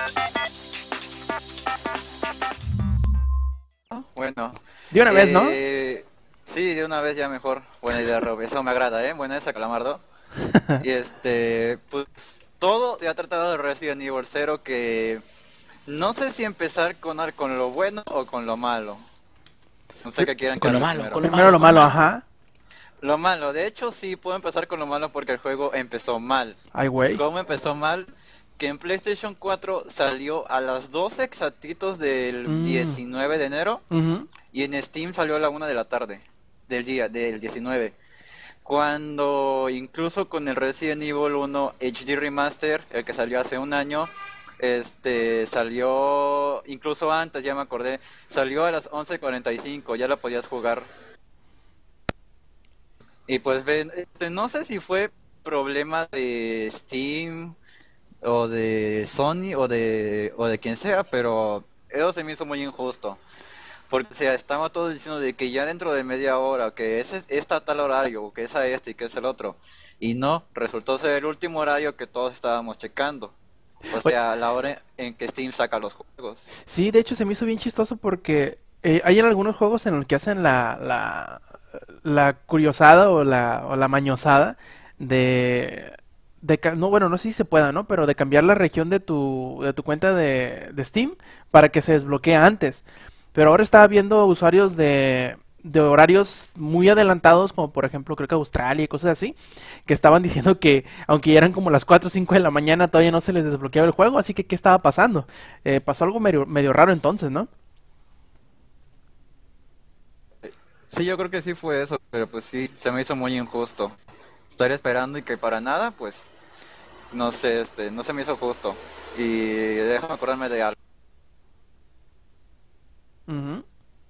Bueno, De una vez, ¿no? sí, de una vez ya mejor. Buena idea, Rob. Eso me agrada, ¿eh? Buena esa, Calamardo. Y pues todo ya ha tratado de Resident Evil 0 que no sé si empezar con lo bueno o con lo malo. No sé qué quieran que Con lo hable malo, primero. con lo Primero malo, lo con lo malo, malo. ajá. Lo malo, de hecho sí puedo empezar con lo malo porque el juego empezó mal. Ay, güey. ¿Cómo empezó mal? Que en PlayStation 4 salió a las 12 exactitos del Mm, 19 de enero ujú. y en Steam salió a la 1 de la tarde del 19. Cuando incluso con el Resident Evil 1 HD Remaster, el que salió hace un año, salió incluso antes, ya me acordé, salió a las 11:45, ya lo podías jugar. Y pues ven, no sé si fue problema de Steam o de Sony o de quien sea, pero eso se me hizo muy injusto. Porque, o sea, estamos todos diciendo de que ya dentro de media hora, que ese está a tal horario, que es a este y que es el otro. Y no, resultó ser el último horario que todos estábamos checando. O Oye, sea, la hora en que Steam saca los juegos. sí, de hecho se me hizo bien chistoso porque hay en algunos juegos en los que hacen la curiosada o la mañosada de, no, bueno, no sé si se pueda, ¿no? Pero de cambiar la región de tu cuenta de Steam para que se desbloquee antes. Pero ahora estaba viendo usuarios de horarios muy adelantados, como por ejemplo creo que Australia y cosas así, que estaban diciendo que aunque ya eran como las 4 o 5 de la mañana todavía no se les desbloqueaba el juego, así que ¿qué estaba pasando? Pasó algo medio raro entonces, ¿no? Sí, yo creo que sí fue eso, pero pues sí, se me hizo muy injusto. Estar esperando y que para nada, pues, no sé, no se me hizo justo. Y déjame acordarme de algo. Ujú.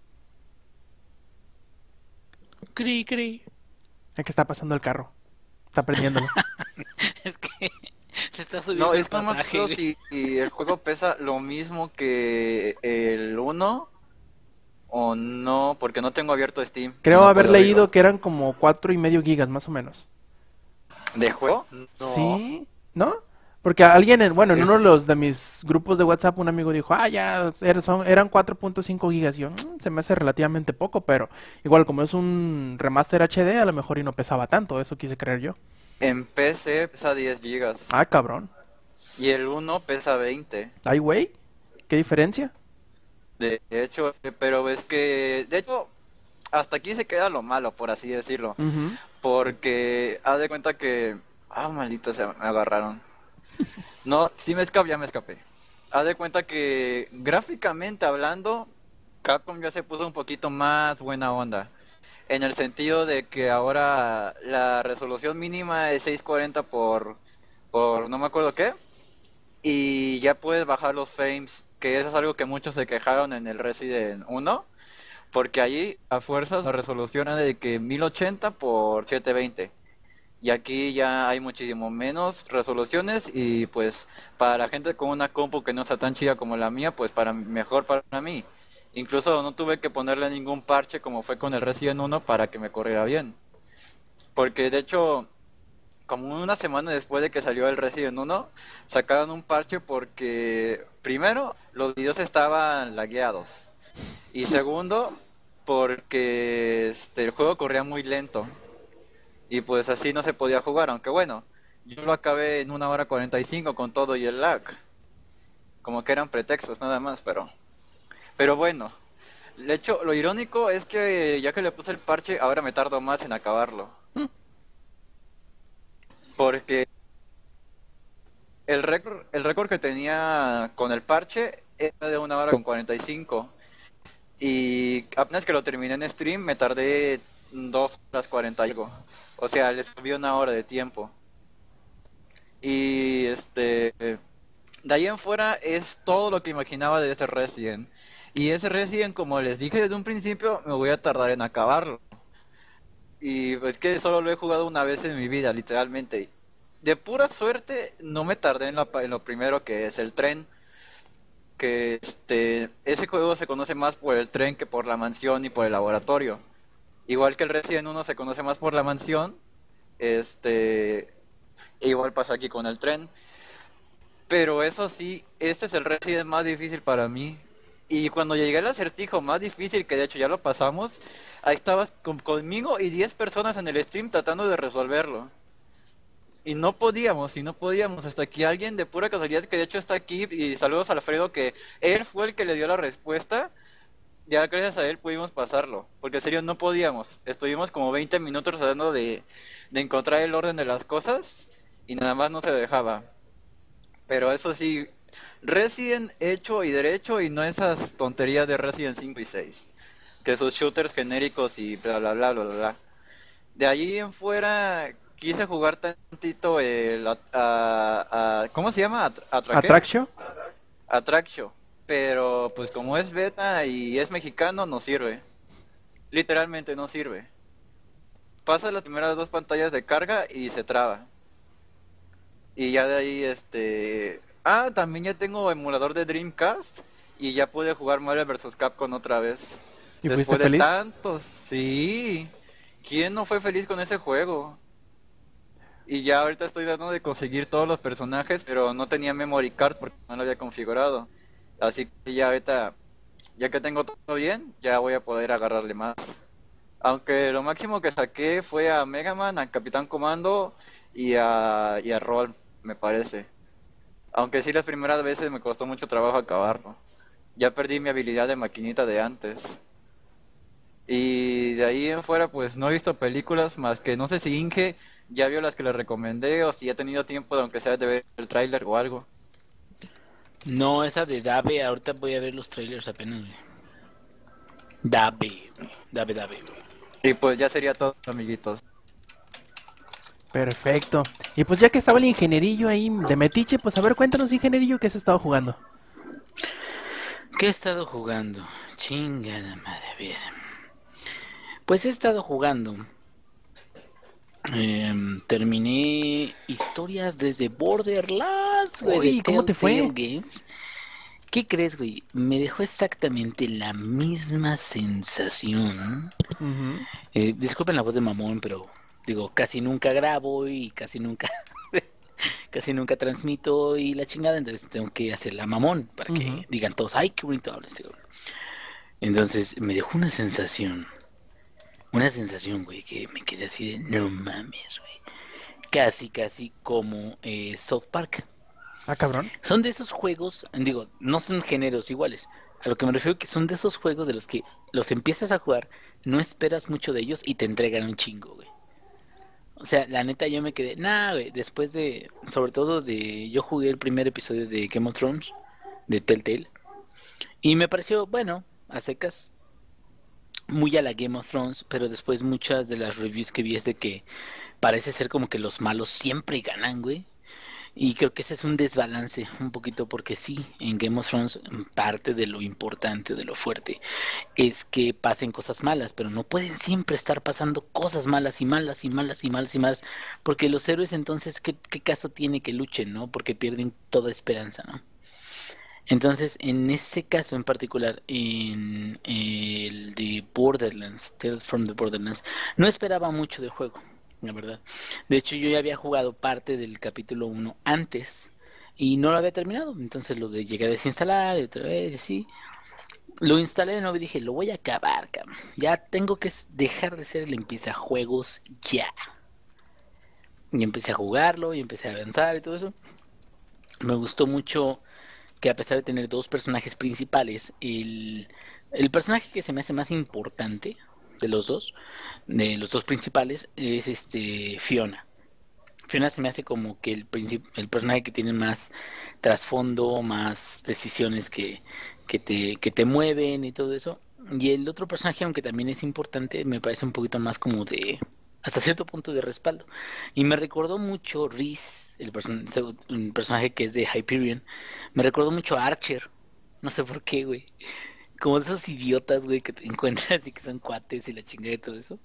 Cri, cri. Es que está pasando el carro, está prendiéndolo. Es que se está No, subiendo el es que no me pasaje, acuerdo güey. si el juego pesa lo mismo que el uno o no, porque no tengo abierto Steam y Creo no haber puedo abrirlo. leído que eran como 4,5 gigas más o menos. ¿De juego? No. Sí, ¿no? Porque alguien, bueno, en Eh, uno de los de mis grupos de WhatsApp, un amigo dijo, ah, ya, eran 4,5 gigas. Y yo, se me hace relativamente poco, pero igual como es un remaster HD, a lo mejor y no pesaba tanto, eso quise creer yo. En PC pesa 10 gigas Ah, cabrón. y el uno pesa 20. Ay, güey, ¿qué diferencia? De hecho, pero es que, de hecho, hasta aquí se queda lo malo, por así decirlo. Ujú. Porque haz de cuenta que... Ah, maldito, se me agarraron. No, sí me escapé, ya me escapé. Haz de cuenta que gráficamente hablando, Capcom ya se puso un poquito más buena onda. En el sentido de que ahora la resolución mínima es 640 por no me acuerdo qué. Y ya puedes bajar los frames, que eso es algo que muchos se quejaron en el Resident 1. Porque allí a fuerzas la resolución es de que 1080 por 720. Y aquí ya hay muchísimo menos resoluciones y pues para la gente con una compu que no está tan chida como la mía, pues mejor para mí. Incluso no tuve que ponerle ningún parche como fue con el Resident 1 para que me corriera bien. Porque de hecho, como una semana después de que salió el Resident 1, sacaron un parche porque primero los videos estaban lagueados y segundo porque el juego corría muy lento. Y pues así no se podía jugar, aunque bueno, yo lo acabé en 1 hora 45 con todo y el lag. Como que eran pretextos nada más, pero bueno. De hecho, lo irónico es que ya que le puse el parche, ahora me tardo más en acabarlo. Porque el récord que tenía con el parche era de 1 hora 45. Y apenas que lo terminé en stream, me tardé 2 horas 40 y algo. O sea, le subí 1 hora de tiempo. Y de ahí en fuera es todo lo que imaginaba de ese Resident. Y ese Resident, como les dije desde un principio, me voy a tardar en acabarlo. Y es que solo lo he jugado una vez en mi vida, literalmente. De pura suerte, no me tardé en lo primero que es el tren. Que ese juego se conoce más por el tren que por la mansión y por el laboratorio. Igual que el Resident 1 se conoce más por la mansión, igual pasa aquí con el tren. Pero eso sí, este es el Resident más difícil para mí. Y cuando llegué al acertijo más difícil, que de hecho ya lo pasamos, ahí estabas conmigo y 10 personas en el stream tratando de resolverlo. Y no podíamos, hasta que alguien de pura casualidad, que de hecho está aquí, y saludos a Alfredo, que él fue el que le dio la respuesta, ya gracias a él pudimos pasarlo, porque en serio no podíamos. Estuvimos como 20 minutos tratando de encontrar el orden de las cosas, y nada más no se dejaba. Pero eso sí, Resident hecho y derecho, y no esas tonterías de Resident 5 y 6, que sus shooters genéricos y bla bla bla bla bla. De allí en fuera quise jugar tantito el ¿cómo se llama? ¿Atraque? ¿Atraction? Atraction. Pero pues como es beta y es mexicano no sirve. Literalmente no sirve. Pasa las primeras dos pantallas de carga y se traba. Y ya de ahí también ya tengo emulador de Dreamcast y ya pude jugar Mario vs. Capcom otra vez. ¿Y Después fuiste de feliz? tantos, sí. ¿Quién no fue feliz con ese juego? Y ya ahorita estoy tratando de conseguir todos los personajes, pero no tenía memory card porque no lo había configurado. Así que ya ahorita, ya que tengo todo bien, ya voy a poder agarrarle más. Aunque lo máximo que saqué fue a Mega Man, a Capitán Comando y a Roll, me parece. Aunque sí las primeras veces me costó mucho trabajo acabarlo. Ya perdí mi habilidad de maquinita de antes. Y de ahí en fuera pues no he visto películas más que no sé si Inge ya vio las que le recomendé o si ha tenido tiempo de aunque sea de ver el tráiler o algo. No, esa de Dave, ahorita voy a ver los trailers apenas, güey. Dave, güey. Dave. Y pues ya sería todo, amiguitos. Perfecto. Y pues ya que estaba el ingenierillo ahí de Metiche, pues a ver, cuéntanos, ingenierillo, qué has estado jugando. ¿Qué he estado jugando? Chingada madre, a ver. Pues he estado jugando. Terminé historias desde Borderlands, güey, Uy, de ¿cómo te fue? Telltale Games. ¿Qué crees, güey? Me dejó exactamente la misma sensación. Ujú. Disculpen la voz de mamón, pero digo, casi nunca grabo y casi nunca casi nunca transmito y la chingada, entonces tengo que hacer la mamón para que Ujú. digan todos, ay, qué bonito habla este cabrón. Entonces me dejó una sensación, güey, que me quedé así de, no mames, güey. Casi como South Park. Ah, cabrón. Son de esos juegos, digo, no son géneros iguales. A lo que me refiero que son de esos juegos de los que los empiezas a jugar, no esperas mucho de ellos y te entregan un chingo, güey. O sea, la neta yo me quedé, nah, güey, después de, sobre todo de, yo jugué el primer episodio de Game of Thrones, de Telltale, y me pareció, bueno, a secas, muy a la Game of Thrones, pero después muchas de las reviews que vi es de que parece ser como que los malos siempre ganan, güey. Y creo que ese es un desbalance un poquito porque sí, en Game of Thrones parte de lo importante, de lo fuerte, es que pasen cosas malas, pero no pueden siempre estar pasando cosas malas y malas y malas y malas y malas, porque los héroes entonces, ¿qué caso tiene que luchen, no? Porque pierden toda esperanza, ¿no? Entonces, en ese caso en particular, en el de Borderlands, Tales from the Borderlands, no esperaba mucho del juego, la verdad. De hecho, yo ya había jugado parte del capítulo 1 antes y no lo había terminado. Entonces llegué a desinstalar y otra vez y así. Lo instalé de nuevo y dije, lo voy a acabar, cabrón. Ya tengo que dejar de ser el empieza juegos ya. Y empecé a jugarlo y empecé a avanzar y todo eso. Me gustó mucho que a pesar de tener dos personajes principales, el personaje que se me hace más importante de los dos principales, es Fiona. Fiona se me hace como que el personaje que tiene más trasfondo, más decisiones que te mueven y todo eso. Y el otro personaje, aunque también es importante, me parece un poquito más como de, hasta cierto punto de respaldo. Y me recordó mucho Reese, el personaje que es de Hyperion. Me recordó mucho a Archer. No sé por qué, güey. Como de esos idiotas, güey, que te encuentras y que son cuates y la chingada y todo eso.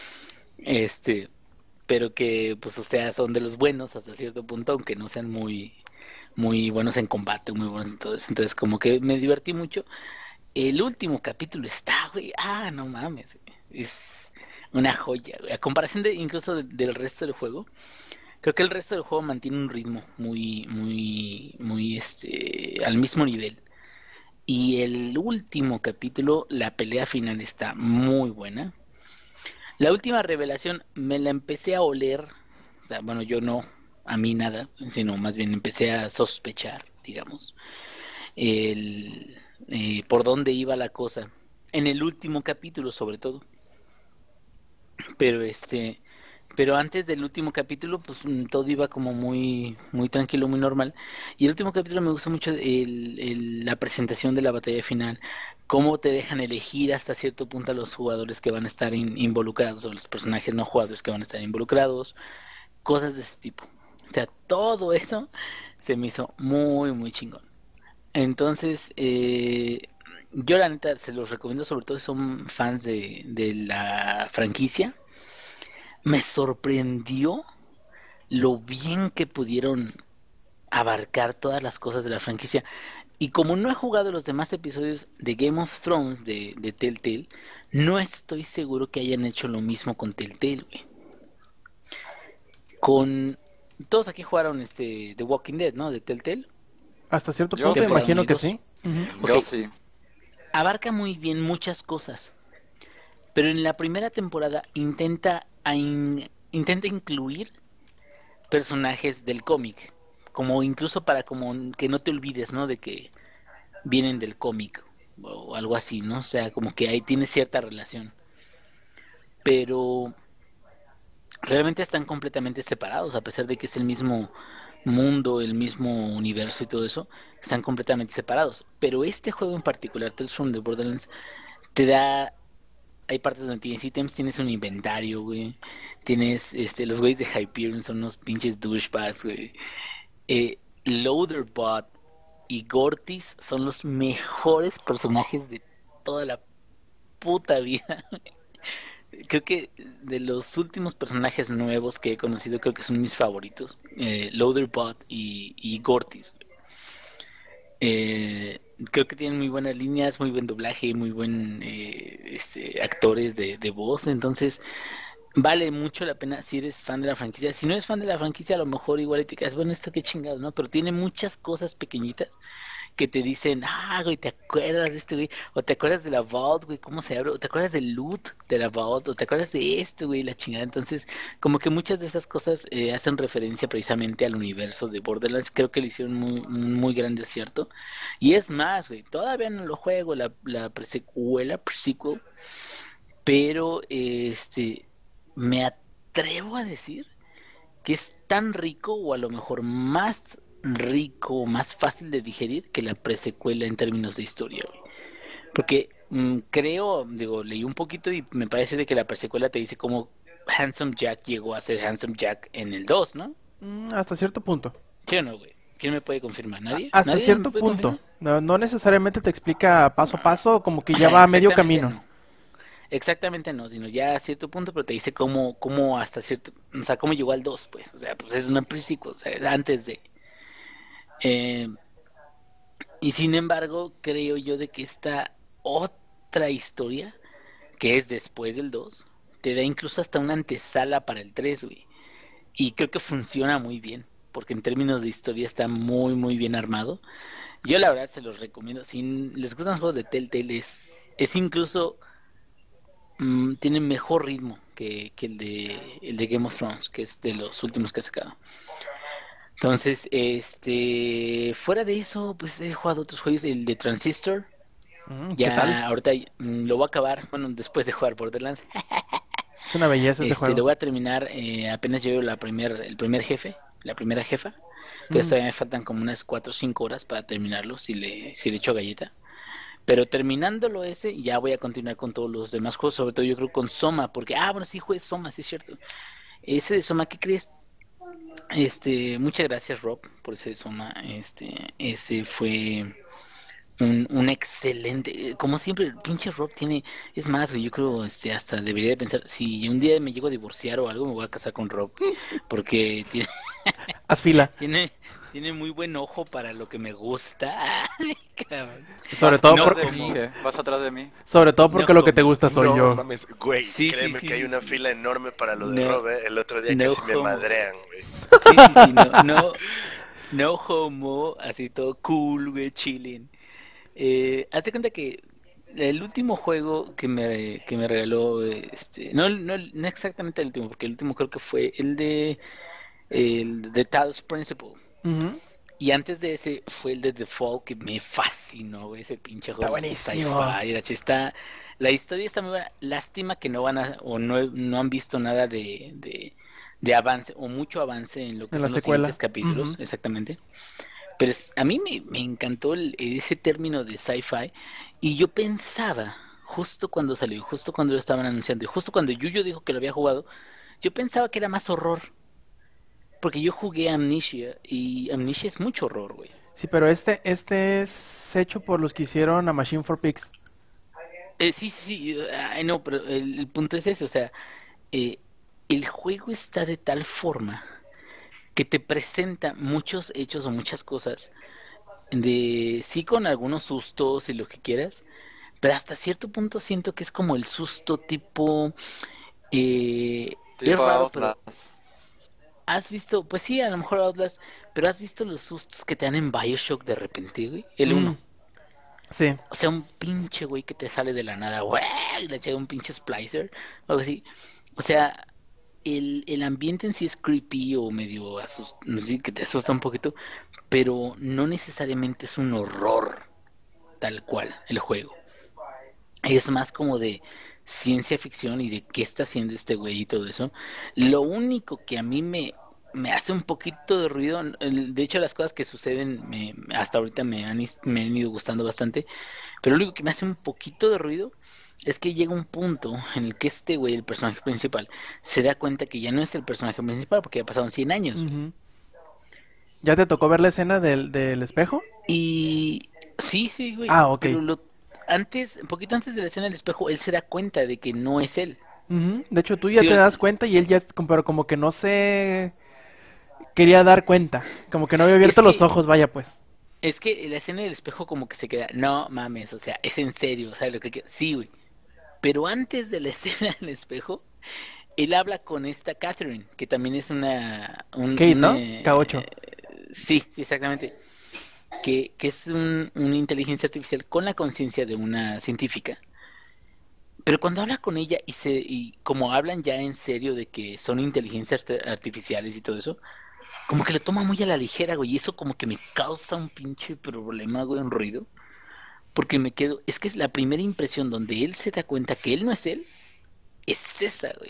Este, pero que, pues, o sea, son de los buenos hasta cierto punto, aunque no sean muy buenos en combate, muy buenos en todo eso. Entonces, como que me divertí mucho. El último capítulo está, güey. Ah, no mames, güey. Es una joya, güey. A comparación de incluso del resto del juego, creo que el resto del juego mantiene un ritmo muy al mismo nivel. Y el último capítulo, la pelea final está muy buena. La última revelación me la empecé a oler, o sea, bueno, yo no, a mí nada, sino más bien empecé a sospechar, digamos, por dónde iba la cosa. En el último capítulo, sobre todo. Pero pero antes del último capítulo, pues todo iba como muy, muy tranquilo, muy normal. Y el último capítulo me gustó mucho la presentación de la batalla final, cómo te dejan elegir hasta cierto punto a los jugadores que van a estar involucrados, o los personajes no jugadores que van a estar involucrados, cosas de ese tipo. O sea, todo eso se me hizo muy, muy chingón. Entonces, yo la neta se los recomiendo, sobre todo si son fans de la franquicia. Me sorprendió lo bien que pudieron abarcar todas las cosas de la franquicia. Y como no he jugado los demás episodios de Game of Thrones de Telltale, no estoy seguro que hayan hecho lo mismo con Telltale, güey. Con... Todos aquí jugaron The Walking Dead, ¿no? De Telltale. Hasta cierto Yo punto sí. imagino que Temporada sí. Ujú. Yo Ok. sí. Abarca muy bien muchas cosas, pero en la primera temporada intenta incluir personajes del cómic, como incluso para como que no te olvides, ¿no? De que vienen del cómic o algo así, ¿no? O sea, como que ahí tiene cierta relación, pero realmente están completamente separados, a pesar de que es el mismo mundo, el mismo universo y todo eso, están completamente separados. Pero este juego en particular, Tales from the Borderlands, te da... Hay partes donde tienes ítems, tienes un inventario, güey. Tienes, los güeyes de Hyperion son unos pinches douchebags, güey. Loaderbot y Gortys son los mejores personajes de toda la puta vida. Creo que de los últimos personajes nuevos que he conocido, creo que son mis favoritos. Loaderbot y Gortys. Creo que tienen muy buenas líneas, muy buen doblaje, muy buen actores de voz. Entonces, vale mucho la pena si eres fan de la franquicia. Si no eres fan de la franquicia, a lo mejor igual y te quedas, bueno, esto qué chingado, ¿no? Pero tiene muchas cosas pequeñitas que te dicen, güey, ¿te acuerdas de este, güey? O te acuerdas de la Vault, güey, ¿cómo se abre? O te acuerdas del loot de la Vault, o te acuerdas de esto, güey, la chingada. Entonces, como que muchas de esas cosas hacen referencia precisamente al universo de Borderlands. Creo que le hicieron muy grande acierto. Y es más, güey, todavía no lo juego, la prequel, pero me atrevo a decir que es tan rico o a lo mejor más rico, más fácil de digerir que la presecuela en términos de historia, güey. Porque creo, digo, leí un poquito y me parece de que la presecuela te dice cómo Handsome Jack llegó a ser Handsome Jack en el 2, ¿no? Hasta cierto punto. ¿Sí o no, güey? ¿Quién me puede confirmar? ¿Nadie? Hasta ¿Nadie cierto me puede punto. confirmar? No necesariamente te explica paso a paso, como que O ya sea, va a medio exactamente camino. no. Exactamente no, sino ya a cierto punto, pero te dice cómo hasta cierto, o sea, cómo llegó al 2, pues, o sea, pues es una pre-sequel, o sea, es antes de. Eh, y sin embargo, creo yo de que esta otra historia, que es después del 2 te da incluso hasta una antesala para el 3, güey. Y creo que funciona muy bien, porque en términos de historia está muy, muy bien armado. Yo la verdad se los recomiendo. Si les gustan los juegos de Telltale, es incluso tiene mejor ritmo que el de Game of Thrones, que es de los últimos que ha sacado. Entonces, fuera de eso, pues he jugado otros juegos, el de Transistor, ¿Qué tal? ya ahorita lo voy a acabar, bueno, después de jugar Borderlands, Es una belleza ese lo juego. voy a terminar, apenas llevo el primer jefe, la primera jefa, entonces Mm, todavía me faltan como unas 4 o 5 horas para terminarlo, si le echo galleta. Pero terminándolo ese, ya voy a continuar con todos los demás juegos, sobre todo yo creo con Soma, porque, bueno, sí jugué Soma, sí es cierto. Ese de Soma, ¿qué crees? Muchas gracias Rob por ese de Soma. Ese fue un excelente, como siempre, el pinche Rob tiene, es más, güey, yo creo, hasta debería de pensar, si un día me llego a divorciar o algo, me voy a casar con Rob, porque tiene, haz fila. tiene, tiene muy buen ojo para lo que me gusta. Ay, cabrón. Sobre Vas todo, no, atrás por- de mí, ¿qué? Vas atrás de mí. sobre todo porque No lo que te como- gusta soy No yo. mames, güey, Sí, créeme sí, que hay sí. una fila enorme para lo de No, Rob, ¿eh? El otro día no casi me como- madrean, güey. Sí, sí, sí, no, No homo, así todo cool, güey, chilling. Hazte cuenta que el último juego que me regaló, no exactamente el último, porque el último creo que fue el de Talos Principle. Ujú. Y antes de ese fue el de The Fall que me fascinó, güey, ese pinche Está juego buenísimo. sci-fi, la historia está muy buena. Lástima que no van a, o no, no han visto nada de avance, o mucho avance en lo que En la son los siguientes secuela. capítulos, Ujú. exactamente. Pero a mí me encantó ese término de sci-fi, y yo pensaba, justo cuando salió, justo cuando lo estaban anunciando, y justo cuando Yuyo dijo que lo había jugado, yo pensaba que era más horror, porque yo jugué Amnesia, y Amnesia es mucho horror, güey. Sí, pero este es hecho por los que hicieron a Machine for Pigs. Sí, sí, sí, no, pero el punto es ese, o sea, eh, el juego está de tal forma que te presenta muchos hechos o muchas cosas, sí con algunos sustos y lo que quieras, pero hasta cierto punto siento que es como el susto tipo, es Tipo raro, pero Outlast. has visto, pues sí, a lo mejor Outlast, pero has visto los sustos que te dan en BioShock de repente, güey, el Mm, uno. sí. O sea, un pinche güey que te sale de la nada, güey, y le echa un pinche splicer, o algo así. O sea, el ambiente en sí es creepy o medio no sé, que te asusta un poquito, pero no necesariamente es un horror tal cual el juego. Es más como de ciencia ficción y de qué está haciendo este güey y todo eso. Lo único que a mí me hace un poquito de ruido, de hecho las cosas que suceden hasta ahorita me han ido gustando bastante, pero lo único que me hace un poquito de ruido es que llega un punto en el que este güey, el personaje principal, se da cuenta que ya no es el personaje principal porque ya pasaron 100 años, güey. Ujú. ¿Ya te tocó ver la escena del espejo? Y sí, sí, güey, Ah, ok. pero un poquito antes de la escena del espejo, él se da cuenta de que no es él. Ujú. De hecho, tú ya te Digo, das cuenta y él ya, pero como que no se quería dar cuenta. Como que no había es abierto los que, ojos, vaya pues. es que la escena del espejo como que se queda, no mames, o sea, es en serio, o sea, sí, güey. Pero antes de la escena del espejo, él habla con esta Catherine, que también es Kate, ¿no? K8. sí, sí, exactamente, que es una inteligencia artificial con la conciencia de una científica. Pero cuando habla con ella y como hablan ya en serio de que son inteligencias artificiales y todo eso, como que lo toma muy a la ligera, güey, y eso como que me causa un pinche problema, güey, un ruido, porque me quedo, es que es la primera impresión donde él se da cuenta que él no es él, es esa, güey,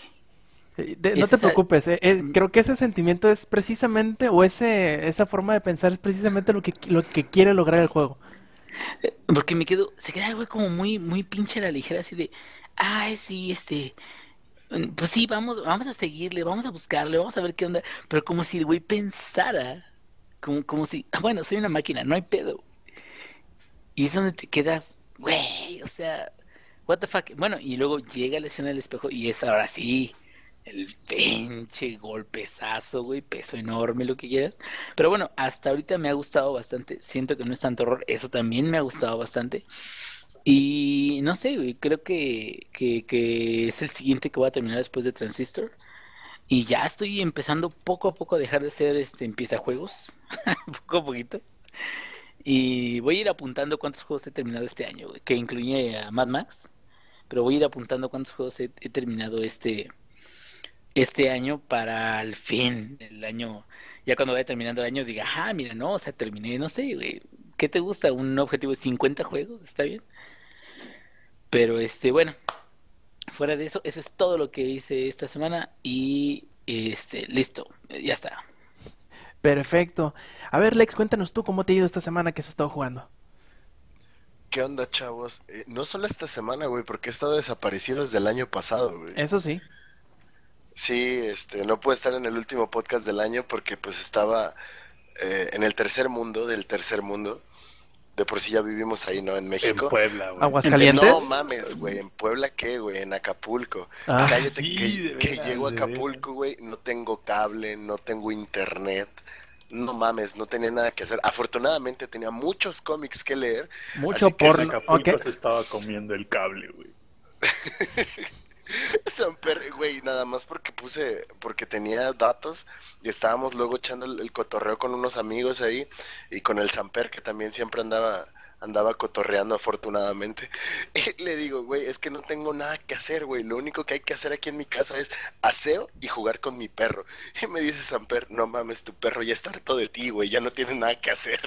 No es te esa, preocupes, creo que ese sentimiento es precisamente, o esa forma de pensar es precisamente lo que quiere lograr el juego. porque me quedo, se queda, güey, como muy, muy pinche a la ligera, así de, ay, sí, pues sí, vamos a seguirle, vamos a buscarle, vamos a ver qué onda, pero como si el güey pensara, como si, bueno, soy una máquina, no hay pedo. Y es donde te quedas, güey, o sea, what the fuck. Bueno, y luego llega la escena del espejo y es ahora sí, el pinche golpezazo, güey, peso enorme, lo que quieras. Pero bueno, hasta ahorita me ha gustado bastante. Siento que no es tanto horror, eso también me ha gustado bastante. Y no sé, güey, creo que es el siguiente que voy a terminar después de Transistor. Y ya estoy empezando poco a poco a dejar de ser empieza juegos, poco a poquito. Y voy a ir apuntando cuántos juegos he terminado este año, güey, que incluye a Mad Max, pero voy a ir apuntando cuántos juegos he terminado este año para al fin el año, ya cuando vaya terminando el año diga, ah, mira, no, o sea, terminé, no sé, güey, ¿qué te gusta? ¿Un objetivo de 50 juegos? ¿Está bien? Pero bueno, fuera de eso, eso es todo lo que hice esta semana y listo, ya está. Perfecto. A ver, Lex, cuéntanos tú cómo te ha ido esta semana que has estado jugando. ¿Qué onda, chavos? No solo esta semana, güey, porque he estado desaparecido desde el año pasado, güey. Eso sí. Sí, no pude estar en el último podcast del año porque pues estaba en el tercer mundo, del tercer mundo. De por sí ya vivimos ahí, ¿no? En En México. Puebla, güey. No ¿Aguascalientes? mames, güey, ¿en Puebla qué, güey? En Acapulco. Ah, Ah, Cállate sí, de que veras, llego a de veras. Acapulco, güey, no tengo cable, no tengo internet. No mames, no tenía nada que hacer. Afortunadamente tenía muchos cómics que leer, mucho así que En porno. Ok. Acapulco se estaba comiendo el cable, güey. Samper, güey, nada más porque tenía datos y estábamos luego echando el cotorreo con unos amigos ahí y con el Samper que también siempre andaba cotorreando afortunadamente. Y le digo, güey, es que no tengo nada que hacer, güey, lo único que hay que hacer aquí en mi casa es aseo y jugar con mi perro. Y me dice Samper, no mames, tu perro ya está harto de ti, güey, ya no tiene nada que hacer.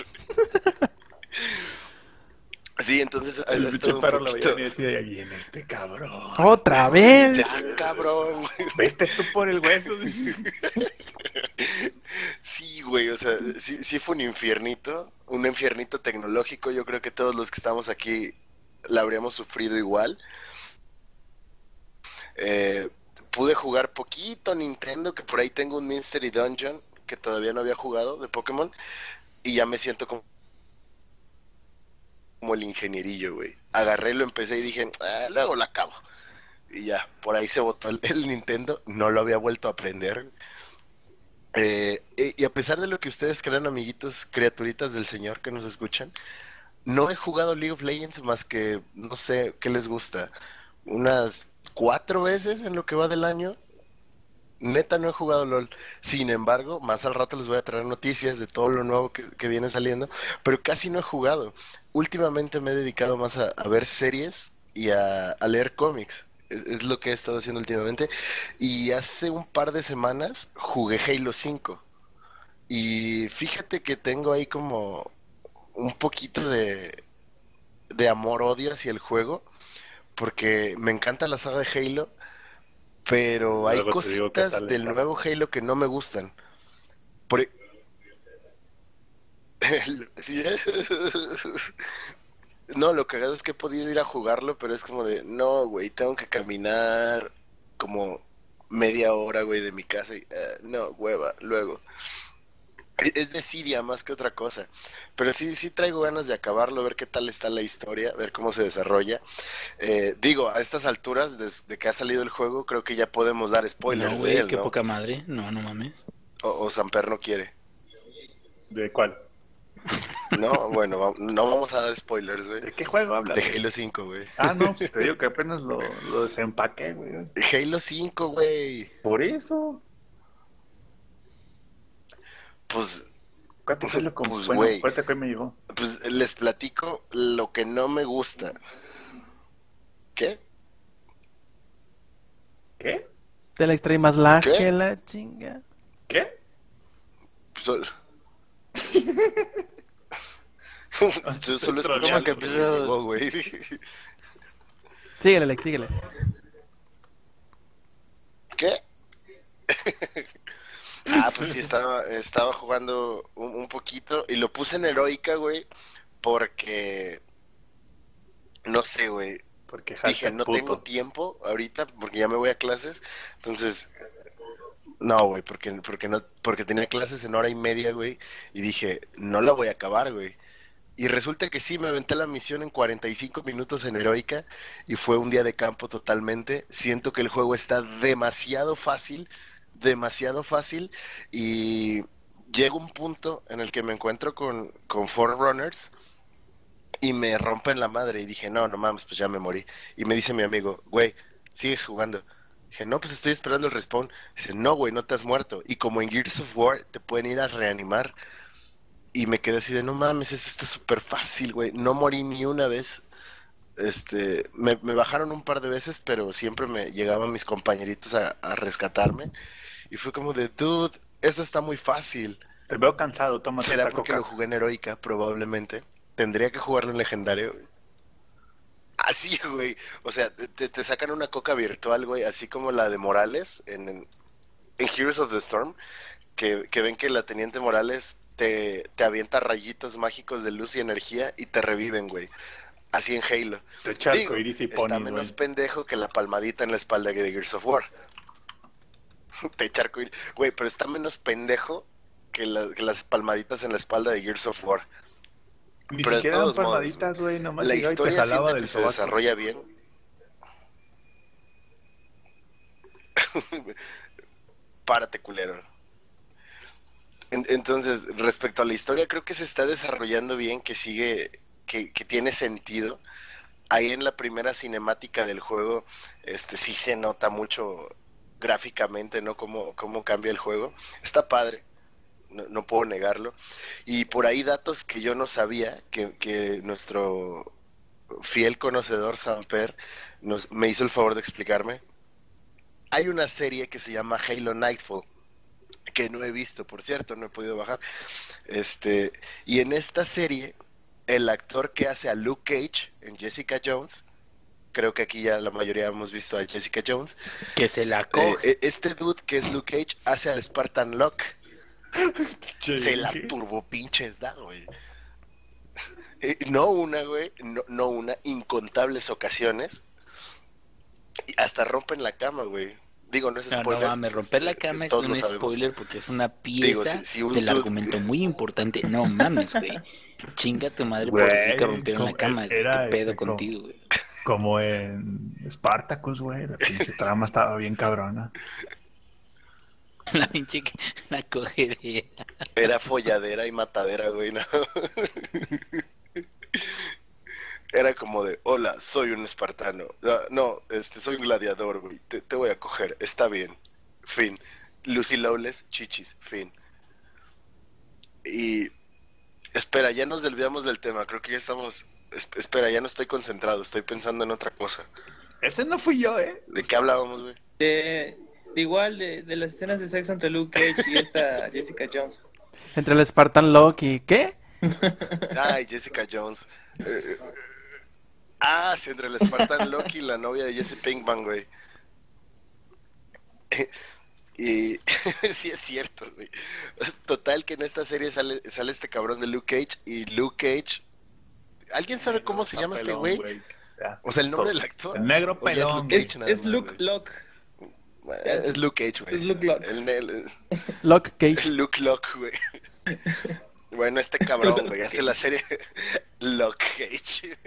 Sí, entonces ha El pinche estado un perro lo veía poquito... y decía, ahí viene este cabrón. ¡Otra vez! Ya, cabrón, güey. Vete tú por el hueso. Sí, güey, o sea, sí fue un infiernito tecnológico. Yo creo que todos los que estamos aquí la habríamos sufrido igual. Eh, Pude jugar poquito Nintendo, que por ahí tengo un Mystery Dungeon que todavía no había jugado de Pokémon, y ya me siento como el ingenierillo, güey. Agarré, lo empecé y dije, luego la acabo. Y ya, por ahí se botó el Nintendo, no lo había vuelto a aprender. Y a pesar de lo que ustedes crean, amiguitos, criaturitas del Señor que nos escuchan, no he jugado League of Legends más que, no sé, ¿qué les gusta? Unas 4 veces en lo que va del año. Neta no he jugado LOL. Sin embargo, más al rato les voy a traer noticias de todo lo nuevo que viene saliendo, pero casi no he jugado. Últimamente me he dedicado más a ver series y a leer cómics. Es lo que he estado haciendo últimamente. Y hace un par de semanas jugué Halo 5. Y fíjate que tengo ahí como un poquito de amor-odio hacia el juego, porque me encanta la saga de Halo, pero hay Luego te digo qué cositas tal del está. nuevo Halo que no me gustan. Por... e- Sí, no, lo cagado es que he podido ir a jugarlo, pero es como de, no, güey, tengo que caminar como media hora, güey, de mi casa y, no, hueva, luego. Es desidia más que otra cosa. Pero sí traigo ganas de acabarlo, ver qué tal está la historia, ver cómo se desarrolla. Digo, a estas alturas, desde que ha salido el juego, creo que ya podemos dar No, spoilers de güey, él, qué ¿no? poca madre. No, no mames. O Samper no quiere. ¿De cuál? No, bueno, no vamos a dar spoilers, güey. ¿De qué juego hablas? De Halo 5, güey. Ah, no, pues te digo que apenas lo desempaqué, güey. Halo 5, güey. Por eso. Pues, ¿Cuánto fue lo que pues, bueno, güey. cuánto que me llegó? Pues les platico lo que no me gusta. ¿Qué? ¿Qué? Te la extraí más lag ¿Qué? que la chinga. ¿Qué? Solo... Yo solo escuché Como que algo que me llegó, güey. Síguele, Alex, síguele. ¿Qué? Pues sí, estaba jugando un poquito y lo puse en heroica, güey, porque, no sé, güey, Porque dije, hashtag no puto. tengo tiempo ahorita porque ya me voy a clases, entonces, no, güey, porque tenía clases en hora y media, güey, y dije, no la voy a acabar, güey. Y resulta que sí, me aventé la misión en 45 minutos en heroica y fue un día de campo totalmente. Siento que el juego está demasiado fácil y llega un punto en el que me encuentro con Forerunners y me rompen la madre y dije, no, no mames, pues ya me morí. Y me dice mi amigo, güey, sigues jugando. Dije, no, pues estoy esperando el respawn. Dice, no, güey, no te has muerto. Y como en Gears of War te pueden ir a reanimar. Y me quedé así de, no mames, eso está súper fácil, güey. No morí ni una vez. Me bajaron un par de veces, pero siempre me llegaban mis compañeritos a rescatarme. Y fue como de, dude, eso está muy fácil. Te veo cansado, tómate ¿Será esta porque coca. lo jugué en heroica? Probablemente. Tendría que jugarlo en legendario, güey. Así, güey. O sea, te sacan una coca virtual, güey, así como la de Morales en Heroes of the Storm, que ven que la Teniente Morales te avienta rayitos mágicos de luz y energía y te reviven, güey. Así en Halo. Te echa Digo, arcoiris y está ponis, menos güey. pendejo que la palmadita en la espalda de Gears of War. Te echa arcoiris. Güey, pero está menos pendejo que las palmaditas en la espalda de Gears of War. Ni Pero de siquiera eran todos modos, palmaditas, güey, nomás la llegaba y te historia jalaba siento del que se sobaco. desarrolla bien. Párate, culero. Entonces, respecto a la historia, creo que se está desarrollando bien, que tiene sentido. ahí en la primera cinemática del juego, sí se nota mucho gráficamente, ¿no? Cómo cambia el juego. Está padre, no puedo negarlo. Y por ahí datos que yo no sabía, que nuestro fiel conocedor Samper me hizo el favor de explicarme. Hay una serie que se llama Halo Nightfall, que no he visto, por cierto, no he podido bajar. Y en esta serie, el actor que hace a Luke Cage en Jessica Jones, creo que aquí ya la mayoría hemos visto a Jessica Jones, Que se la coge. este dude que es Luke Cage hace al Spartan Locke. Che, Se la ¿qué? turbo pinches da, güey. No una, güey, no una, incontables ocasiones. Y hasta rompen la cama, güey. Digo, no es No, spoiler. no mames, romper la cama es todos un lo sabemos. spoiler porque es una Digo, pieza si un del dude- argumento muy importante. No mames, güey. Chinga tu madre por Güey, decir que rompieron la como- cama, güey. era ¿Qué pedo como- contigo, güey? Como en Spartacus, güey. La pinche trama estaba bien cabrona. La pinche la cogedera. Era folladera y matadera, güey, ¿no? Era como de, hola, soy un espartano. No, soy un gladiador, güey. Te voy a coger, está bien. Fin. Lucy Lawless, chichis, fin. Y espera, ya nos desviamos del tema. Creo que ya estamos. Espera, ya no estoy concentrado. Estoy pensando en otra cosa. Ese no fui yo, ¿eh? ¿De qué hablábamos, güey? Igual de las escenas de sexo entre Luke Cage y esta Jessica Jones. Entre el Spartan Locke y... ¿Qué? Ay, Jessica Jones. Sí, entre el Spartan Loki y la novia de Jesse Pinkman, güey. Y sí es cierto, güey. Total que en esta serie sale este cabrón de Luke Cage. Y Luke Cage, ¿alguien sabe cómo se llama este güey? Ya, O sea, el nombre todo. del actor. El negro O ya es pelón. Luke Es, Cage nada es más, Luke güey. Locke. Bueno, es Luke Cage, güey. Es Luke Locke. Locke Cage. Luke Locke, güey. Bueno, este cabrón, güey, hace la serie Luke Cage.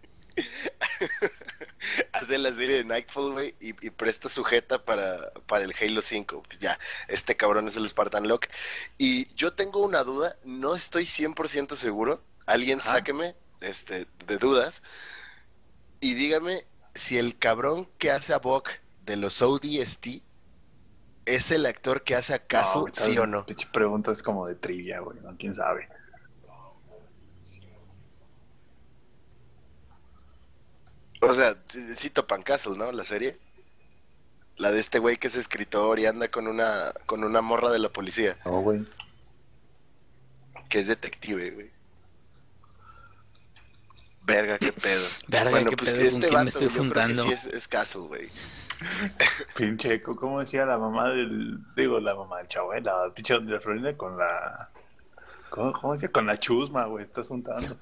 Hace la serie de Nightfall, güey, y presta sujeta para el Halo 5. Pues ya, este cabrón es el Spartan Locke. Y yo tengo una duda, no estoy 100% seguro. Alguien sáqueme de dudas y dígame si el cabrón que hace a Buck de los ODST es el actor que hace a Castle, güey, sí o no. Pinche preguntas como de trivia, güey. ¿No? ¿Quién sabe? O sea, sí topan Castle, ¿no? La serie. La de este güey que es escritor y anda con una morra de la policía, No, güey. que es detective, güey. Verga, qué pedo. Verga, Bueno, qué pues pedo, ¿con este quién me vato, estoy yo creo que juntando? sí es Castle, güey. Pinche, ¿cómo decía la mamá del... Digo, la mamá del chavo, la pinche de Florinda con la... ¿Cómo decía? Con la chusma, güey. Estás untando.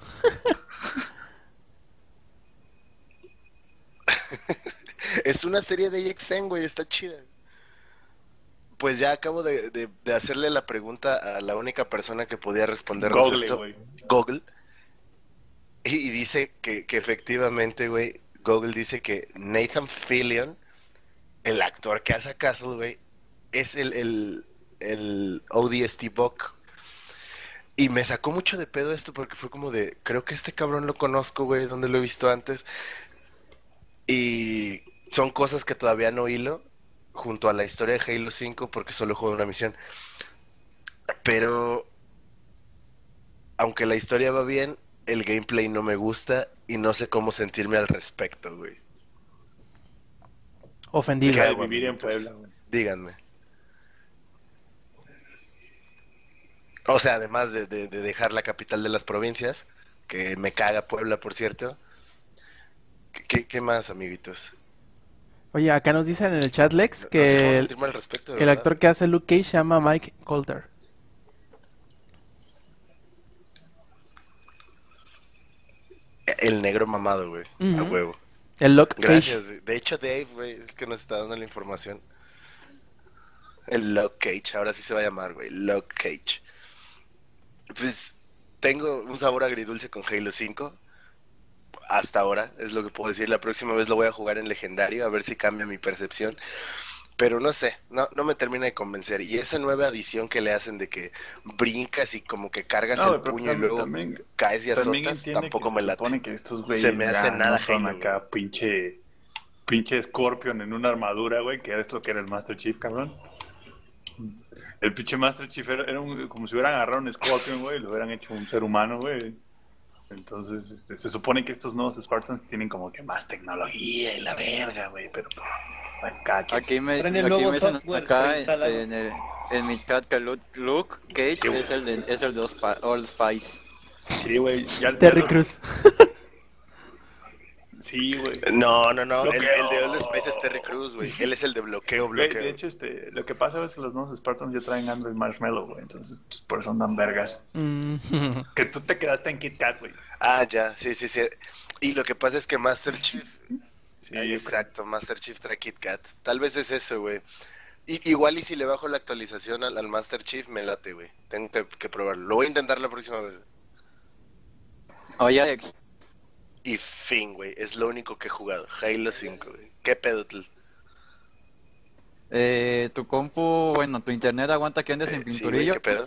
Es una serie de AXN, güey, está chida. Pues ya acabo de hacerle la pregunta a la única persona que podía respondernos Google, esto, güey. Google, y dice que efectivamente, güey, Google dice que Nathan Fillion, el actor que hace a Castle, güey, es el ODST Buck. Y me sacó mucho de pedo esto porque fue como de, creo que este cabrón lo conozco, güey, ¿dónde lo he visto antes? Y son cosas que todavía no hilo junto a la historia de Halo 5 porque solo juego una misión. Pero aunque la historia va bien, el gameplay no me gusta y no sé cómo sentirme al respecto, güey. Ofendido. ¿Qué Deja de hago, vivir en amiguitos? Puebla, güey. Díganme. O sea, además de dejar la capital de las provincias, que me caga Puebla, por cierto. ¿Qué más, amiguitos? Oye, acá nos dicen en el chat, Lex, No sé que cómo el, sentirme al respecto, de el verdad. actor que hace Luke Cage se llama Mike Colter. El negro mamado, güey. A Ujú. huevo. El Luke Gracias, Cage. güey. De hecho, Dave, güey, es que nos está dando la información. El Luke Cage, ahora sí se va a llamar, güey. Luke Cage. Pues tengo un sabor agridulce con Halo 5. Hasta ahora, es lo que puedo decir. La próxima vez lo voy a jugar en legendario, a ver si cambia mi percepción. Pero no sé, no me termina de convencer. Y esa nueva adición que le hacen de que brincas y como que cargas No, el pero puño y luego caes y también azotas, entiende tampoco que me se late. supone que estos güeyes Se me hace ya nada no son Halo, acá pinche Scorpion en una armadura, güey, que es lo que era el Master Chief, cabrón. El pinche Master Chief era como si hubieran agarrado un Scorpion, güey, y lo hubieran hecho un ser humano, güey. Entonces, se supone que estos nuevos Spartans tienen como que más tecnología y la verga, güey, pero acá que... Aquí me Traen el nuevo dicen software acá preinstalado. en mi chat que Luke Cage es el de Old Spice. Sí, güey, ya Terry lo- Crews. Sí, güey. No, el de Bloqueo. Old Spice es Terry Crews, güey. Él es el de bloqueo. Güey, de hecho, lo que pasa es que los nuevos Spartans ya traen Android Marshmallow, güey, entonces pues, por eso andan vergas. Mm. Que tú te quedaste en Kit Kat, güey. Ah, ya, sí. Y lo que pasa es que Master Chief... Sí, Exacto, Master Chief trae Kit Kat. Tal vez es eso, güey. Igual y si le bajo la actualización al Master Chief, me late, güey. Tengo que probarlo. Lo voy a intentar la próxima vez. Oye, Alex, Y fin, güey. Es lo único que he jugado. Halo 5, güey. ¿Qué pedo, tú? tu compu, bueno, tu internet aguanta que andes en Sí, güey, pinturillo. ¿qué pedo?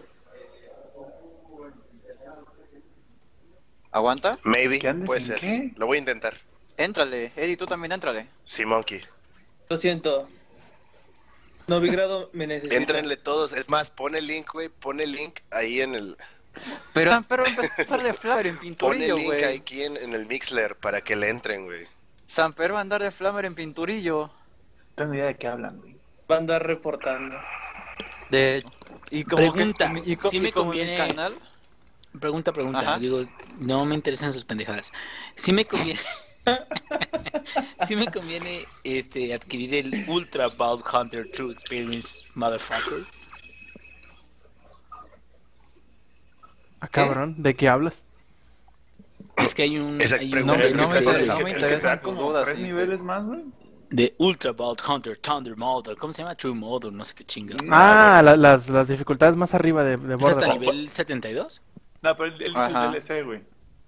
¿Aguanta? Maybe, ¿Qué andes puede en ser. qué? Lo voy a intentar. Éntrale, Eddie, tú también éntrale. Sí, Monkey. Lo siento. Novigrado me necesita. Éntrenle todos. Es más, pone el link, güey. Pone el link ahí en el... Pero empezar de Flamer en Pone el pinturillo, link güey. aquí en el Mixler para que le entren, güey. Samper va a andar de Flamer en pinturillo. No tengo idea de qué hablan, güey. Va a andar reportando. De... Y como Pregunta, que, y, co- ¿sí y me como en mi conviene- canal... Pregunta. Ajá. Digo, no me interesan sus pendejadas. Sí me conviene. Sí me conviene adquirir el Ultra Vault Hunter True Experience, motherfucker. Ah, cabrón, ¿de qué hablas? Es que hay un, Esa hay un pregunta nivel no me de- interesa, no me El que interesan te da tus como dudas, 3 sí, niveles más, güey. de Ultra Vault Hunter Thunder Model. ¿Cómo se llama? True Model, no sé qué chingo. Ah, las dificultades más arriba de ¿Es hasta Borderlands. nivel 72? No, pero él dice Ajá. el DLC, güey.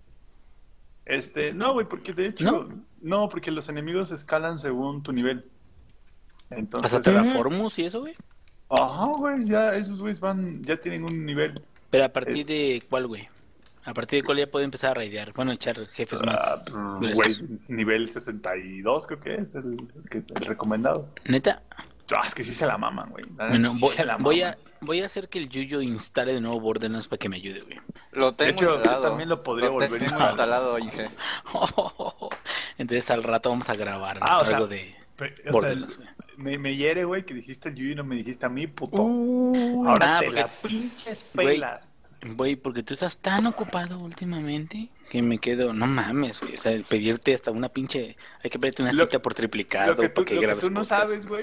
No, güey, porque de hecho... No, porque los enemigos escalan según tu nivel. Entonces... ¿Hasta Terraformus y eso, güey? Ajá, güey, ya esos güeyes ya tienen un nivel. Pero a partir de cuál, güey? A partir de cuál ya puede empezar a raidear. Bueno, echar jefes más Güey, gruesos. nivel 62 creo que es el recomendado. Neta. Es que sí se la maman, güey. La neta, Bueno, sí se la voy maman. a hacer que el Yuyo instale de nuevo Borderlands para que me ayude, güey. Lo tengo hecho, instalado. yo también lo podría volver a tengo instalar. instalado, dije. Entonces al rato vamos a grabar O sea, algo de o Borderlands, sea, güey. me hiere, güey, que dijiste el Yuyu y no me dijiste a mí, puto. Uy, Ahora te porque- la pinches güey, pelas. Güey, porque tú estás tan ocupado últimamente que me quedo, no mames, güey. O sea, pedirte hasta una pinche. Hay que pedirte una Lo- cita por triplicado Lo que para que tú grabes no podcast. sabes, güey,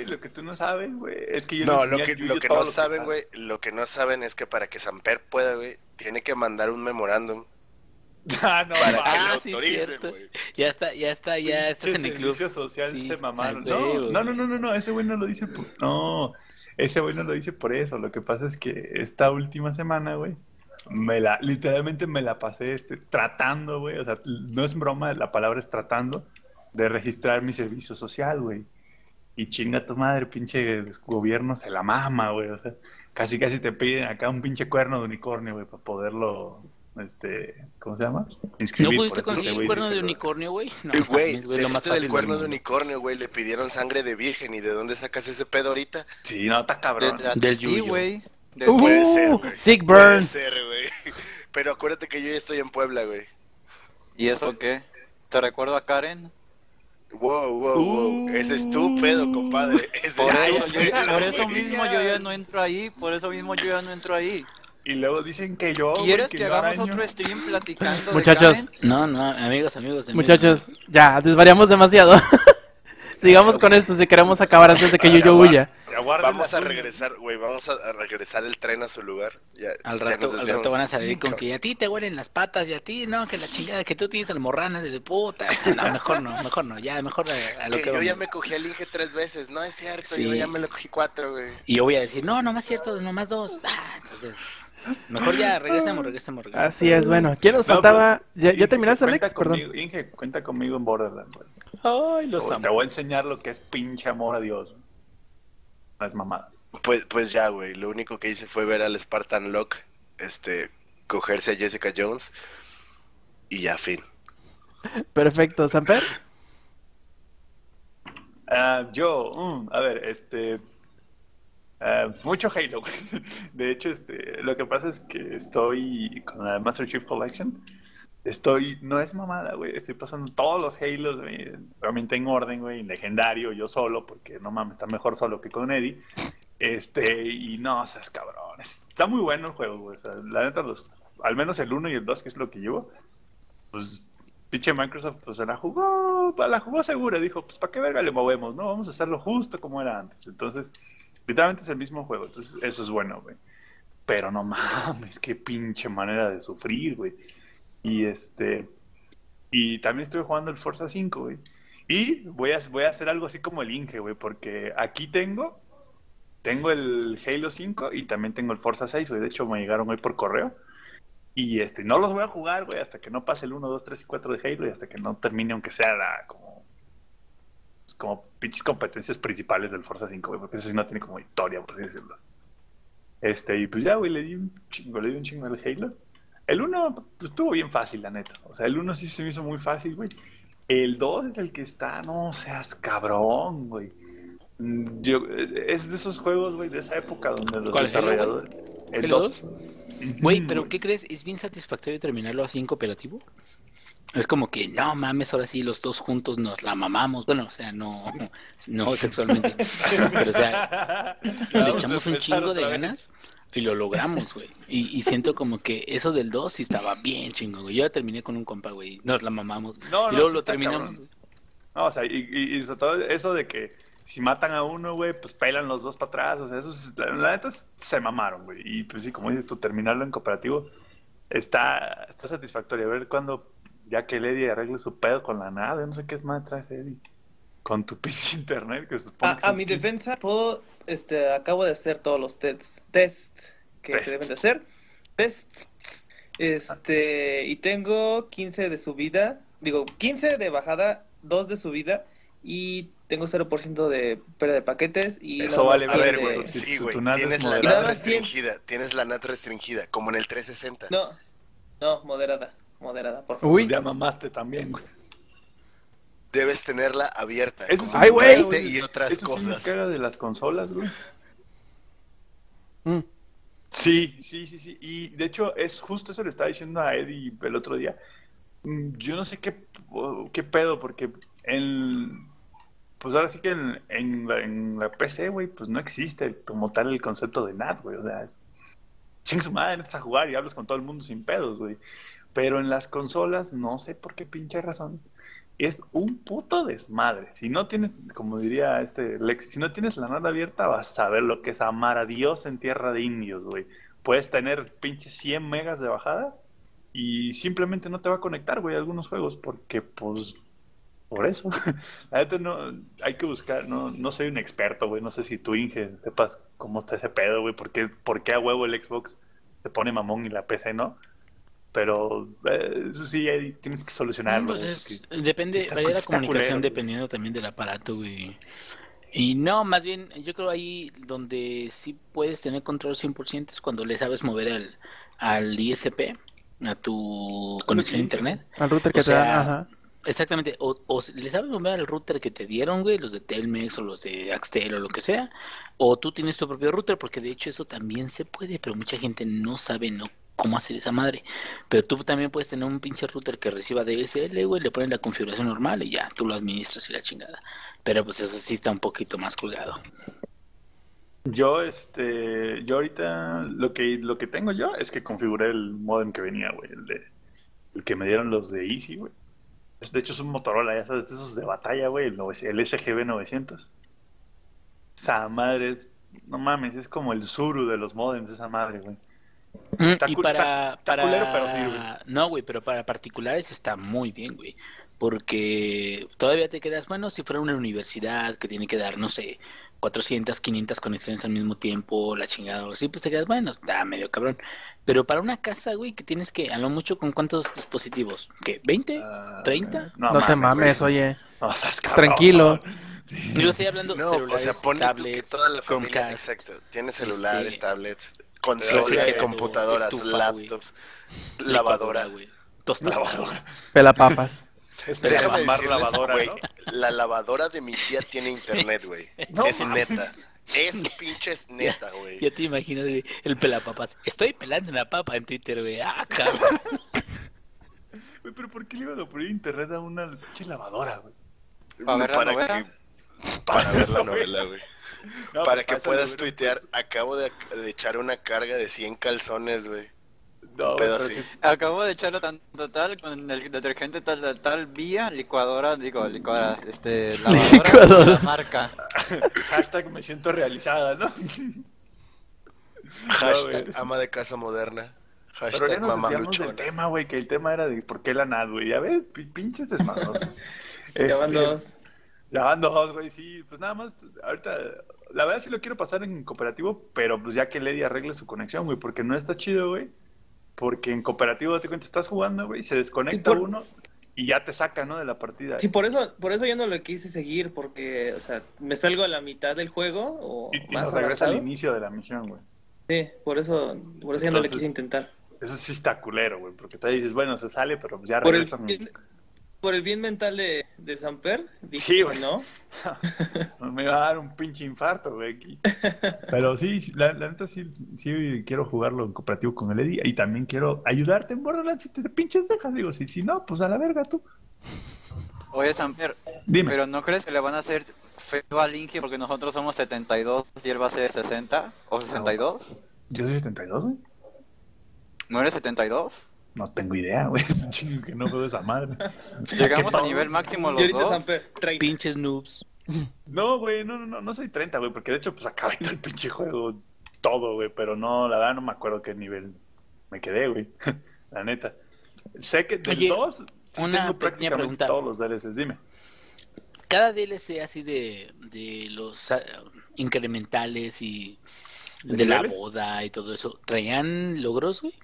es que yo le No, enseñé lo al que Yuyu no todo saben, sabe. güey, lo que no saben es que para que Samper pueda, güey, tiene que mandar un memorándum Ah, no, para que mames. lo sí, autoricen, cierto. güey. Ya estás en el club. Servicio social Sí, se mamaron. ah, güey, No, ese güey no lo dice no, ese güey no lo dice por eso. Lo que pasa es que esta última semana, güey, literalmente me la pasé tratando, güey, o sea, no es broma, la palabra es tratando de registrar mi servicio social, güey. Y chinga tu madre, pinche gobierno se la mama, güey, o sea, casi te piden acá un pinche cuerno de unicornio, güey, para poderlo, ¿cómo se llama? ¿No Inscribir. pudiste Por eso conseguir güey el cuerno dice, de unicornio, güey? No, Güey, mames, güey, lo más déjate fácil del cuerno de mundo. unicornio, güey, le pidieron sangre de virgen. ¿Y de dónde sacas ese pedo ahorita? Sí, no, está cabrón. Del Sí, Yuyo. güey. Puede ser, güey. Sick Puede burn. ser, güey. Pero acuérdate que yo ya estoy en Puebla, güey. ¿Y eso qué? ¿Te recuerdo a Karen? Wow. Ese es tu pedo, compadre. Ese Por es eso, tu yo- pedo, por eso güey. mismo yo ya no entro ahí. Por eso mismo yo ya no entro ahí. Y luego dicen que yo, güey, ¿Quieres que que yo hagamos araño. otro stream platicando Muchachos. de Karen? No, amigos. muchachos, ya, desvariamos demasiado. Sigamos con esto si queremos acabar antes de que Yuyo huya. Aguarden Vamos a las uñas. regresar, güey, vamos a regresar el tren a su lugar. Ya, Al ya rato, nos al desviamos. rato van a salir Bien, con cabrón. que a ti te huelen las patas y a ti no, que la chingada que tú tienes almorranas de puta. No, mejor no, ya, mejor a lo que Yo vamos. ya me cogí al Inge 3 veces, no es cierto, Sí. yo ya me lo cogí 4, güey. Y yo voy a decir, no es cierto, nomás 2. Entonces, mejor ya, regresemos. Así es, bueno, ¿quién nos No, faltaba? pues, ¿Ya Inge, terminaste, cuenta Alex? Perdón. conmigo, Inge, cuenta conmigo en Borderlands, güey. Ay, los Te amo. voy a enseñar lo que es pinche amor a Dios. es mamada. Pues ya, güey. Lo único que hice fue ver al Spartan Locke, cogerse a Jessica Jones y ya, fin. Perfecto, Samper. A ver, mucho Halo, güey. De hecho, lo que pasa es que estoy con la Master Chief Collection. No es mamada, güey. Estoy pasando todos los Halos, güey. Obviamente en orden, güey, en legendario, yo solo, porque no mames, está mejor solo que con Eddie. Y no, o sea, es cabrón. Está muy bueno el juego, güey. O sea, la neta, al menos el 1 y el 2, que es lo que llevo, pues, pinche Microsoft, pues, la jugó segura. Dijo, pues, ¿para qué verga le movemos? No, vamos a hacerlo justo como era antes. Entonces, literalmente es el mismo juego. Entonces, eso es bueno, güey. Pero no mames, qué pinche manera de sufrir, güey. Y también estuve jugando el Forza 5, güey. Y voy a hacer algo así como el Inge, güey, porque aquí tengo el Halo 5 y también tengo el Forza 6, güey. De hecho, me llegaron hoy por correo. Y no los voy a jugar, güey, hasta que no pase el 1, 2, 3 y 4 de Halo y hasta que no termine, aunque sea como pinches competencias principales del Forza 5, güey, porque ese sí no tiene como historia, por así decirlo. Y pues ya, güey, le di un chingo al Halo. El 1 pues, estuvo bien fácil, la neta. O sea, el 1 sí se me hizo muy fácil, güey. El 2 es el que está, no seas cabrón, güey. Es de esos juegos, güey, de esa época donde los ¿Cuál es Halo, desarrolladores... El ¿Halo 2. Güey, pero ¿qué crees? ¿Es bien satisfactorio terminarlo así en cooperativo? Es como que, no mames, ahora sí los dos juntos nos la mamamos. Bueno, o sea, no sexualmente. Pero, o sea, le echamos un chingo de ganas y lo logramos, güey. Y siento como que eso del 2 sí estaba bien chingo, güey. Yo ya terminé con un compa, güey. Nos la mamamos. No, y luego sí lo está terminamos. cabrón. No, o sea, y sobre todo eso de que si matan a uno, güey, pues pelan los dos para atrás. O sea, la neta se mamaron, güey. Y pues sí, como dices tú, terminarlo en cooperativo está satisfactorio. A ver cuando, ya que el Eddie arregle su pedo con la nada, no sé qué es más traes, Eddie. Con tu pinche internet, que se supone que A mi defensa, acabo de hacer todos los tests que se deben de hacer. Tests. Y tengo 15 de subida, 15 de bajada, 2 de subida y tengo 0% de pérdida de paquetes y eso nada vale, más A ver, 100 güey, de... sí, si güey, tu NAT tienes es la moderada. NAT Nada más 100. restringida, como en el 360. No, moderada, por favor. Uy, Ya mamaste también, güey. Debes tenerla abierta, Eso como sí Ay, me güey. caga, Fortnite y otras Eso sí me cosas. caga de las consolas, güey. mm, Sí. Y de hecho, es justo eso le estaba diciendo a Eddie el otro día. Yo no sé qué pedo, porque pues ahora sí que en la PC, güey, pues no existe como tal el concepto de NAT, güey. O sea, chingue su madre, entras a jugar y hablas con todo el mundo sin pedos, güey. Pero en las consolas, no sé por qué pinche razón, es un puto desmadre. Si no tienes, como diría Lex, si no tienes la NAT abierta, vas a ver lo que es amar a Dios en tierra de indios, güey. Puedes tener pinche 100 megas de bajada y simplemente no te va a conectar, güey, a algunos juegos, porque, pues, por eso. La neta no, hay que buscar, no soy un experto, güey, no sé si tú, Inge, sepas cómo está ese pedo, güey, por qué a huevo el Xbox se pone mamón y la PC no. Pero eso sí, ahí tienes que solucionarlo. Pues güey, depende, sí varía la está comunicación culero, dependiendo también del aparato, güey. Y no, más bien, yo creo ahí donde sí puedes tener control 100% es cuando le sabes mover al ISP, a tu conexión a internet. al router O que te dan, sea, ajá. exactamente, o le sabes mover al router que te dieron, güey, los de Telmex o los de Axtel o lo que sea, o tú tienes tu propio router, porque de hecho eso también se puede, pero mucha gente no sabe cómo hacer esa madre. Pero tú también puedes tener un pinche router que reciba DSL, güey, le ponen la configuración normal y ya, tú lo administras y la chingada. Pero pues eso sí está un poquito más colgado. Yo ahorita lo que tengo yo es que configuré el modem que venía, güey, el que me dieron los de Easy, güey. De hecho es un Motorola, ya sabes, esos de batalla, güey, el SGB 900. Esa madre no mames, es como el Zuru de los modems, esa madre, güey. Está Y está culero, pero sirve. No, güey, pero para particulares está muy bien, güey. Porque todavía te quedas, bueno, si fuera una universidad que tiene que dar, no sé, 400, 500 conexiones al mismo tiempo, la chingada o así, pues te quedas, bueno, está medio cabrón. Pero para una casa, güey, que tienes que, a lo mucho, ¿con cuántos dispositivos? ¿Qué? ¿20? ¿30? No te mames, güey. oye. No seas cabrón. Tranquilo. Yo estoy hablando No, o celulares, sea, pone tú que tablets, toda la familia, Chromecast, exacto, tiene celulares, este, tablets, consolas, refrigerador, computadoras, estufa, güey, laptops, licuadora, lavadora. güey, tostadora. Lavadora. Pelapapas. Es Pero una Déjame mamar decirles, lavadora, güey, ¿no? la lavadora de mi tía tiene internet, güey. No Es mames. neta. Es pinches neta, güey. Ya te imaginas, güey, el pelapapas. Estoy pelando una papa en Twitter, güey. Ah, cabrón. Güey, pero ¿por qué le iban a poner internet a una pinche lavadora, güey? ¿Para ver la novela? Para ver la novela, güey. No, Para pues, que eso puedas le tuitear, acabo de echar una carga de 100 calzones, güey. No, Un güey, pedo pero así. sí es- Acabo de echarlo tanto tal con el detergente tal vía licuadora, lavadora Licuadora. de la marca. Hashtag me siento realizada, ¿no? Hashtag güey. ama de casa moderna. Pero ya Hashtag nos mamá desviamos del luchona. tema, güey, que el tema era de por qué la NAD, güey. Ya ves, pinches desmadrosos. Ya van dos. Ya van dos, güey, sí. Pues nada más, ahorita, la verdad sí lo quiero pasar en cooperativo, pero pues ya que Lady arregle su conexión, güey, porque no está chido, güey. Porque en cooperativo, te cuenta, estás jugando, güey, se desconecta Y por- uno y ya te saca, ¿no? De la partida. Sí, por eso ya no lo quise seguir, porque, o sea, me salgo a la mitad del juego o Y más nos regresa al avanzado. inicio de la misión, güey. Sí, por eso ya no le Entonces, quise intentar. Eso sí está culero, güey, porque tú dices, bueno, se sale, pero pues ya Por el, regresa. por el bien mental de Samper, dije Sí, que güey. no. Me va a dar un pinche infarto, güey, aquí. Pero sí, la neta sí quiero jugarlo en cooperativo con el Eddie y también quiero ayudarte en Borderlands si te pinches dejas. Digo, si no, pues a la verga tú. Oye, Samper, Dime. ¿pero no crees que le van a hacer feo al Inge porque nosotros somos 72 y él va a ser 60 o 62? Yo soy 72, güey. ¿No eres 72? No tengo idea, güey. Es un chingo que no juego esa madre. Llegamos ¿Qué a pa- nivel máximo Y los ahorita dos. Samper, 30. Pinches noobs. No, güey, no soy 30, güey, porque de hecho, pues acabé todo el pinche juego, todo, güey, pero no, la verdad no me acuerdo qué nivel me quedé, güey. La neta. Sé que del Oye, 2 sí una tengo pequeña prácticamente pregunta. todos los DLCs, dime. Cada DLC así de los incrementales y ¿De de la niveles? boda y todo eso, ¿traían logros, güey?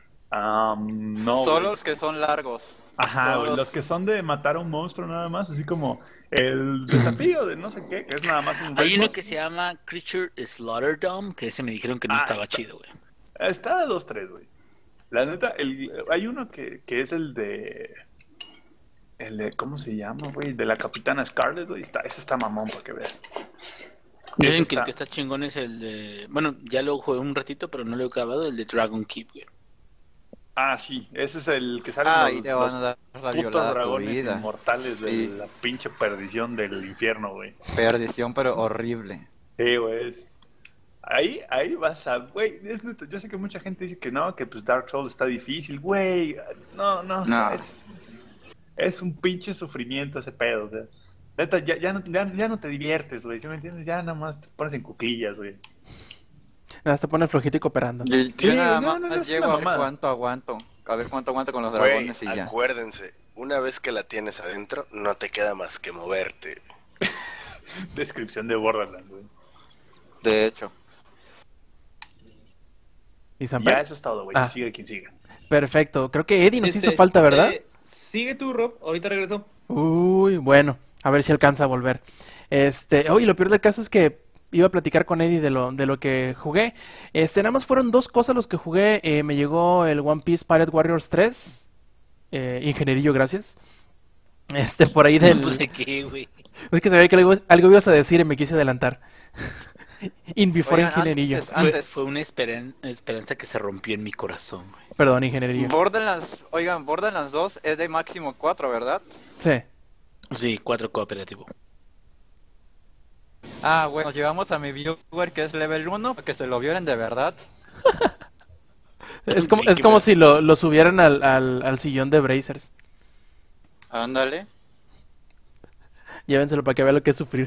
No, Solo güey. los que son largos. Ajá, Son güey, los que son de matar a un monstruo nada más, así como el desafío de no sé qué, que es nada más un Hay raid uno boss. que se llama Creature Slaughterdome, que ese me dijeron que no estaba está- chido, güey. Está de 2-3, güey. La neta, hay uno que es el de... ¿Cómo se llama, güey? De la Capitana Scarlet, güey. Ese está mamón, para que veas. Dicen Ese que el está- que está chingón es el de... Bueno, ya lo jugué un ratito, pero no lo he acabado, el de Dragon Keep, güey. Ah, sí, ese es el que sale Ahí los, te van los a dar la putos violada a tu dragones vida. inmortales de Sí. la pinche perdición del infierno, güey. Perdición, pero horrible. Sí, güey, Ahí vas a... Güey, es neta, yo sé que mucha gente dice que no, que pues Dark Souls está difícil, güey. No, o sea, No. es un pinche sufrimiento ese pedo, o sea. Neta, ya no te diviertes, güey, ¿sí me entiendes? Ya nada más te pones en cuclillas, güey. Nada, te pone flojito y cooperando. Yo Sí, nada no, más es llego una a ver mamada. cuánto aguanto. A ver cuánto aguanto con los Güey, dragones y ya. acuérdense, una vez que la tienes adentro, no te queda más que moverte. Descripción de Borderlands, güey. De hecho. ¿Y Ya Samper? eso es todo, güey. Ah. Sigue quien siga. Perfecto. Creo que Eddie nos Este, hizo falta, ¿verdad? Sigue tú, Rob. Ahorita regreso. Uy, bueno, a ver si alcanza a volver. Oye, lo peor del caso es que iba a platicar con Eddie de lo que jugué. Nada más fueron dos cosas los que jugué. Me llegó el One Piece Pirate Warriors 3. Ingenierillo, gracias. Por ahí del... Pues, ¿de qué, güey? Es que sabía que algo ibas a decir y me quise adelantar. Before Oigan, Ingenierillo. antes, Fue una esperanza que se rompió en mi corazón, güey. Perdón, Ingenierillo. Borderlands 2 es de máximo 4, ¿verdad? Sí. Sí, 4 cooperativo. Ah, bueno, llevamos a mi viewer que es level 1, para que se lo violen de verdad. Es como si lo subieran al sillón de Brazers. Ándale. Llévenselo para que vea lo que es sufrir.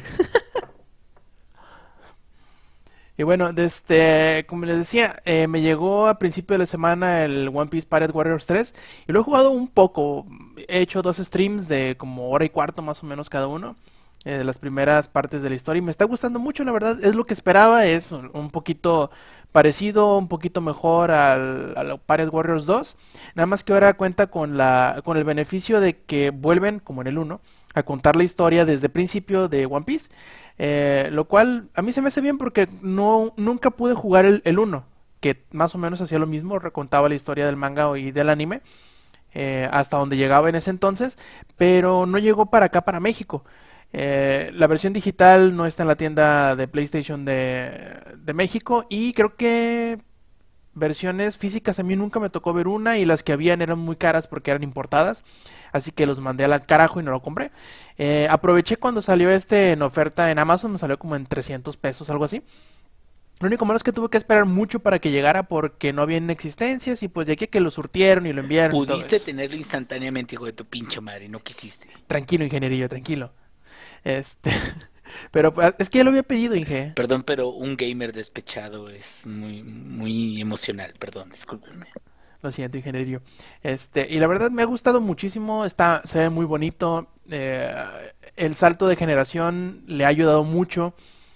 Y bueno, como les decía, me llegó a principio de la semana el One Piece Pirate Warriors 3 y lo he jugado un poco. He hecho 2 streams de como hora y cuarto más o menos cada uno. las primeras partes de la historia y me está gustando mucho, la verdad, es lo que esperaba, es un poquito parecido, un poquito mejor al Pirate Warriors 2, nada más que ahora cuenta con el beneficio de que vuelven, como en el 1, a contar la historia desde el principio de One Piece, lo cual a mí se me hace bien porque nunca pude jugar el 1, que más o menos hacía lo mismo, recontaba la historia del manga y del anime, hasta donde llegaba en ese entonces, pero no llegó para acá, para México. La versión digital no está en la tienda de PlayStation de México y creo que versiones físicas a mí nunca me tocó ver una y las que habían eran muy caras porque eran importadas, así que los mandé al carajo y no lo compré. Aproveché cuando salió en oferta en Amazon, me salió como en 300 pesos, algo así. Lo único malo es que tuve que esperar mucho para que llegara porque no habían existencias y pues de aquí a que lo surtieron y lo enviaron y todo Pudiste eso. tenerlo instantáneamente, hijo de tu pinche madre, no quisiste. Tranquilo, ingenierillo, tranquilo. Este, pero pues, es que ya lo había pedido, Inge. Perdón, pero un gamer despechado es muy, muy emocional, perdón, discúlpenme. Lo siento, ingenierillo. Y la verdad me ha gustado muchísimo, se ve muy bonito. El salto de generación le ha ayudado mucho.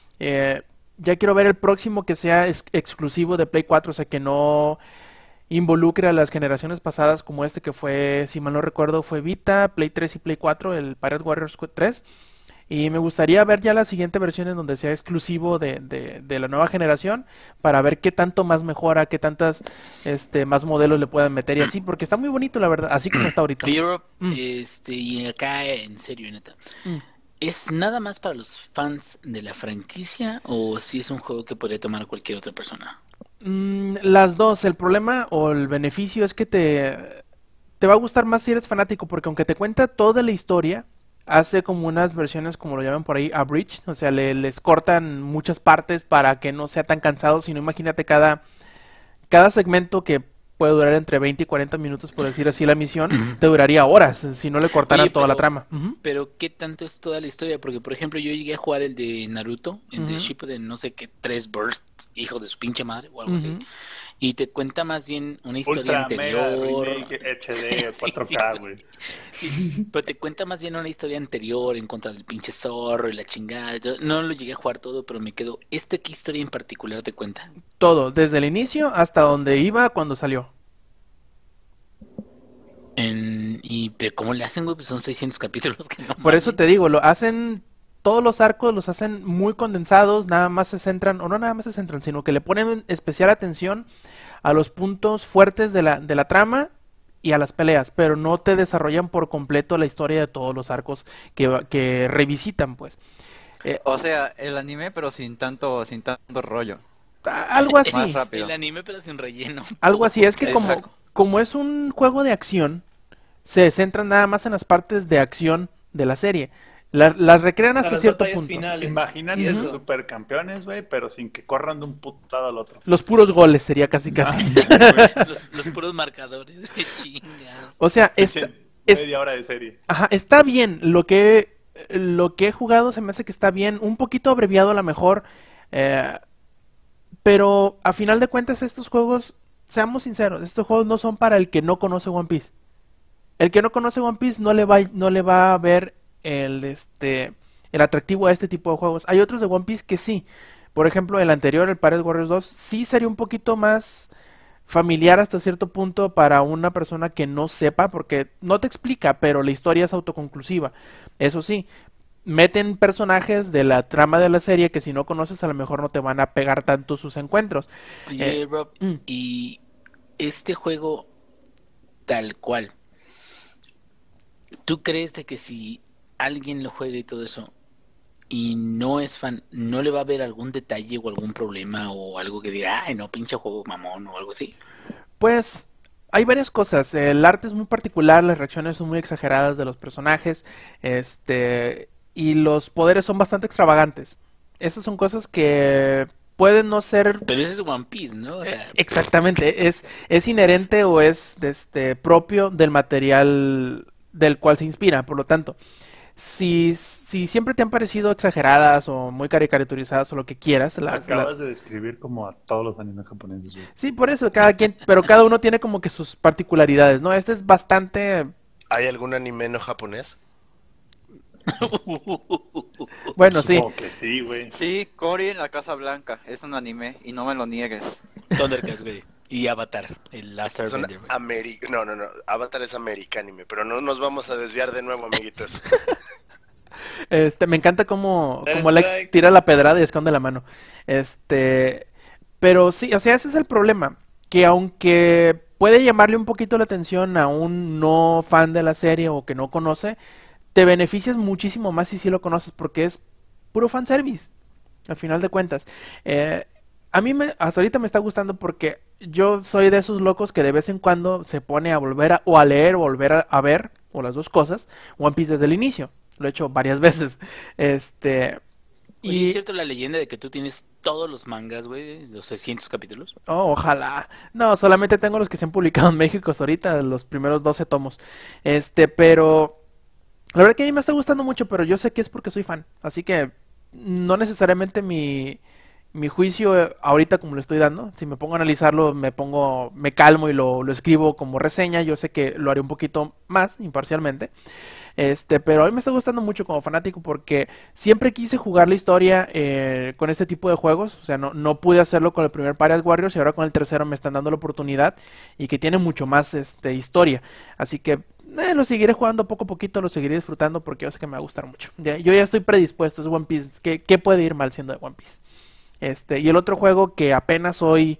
Ya quiero ver el próximo que sea exclusivo de Play 4, o sea que no involucre a las generaciones pasadas como este que fue, si mal no recuerdo, fue Vita, Play 3 y Play 4, el Pirate Warriors 3. Y me gustaría ver ya la siguiente versión en donde sea exclusivo de la nueva generación para ver qué tanto más mejora, qué tantas más modelos le puedan meter y así, porque está muy bonito la verdad, así como está ahorita. Europe, Mm, y acá en serio, neta, mm. ¿es nada más para los fans de la franquicia o si es un juego que podría tomar cualquier otra persona? Las dos, el problema o el beneficio es que te va a gustar más si eres fanático, porque aunque te cuenta toda la historia, hace como unas versiones, como lo llaman por ahí, abridged, o sea, les cortan muchas partes para que no sea tan cansado, sino imagínate cada segmento que puede durar entre 20 y 40 minutos, por decir así, la misión, te duraría horas, si no le cortaran Oye, toda la trama. Ujú, pero ¿qué tanto es toda la historia? Porque, por ejemplo, yo llegué a jugar el de Naruto, el de ujú, Shippuden, no sé qué, 3 Burst, hijo de su pinche madre, o algo así. ujú. Y te cuenta más bien una historia Ultra Mega anterior. Remake HD Sí, sí, 4K, güey. sí, pero te cuenta más bien una historia anterior en contra del pinche zorro y la chingada. Yo no lo llegué a jugar todo, pero me quedo. ¿Qué historia en particular te cuenta? Todo, desde el inicio hasta donde iba cuando salió. Pero ¿cómo le hacen, güey? Pues son 600 capítulos que no Por eso mames. te digo, todos los arcos los hacen muy condensados, nada más se centran, o no nada más se centran, sino que le ponen especial atención a los puntos fuertes de la trama y a las peleas, pero no te desarrollan por completo la historia de todos los arcos que revisitan, pues. Eh, O sea, el anime, pero sin tanto rollo. Algo Más así, rápido. El anime, pero sin relleno. algo así. Es que como, Exacto. como es un juego de acción, se centran nada más en las partes de acción de la serie. Las recrean A hasta las cierto batallas punto. finales. Y Imagínate los eso. supercampeones, güey, pero sin que corran de un putado al otro. Los puros goles sería casi casi. Los puros marcadores, de chinga. O sea, Pinche es- media hora de serie. ajá, está bien. Lo que he jugado se me hace que está bien. Un poquito abreviado a lo mejor. eh, pero a final de cuentas estos juegos, seamos sinceros, estos juegos no son para el que no conoce One Piece. El que no conoce One Piece no le va a ver el atractivo a este tipo de juegos. Hay otros de One Piece que sí. Por ejemplo, el anterior, el Pirate Warriors 2, sí sería un poquito más familiar hasta cierto punto para una persona que no sepa, porque no te explica, pero la historia es autoconclusiva. Eso sí, meten personajes de la trama de la serie que si no conoces a lo mejor no te van a pegar tanto sus encuentros. Oye, Eh, Rob, mm, y este juego tal cual, ¿tú crees de que si alguien lo juega y todo eso y no es fan, no le va a ver algún detalle o algún problema o algo que diga, ay, no, pinche juego mamón o algo así? Pues hay varias cosas. El arte es muy particular, las reacciones son muy exageradas de los personajes, y los poderes son bastante extravagantes. Esas son cosas que pueden no ser Pero ese es One Piece, ¿no? O sea, exactamente, es inherente o es propio del material del cual se inspira. Por lo tanto, si siempre te han parecido exageradas o muy caricaturizadas o lo que quieras, Acabas de describir como a todos los animes japoneses, güey. sí, por eso, cada quien, pero cada uno tiene como que sus particularidades, ¿no? Este es bastante. ¿Hay algún anime no japonés? Bueno, sí. Supongo que sí, güey. Sí, Cory en la Casa Blanca. Es un anime y no me lo niegues. Thundercats, güey. Y Avatar, el Last Son Airbender, güey. No, Avatar es americánime, pero no nos vamos a desviar de nuevo, amiguitos. Me encanta cómo Dale Alex strike. tira la pedrada y esconde la mano. Pero sí, o sea, ese es el problema. Que aunque puede llamarle un poquito la atención a un no fan de la serie o que no conoce, te beneficias muchísimo más si sí lo conoces porque es puro fanservice, al final de cuentas. Eh, hasta ahorita me está gustando porque yo soy de esos locos que de vez en cuando se pone a volver o a leer o volver a ver, o las dos cosas, One Piece desde el inicio. Lo he hecho varias veces. Este, Oye, ¿es y, cierto la leyenda de que tú tienes todos los mangas, güey? Los 600 capítulos. ojalá. No, solamente tengo los que se han publicado en México hasta ahorita, los primeros 12 tomos. Pero la verdad que a mí me está gustando mucho, pero yo sé que es porque soy fan. Así que no necesariamente mi juicio ahorita como lo estoy dando. Si me pongo a analizarlo, me calmo y lo escribo como reseña. Yo sé que lo haré un poquito más imparcialmente. Pero a mí me está gustando mucho como fanático porque siempre quise jugar la historia con este tipo de juegos. O sea, no pude hacerlo con el primer Pirate Warriors y ahora con el tercero me están dando la oportunidad y que tiene mucho más historia. Así que lo seguiré jugando poco a poquito, lo seguiré disfrutando porque yo sé que me va a gustar mucho. Yo ya estoy predispuesto, es One Piece. ¿Qué puede ir mal siendo de One Piece? Y el otro juego que apenas hoy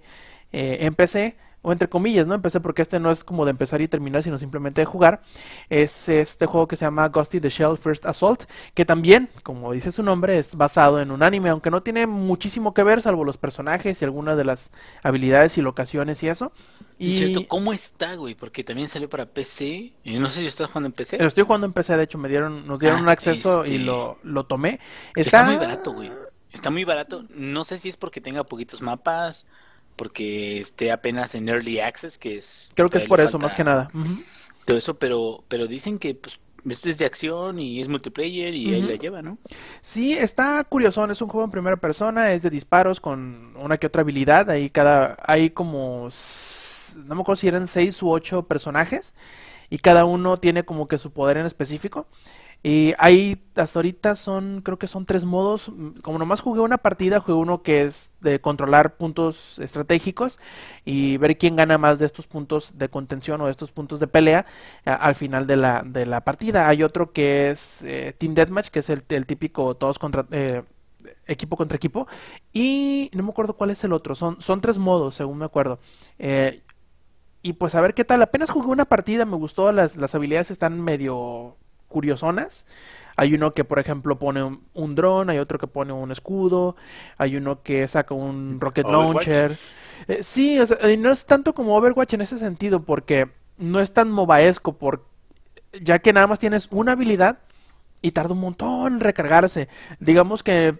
empecé, o entre comillas, ¿no? Empecé porque este no es como de empezar y terminar, sino simplemente de jugar. Es este juego que se llama Ghost in the Shell First Assault, que también, como dice su nombre, es basado en un anime, aunque no tiene muchísimo que ver, salvo los personajes y algunas de las habilidades y locaciones y eso. Y cierto, Y ¿cómo está, güey? Porque también salió para PC. Y no sé si estás jugando en PC. lo estoy jugando en PC, de hecho, nos dieron un acceso y lo tomé. Está muy barato, güey. Está muy barato. No sé si es porque tenga poquitos mapas, porque esté apenas en Early Access, que es... Creo que es todavía por le eso, más falta que nada. Ujú. todo eso, pero dicen que pues esto es de acción y es multiplayer y ahí la Ujú. lleva, ¿no? Sí, está curiosón, es un juego en primera persona, es de disparos con una que otra habilidad, hay como, no me acuerdo si eran 6 u 8 personajes, y cada uno tiene como que su poder en específico, y hasta ahorita creo que son 3 modos, como nomás jugué una partida, jugué uno que es de controlar puntos estratégicos, y ver quién gana más de estos puntos de contención o de estos puntos de pelea, al final de la partida. Hay otro que es Team Deathmatch, que es el típico todos contra equipo contra equipo. Y no me acuerdo cuál es el otro. Son 3 modos, según me acuerdo. Eh, y pues a ver qué tal. Apenas jugué una partida, me gustó. Las habilidades están medio curiosonas. Hay uno que, por ejemplo, pone un dron, hay otro que pone un escudo, hay uno que saca un rocket Overwatch. launcher. Sí, o sea, y no es tanto como Overwatch en ese sentido, porque no es tan mobaesco, ya que nada más tienes una habilidad y tarda un montón en recargarse. Digamos que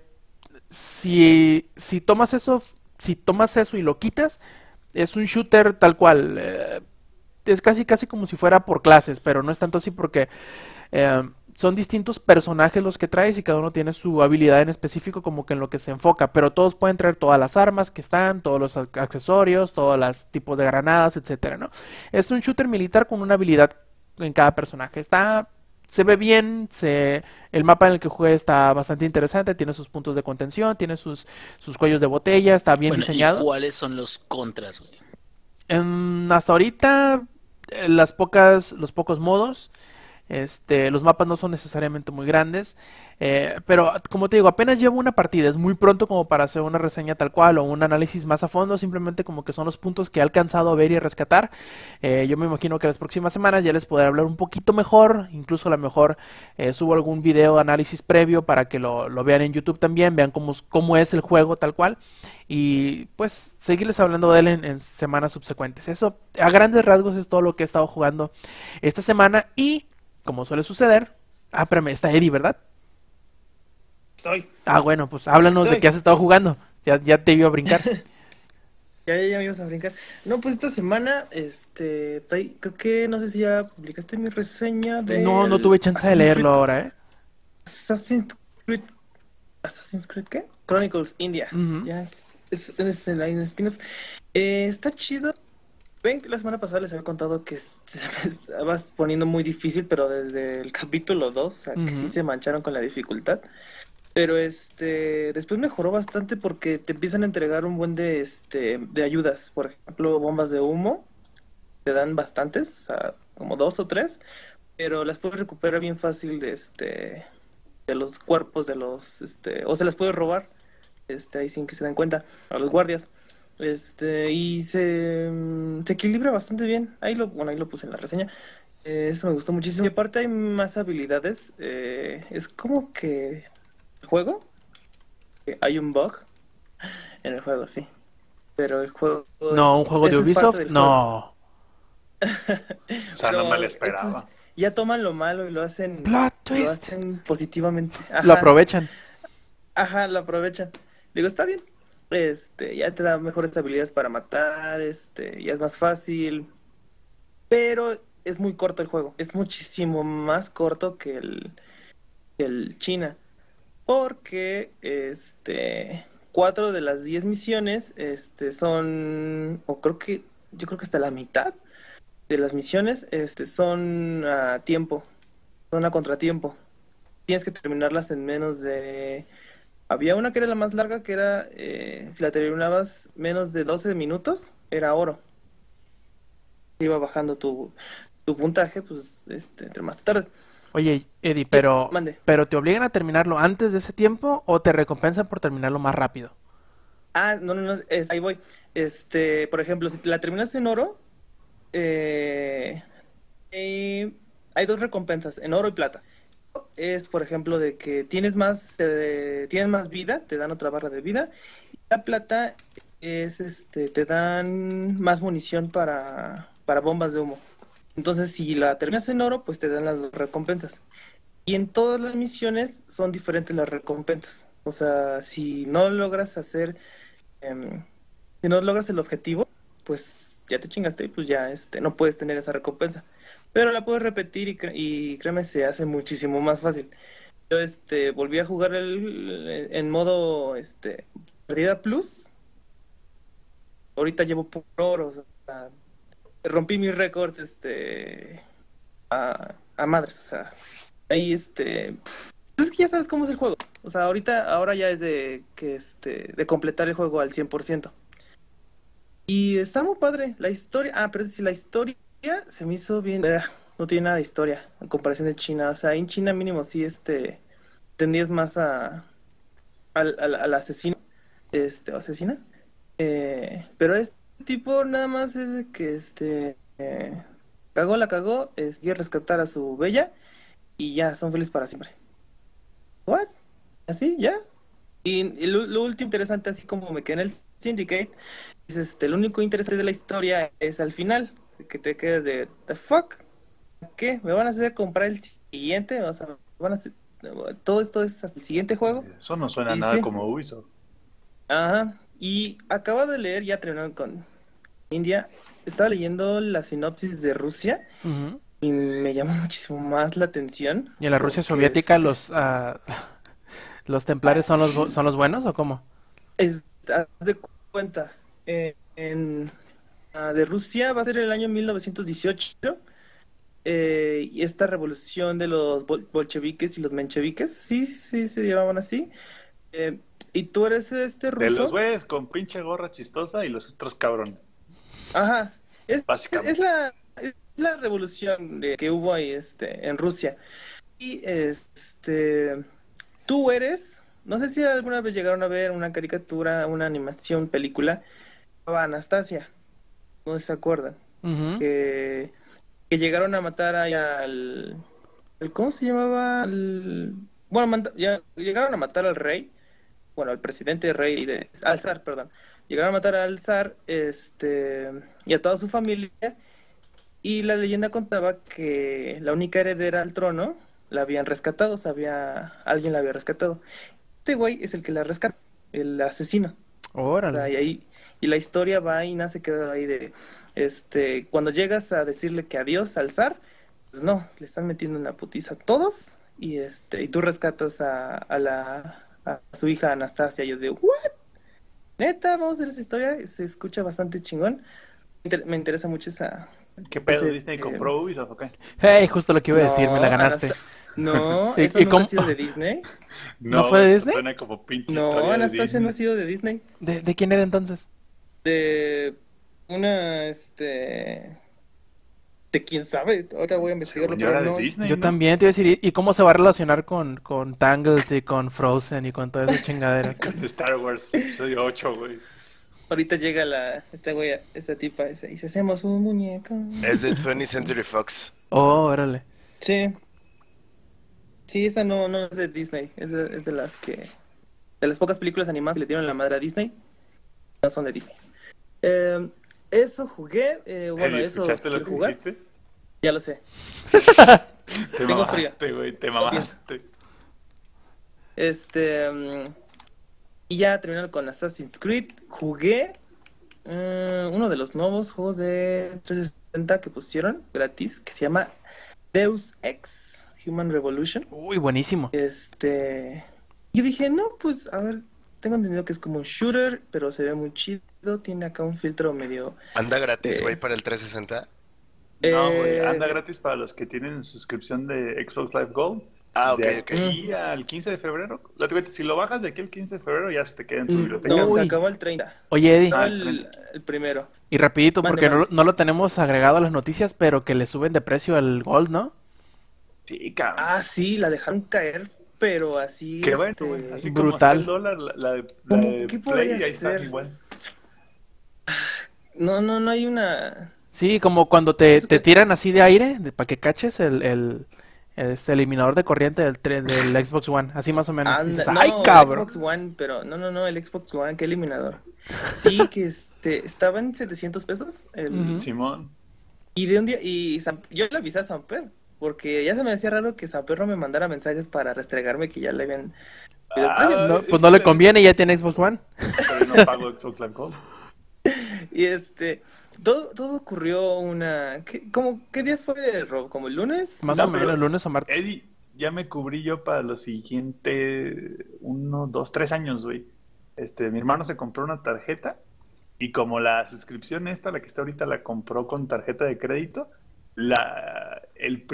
si tomas eso y lo quitas, es un shooter tal cual. Es casi casi como si fuera por clases, pero no es tanto así porque son distintos personajes los que traes y cada uno tiene su habilidad en específico como que en lo que se enfoca, pero todos pueden traer todas las armas que están, todos los accesorios, todos los tipos de granadas, etcétera, ¿no? Es un shooter militar con una habilidad en cada personaje. Se ve bien, el mapa en el que jugué está bastante interesante, tiene sus puntos de contención, tiene sus cuellos de botella, está bien Bueno, ¿y diseñado. cuáles son los contras, güey? Hasta ahorita, los pocos modos, los mapas no son necesariamente muy grandes, pero como te digo, apenas llevo una partida, es muy pronto como para hacer una reseña tal cual o un análisis más a fondo, simplemente como que son los puntos que he alcanzado a ver y a rescatar. Yo me imagino que las próximas semanas ya les podré hablar un poquito mejor, incluso a lo mejor subo algún video análisis previo para que lo vean en YouTube también, vean cómo es el juego tal cual y pues seguirles hablando de él en semanas subsecuentes. Eso a grandes rasgos es todo lo que he estado jugando esta semana y como suele suceder, espérame, está Eddie, ¿verdad? Estoy. Bueno, pues háblanos de Estoy. qué has estado jugando. Ya te iba a brincar. Ya me ibas a brincar. No, pues esta semana, creo que no sé si ya publicaste mi reseña No del tuve chance de leerlo ahora, ¿eh? Assassin's Creed. ¿Assassin's Creed qué? Chronicles India. Ujú. Ya es en spin-off. Está chido. Ven que la semana pasada les había contado que se me estaba poniendo muy difícil, pero desde el capítulo 2, o sea, que sí Ujú. se mancharon con la dificultad. Pero después mejoró bastante porque te empiezan a entregar un buen de ayudas. Por ejemplo, bombas de humo, te dan bastantes, o sea, como dos o tres, pero las puedes recuperar bien fácil de los cuerpos o se las puedes robar, ahí sin que se den cuenta, a los guardias. Y se equilibra bastante bien. Bueno, ahí lo puse en la reseña. Eso me gustó muchísimo. Y aparte hay más habilidades. Es como que el juego, hay un bug en el juego, sí. Pero el juego, No, un juego de eso es parte Ubisoft, del juego. no. O sea, no me lo Pero esperaba. ya toman lo malo y Plot lo twist. hacen positivamente. Lo Ajá, aprovechan. ajá, lo aprovechan. Digo, está bien. Ya te da mejores habilidades para matar, ya es más fácil. Pero es muy corto el juego. Es muchísimo más corto que el China. Porque, 4 de las 10 misiones, yo creo que hasta la mitad de las misiones, son a tiempo, son a contratiempo. Tienes que terminarlas en menos de... Había una que era la más larga, que era, si la terminabas menos de 12 minutos, era oro. Iba bajando tu puntaje, pues, entre más tarde. Oye, Eddie, Mande. pero ¿te obligan a terminarlo antes de ese tiempo o te recompensan por terminarlo más rápido? Ah, no, no, no, ahí voy. Por ejemplo, si te la terminas en oro, eh, hay dos recompensas, en oro y plata. Es, por ejemplo, de que tienes más vida, te dan otra barra de vida. Y la plata es, te dan más munición para bombas de humo. Entonces, si la terminas en oro, pues te dan las dos recompensas. Y en todas las misiones son diferentes las recompensas. O sea, em, si no logras el objetivo, pues ya te chingaste y pues ya no puedes tener esa recompensa. Pero la puedes repetir y créeme, se hace muchísimo más fácil. Yo volví a jugar en modo partida plus. Ahorita llevo por oro, o sea, rompí mis récords a madres, o sea, ahí pues es que ya sabes cómo es el juego. O sea, ahora ya es de completar el juego al 100%. Y está muy padre la historia. Ah, pero si la historia se me hizo bien. No tiene nada de historia en comparación de China. O sea, en China mínimo sí tendías más al asesino, o asesina. Pero este tipo nada más es de que la cagó, quiere rescatar a su bella y ya, son felices para siempre. ¿What? ¿Así? ¿Ya? Y lo último interesante, así como me quedé en el Syndicate, es lo único interesante de la historia es al final, que te quedas de ¿the fuck? ¿Qué? ¿Me van a hacer comprar el siguiente? O sea, ¿me van a hacer... todo esto es hasta el siguiente juego. Eso no suena Y nada sí, como Ubisoft. ajá. Y acabo de leer, ya terminaron con India, estaba leyendo la sinopsis de Rusia Ujú. y me llamó muchísimo más la atención ¿Y en la Rusia porque soviética los templarios son son los buenos o cómo? haz de cuenta, de Rusia va a ser el año 1918, y esta revolución de los bolcheviques y los mencheviques, sí, sí, se llamaban así. eh, y tú eres De los ruso, güeyes con pinche gorra chistosa y los otros cabrones, ajá, es básicamente. la revolución que hubo ahí en Rusia. Y no sé si alguna vez llegaron a ver una caricatura, una animación, película, llamaba Anastasia, no sé si se acuerdan, Ujú. que, que llegaron a matar ahí ¿cómo se llamaba? Bueno, ya llegaron a matar al rey, bueno, al presidente rey al zar, perdón. Llegaron a matar al zar, y a toda su familia, y la leyenda contaba que la única heredera al trono la habían rescatado, o sea, alguien la había rescatado. Este güey es el que la rescata, el asesino. O sea, Órale. y la historia va y nace queda ahí cuando llegas a decirle que adiós al zar, pues no, le están metiendo una putiza a todos y tú rescatas a su hija Anastasia. Yo digo, ¿what? Neta, vamos a hacer esa historia, se escucha bastante chingón. Me interesa mucho esa... ¿Qué pedo? ese, ¿Disney compró Ubisoft o qué? Hey, justo lo que iba a decir, me la no, ganaste. No, ¿Y- eso y nunca cómo- ha sido de Disney. ¿No fue de Disney? Suena como pinche No, historia de Anastasia no ha Disney. sido de Disney. ¿De quién era entonces? De una, de quién sabe. Ahora voy a investigarlo, Según yo era pero de no. Disney, Yo ¿no? también te iba a decir, ¿y cómo se va a relacionar con Tangled y con Frozen y con toda esa chingadera? Con Star Wars episodio 8, güey. Ahorita llega esta tipa esa, y si hacemos un muñeco. Es de 20th Century Fox. Oh, órale. Sí. Sí, esa no es de Disney. Es de las que. De las pocas películas animadas que le dieron la madre a Disney. No son de Disney. Eso jugué. Bueno, Eli, eso ¿escuchaste lo quiero que jugar. dijiste? Ya lo sé. Te Tengo frío. mamaste, güey, te mamaste. Y ya terminando con Assassin's Creed, jugué uno de los nuevos juegos de 360 que pusieron gratis, que se llama Deus Ex Human Revolution. Uy, buenísimo. Yo dije, no, pues a ver, tengo entendido que es como un shooter, pero se ve muy chido, tiene acá un filtro medio... Anda gratis, Eh. güey, para el 360. No, güey, Eh, anda gratis para los que tienen suscripción de Xbox Live Gold. Ah, ok, De ok. aquí al 15 de febrero. Si lo bajas de aquí al 15 de febrero, ya se te queda en tu biblioteca. No, se Uy. acabó el 30. Oye, Eddie, Acabó Ah, el primero. y rapidito, Mande, porque mande. no lo tenemos agregado a las noticias, pero que le suben de precio al Gold, ¿no? Sí, cabrón. Ah, sí, la dejaron caer, pero así, Qué bueno, güey. Así como brutal. está el dólar, la de ¿Cómo? Play, ¿Qué podría ahí está ser? igual. No hay una... Sí, como cuando te tiran así de aire, para que caches este eliminador de corriente del Xbox One, así más o menos. Y dices, Anda, ¡ay, no, cabrón! el Xbox One, pero no, el Xbox One, qué eliminador. Sí, que estaba en 700 pesos. Ujú. Simón. Y de un día, yo le avisé a Samper, porque ya se me decía raro que Samper no me mandara mensajes para restregarme que ya le habían subido el precio. No, pues no le conviene, ya tiene Xbox One. Pero yo no pago Xbox Live Gold. Y todo ocurrió ¿qué día fue, Rob? ¿Como el lunes? Más No, o menos, pero- lunes o martes. Eddie, ya me cubrí yo para los siguientes 1, 2, 3 años, güey. Mi hermano se compró una tarjeta y como la suscripción la que está ahorita, la compró con tarjeta de crédito, la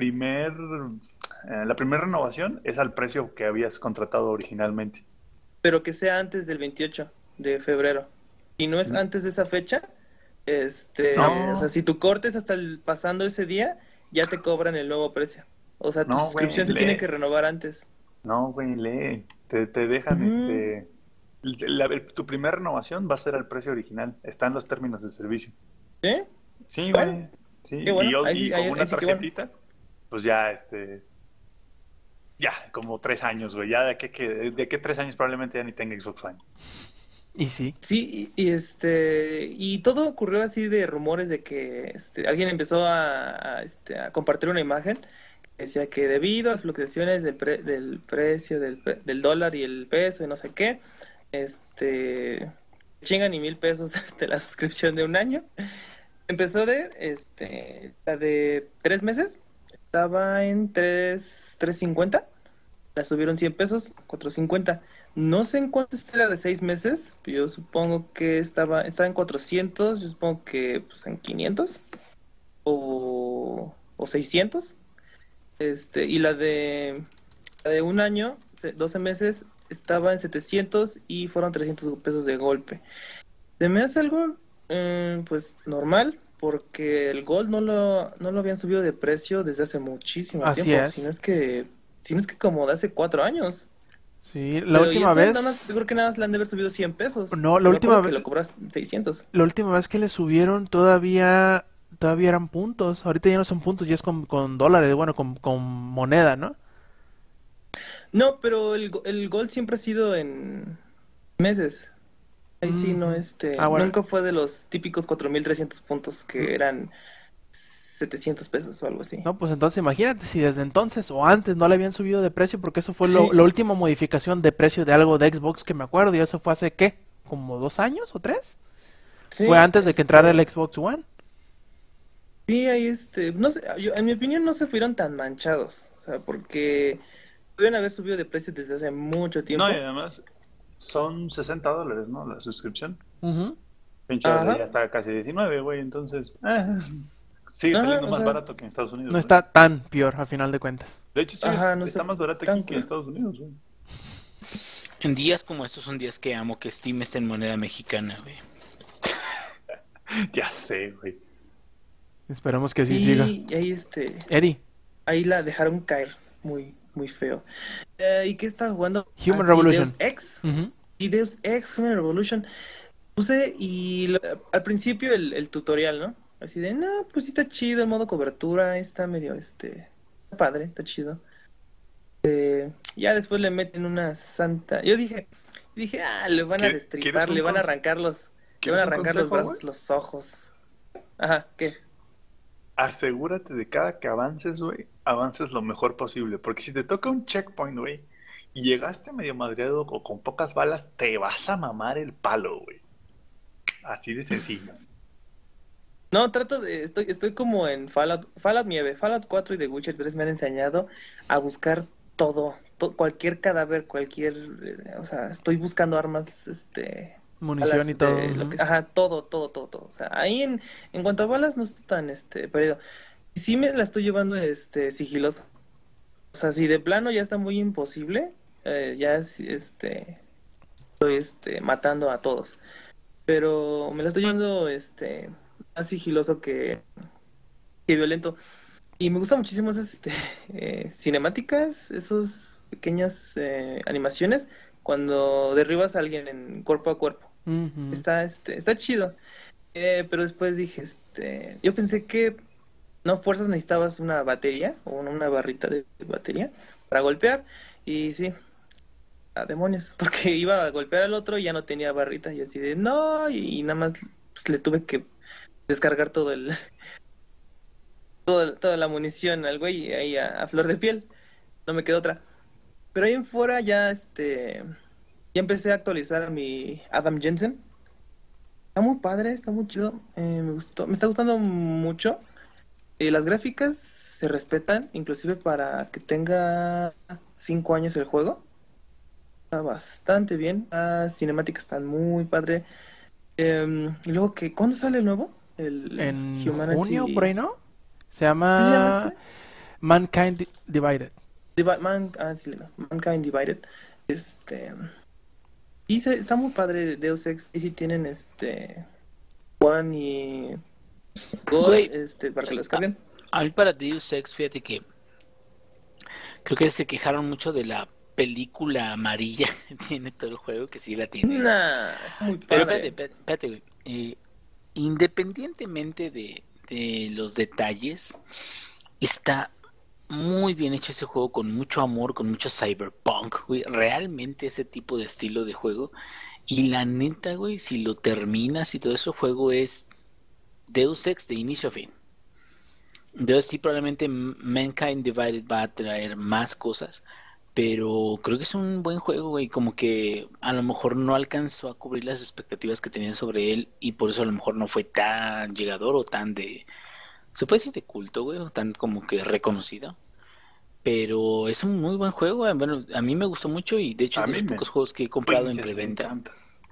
primera renovación es al precio que habías contratado originalmente. Pero que sea antes del 28 de febrero. Y no es antes de esa fecha, No. o sea, si tú cortes pasando ese día, ya te cobran el nuevo precio. O sea, tu No, suscripción güey, se tiene lee. que renovar antes. No, güey, lee. Te dejan Ujú. tu primera renovación va a ser al precio original. Están los términos de servicio. ¿Sí? Sí, Bueno, güey. Sí, qué bueno. y yo Ahí sí- y como ahí una sí que bueno. tarjetita, pues ya, ya, como 3 años, güey. Ya de qué 3 años probablemente ya ni tenga Xbox One. Y sí. Sí, y todo ocurrió así de rumores de que alguien empezó a compartir una imagen que decía que debido a las fluctuaciones del precio del dólar y el peso y no sé qué, chingan y 1,000 pesos la suscripción de un año. Empezó la de 3 meses, estaba en 3.50, la subieron 100 pesos, 4.50. No sé en cuánto está la de 6 meses, yo supongo que estaba en 400, yo supongo que pues, en 500 o 600. Y la de un año, 12 meses, estaba en 700 y fueron 300 pesos de golpe. Se me hace algo, pues, normal, porque el Gold no lo habían subido de precio desde hace muchísimo Así tiempo. es. Si no es que como de hace 4 años. Sí, la Pero última y eso vez. nada más, yo creo que nada más le han de haber subido 100 pesos. No, la Yo me última acuerdo que vez- lo cobras 600. La última vez que le subieron todavía eran puntos. Ahorita ya no son puntos, ya es con dólares, bueno, con moneda, ¿no? No, pero el Gold siempre ha sido en meses. Ahí sí no, Ujú. Ah, bueno. nunca fue de los típicos 4,300 puntos que eran 700 pesos o algo así. No, pues entonces imagínate si desde entonces o antes no le habían subido de precio, porque eso fue Sí. la última modificación de precio de algo de Xbox que me acuerdo, y eso fue hace, ¿qué? ¿Como 2 años o 3? Sí, Fue antes de que entrara el Xbox One. Sí, ahí no sé, en mi opinión no se fueron tan manchados, o sea, porque deben haber subido de precio desde hace mucho tiempo. No, y además son $60, ¿no? La suscripción. Ujú. Pinche Ajá. ya está casi 19, güey, entonces sigue Ajá, saliendo o más sea, barato que en Estados Unidos, No güey. está tan peor a final de cuentas. De hecho, sí, ajá, no está está más barato tan aquí que en cool. Estados Unidos, güey. En días como estos son días que amo que Steam esté en moneda mexicana, güey. Ya sé, güey. Esperamos que sí siga. Sí, y ahí Eddie, ahí la dejaron caer muy, muy feo. ¿Y qué estaba jugando? Human Así, Revolution. Deus Ex. Ujú. Y Deus Ex Human Revolution. Puse al principio el tutorial, ¿no? Así de, no, pues sí está chido el modo cobertura, está medio, está padre, está chido. Ya después le meten una santa. Yo dije, le van a ¿Quieres destripar, un, le van a conse- arrancar le van ¿Quieres a un arrancar los consejo, güey? brazos, los ojos. Ajá, ¿qué? Asegúrate de cada que avances, güey, avances lo mejor posible. Porque si te toca un checkpoint, güey, y llegaste medio madreado o con pocas balas, te vas a mamar el palo, güey. Así de sencillo. No, estoy como en Fallout Nieve, Fallout 4 y The Witcher 3 me han enseñado a buscar todo, cualquier cadáver, o sea, estoy buscando armas, Munición y balas todo. de lo Ujú. que, ajá, todo, todo, todo, todo. O sea, ahí en cuanto a balas no estoy tan, perdido. Y sí me la estoy llevando, sigiloso. O sea, si de plano ya está muy imposible, ya, estoy, matando a todos. Pero me la estoy llevando, más sigiloso que violento. Y me gustan muchísimo esas cinemáticas, esas pequeñas animaciones cuando derribas a alguien en cuerpo a cuerpo. Ujú. Está chido. Pero después dije, yo pensé que no fuerzas necesitabas una batería o una barrita de batería para golpear. Y sí, a demonios, porque iba a golpear al otro y ya no tenía barrita. Y así de no, y nada más pues, le tuve que descargar toda la munición al güey ahí a flor de piel. No me quedó otra. Pero ahí en fuera ya ya empecé a actualizar a mi Adam Jensen. Está muy padre, está muy chido. Me gustó, me está gustando mucho. Las gráficas se respetan, inclusive para que tenga 5 años el juego. Está bastante bien. Las cinemáticas están muy padre. Y luego que, ¿cuándo sale el nuevo? El En junio, por Humanity. ahí, ¿no? Se ¿Qué se llama llama ese? Divided. Sí, no, Mankind Divided. Este. Y está muy padre Deus Ex. Y si tienen One y God, Güey, para que lo a, descarguen. a mí para Deus Ex, fíjate que creo que se quejaron mucho de la película amarilla que tiene todo el juego, que sí la tiene, güey. Nah, está muy Pero espérate, padre. espérate, güey. Independientemente de los detalles, está muy bien hecho ese juego, con mucho amor, con mucho cyberpunk, güey. Realmente ese tipo de estilo de juego. Y la neta, güey, si lo terminas y todo eso, juego es Deus Ex de inicio a fin. Entonces sí, probablemente Mankind Divided va a traer más cosas, pero creo que es un buen juego, güey, como que a lo mejor no alcanzó a cubrir las expectativas que tenían sobre él y por eso a lo mejor no fue tan llegador o tan se puede decir de culto, güey, o tan como que reconocido. Pero es un muy buen juego, güey. Bueno, a mí me gustó mucho y de hecho es A de mí los me pocos juegos que he comprado en pinches me preventa. encanta.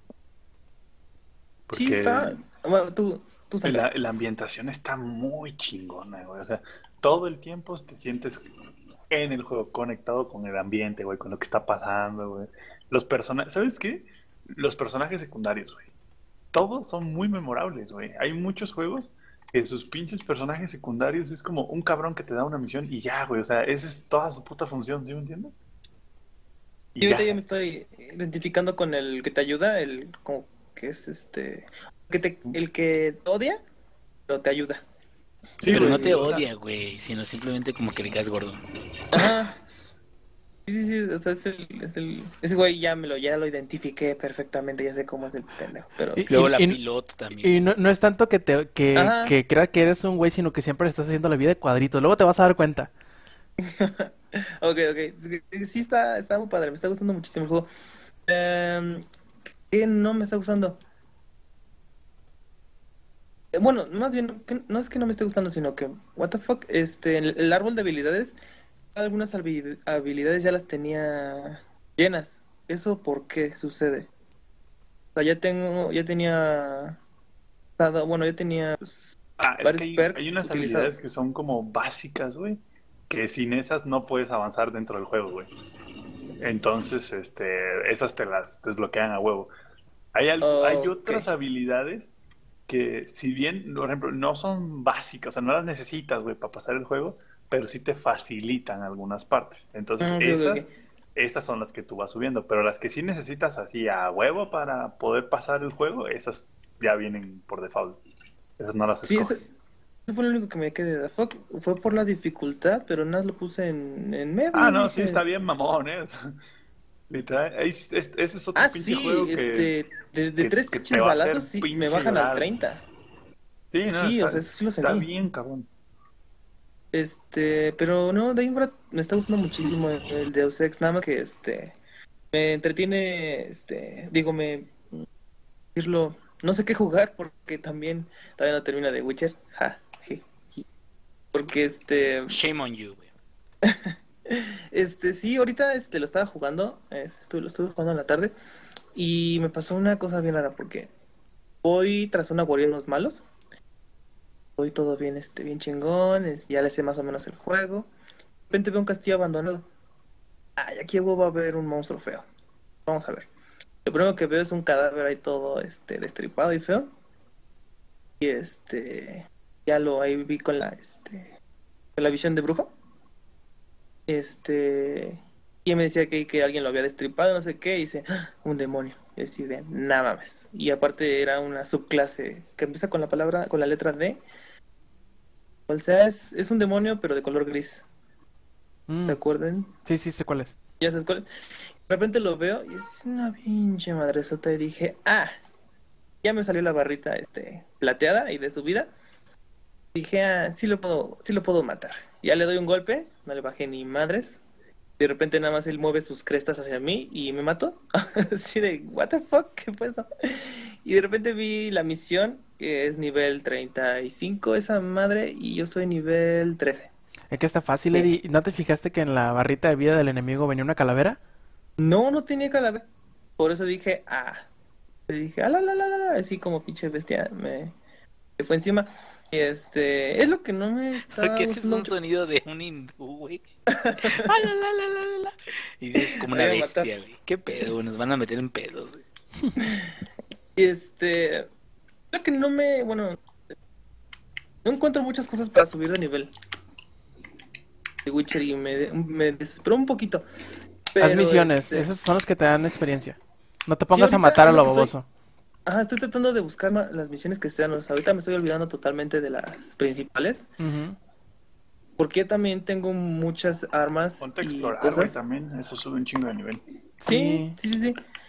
Sí, Porque está. Bueno, tú Santa. la ambientación está muy chingona, güey. O sea, todo el tiempo te sientes en el juego conectado con el ambiente, güey, con lo que está pasando, güey. Los personajes, ¿sabes qué? Los personajes secundarios, güey. Todos son muy memorables, güey. Hay muchos juegos que sus pinches personajes secundarios es como un cabrón que te da una misión y ya, güey. O sea, esa es toda su puta función, ¿sí me entiendes? Y Y ahorita ya. yo me estoy identificando con el que te ayuda, el como que es el que te odia, pero te ayuda. Sí, Pero no güey. te O sea, odia, güey, sino simplemente como que le caes gordo. Ajá. Sí, sí, sí, o sea, ese güey ya lo identifiqué perfectamente, ya sé cómo es el pendejo, pero, Y, Luego la y- y- piloto también. y no es tanto ajá, que creas que eres un güey, sino que siempre estás haciendo la vida de cuadritos. Luego te vas a dar cuenta. ok, sí está muy padre, me está gustando muchísimo el juego. Em, ¿Qué no me está gustando? Bueno, más bien, no es que no me esté gustando, sino que, what the fuck, el árbol de habilidades, algunas habilidades ya las tenía llenas. ¿Eso por qué sucede? O sea, ya tenía Bueno, yo tenía pues, Es que varios hay perks unas utilizados. habilidades que son como básicas, güey, que sin esas no puedes avanzar dentro del juego, güey. Entonces, esas te las desbloquean a huevo. Hay Ok. otras habilidades que, si bien, por ejemplo, no son básicas, o sea, no las necesitas, güey, para pasar el juego, pero sí te facilitan algunas partes. Entonces, Ok, ok, ok. estas son las que tú vas subiendo, pero las que sí necesitas así a huevo para poder pasar el juego, esas ya vienen por default. Esas no las Sí, eso escoges. fue lo único que me quedé de fuck. Fue por la dificultad, pero nada, lo puse en medio. No, sí, Dije, está bien mamón, ¿eh? O sea, literal, ese es otro ah, pinche sí, juego que, de tres que te pinches va a balazos, hacer sí, me pinche bajan al llorar. 30. Sí, no, Sí, o sea, eso sí lo está sentí. bien, cabrón. Pero no, de ahí en fuera me está gustando muchísimo el Deus Ex, nada más que me entretiene, digo, decirlo, no sé qué jugar porque también todavía no termina de Witcher. Ja, ji. Porque Shame on you, güey. sí, ahorita lo estaba jugando, lo estuve jugando en la tarde y me pasó una cosa bien rara porque voy tras una guardia de unos malos, voy todo bien, bien chingón, ya le sé más o menos el juego. De repente veo un castillo abandonado. Ay, aquí va a haber un monstruo feo. Vamos a ver. Lo primero que veo es un cadáver ahí todo, destripado y feo. Y ya lo ahí vi con la visión de brujo. Y él me decía que alguien lo había destripado, no sé qué, y dice, "Ah, un demonio". Y así de, nada más. Y aparte era una subclase que empieza con con la letra D. O sea, es un demonio, pero de color gris. ¿Se Mm, acuerdan? sí, sí, sé cuál es. ¿Ya sabes cuál es? De repente lo veo y es una pinche madresota y dije, ah, ya me salió la barrita, plateada y de subida. Dije, ah, sí lo puedo matar. Ya le doy un golpe, no le bajé ni madres. De repente nada más él mueve sus crestas hacia mí y me mató. Así de, what the fuck, ¿qué fue eso? Y de repente vi la misión, que es nivel 35 esa madre, y yo soy nivel 13. Es que está fácil, Eh, Eddie. ¿No te fijaste que en la barrita de vida del enemigo venía una calavera? no tenía calavera. Por eso dije, ah. Le dije, ah, así como pinche bestia, me fue encima. Y es lo que no me está Porque ese es gustando un mucho. sonido de un hindú, güey. Ah, la. Y es como Me una voy a matar. bestia, güey. ¿Qué pedo, güey? Nos van a meter en pedos, güey. Y lo que bueno, no encuentro muchas cosas para subir de nivel de Witcher y me desesperó un poquito. Haz Pero misiones, esas son las que te dan experiencia. No te sí, pongas a ahorita matar a es lo lo que estoy. baboso. Ajá, estoy tratando de buscar las misiones que sean. O sea, ahorita me estoy olvidando totalmente de las principales. Ujú. Porque también tengo muchas armas Ponte a y explorar, güey, cosas. también. Eso sube un chingo de nivel. Sí, Sí. sí.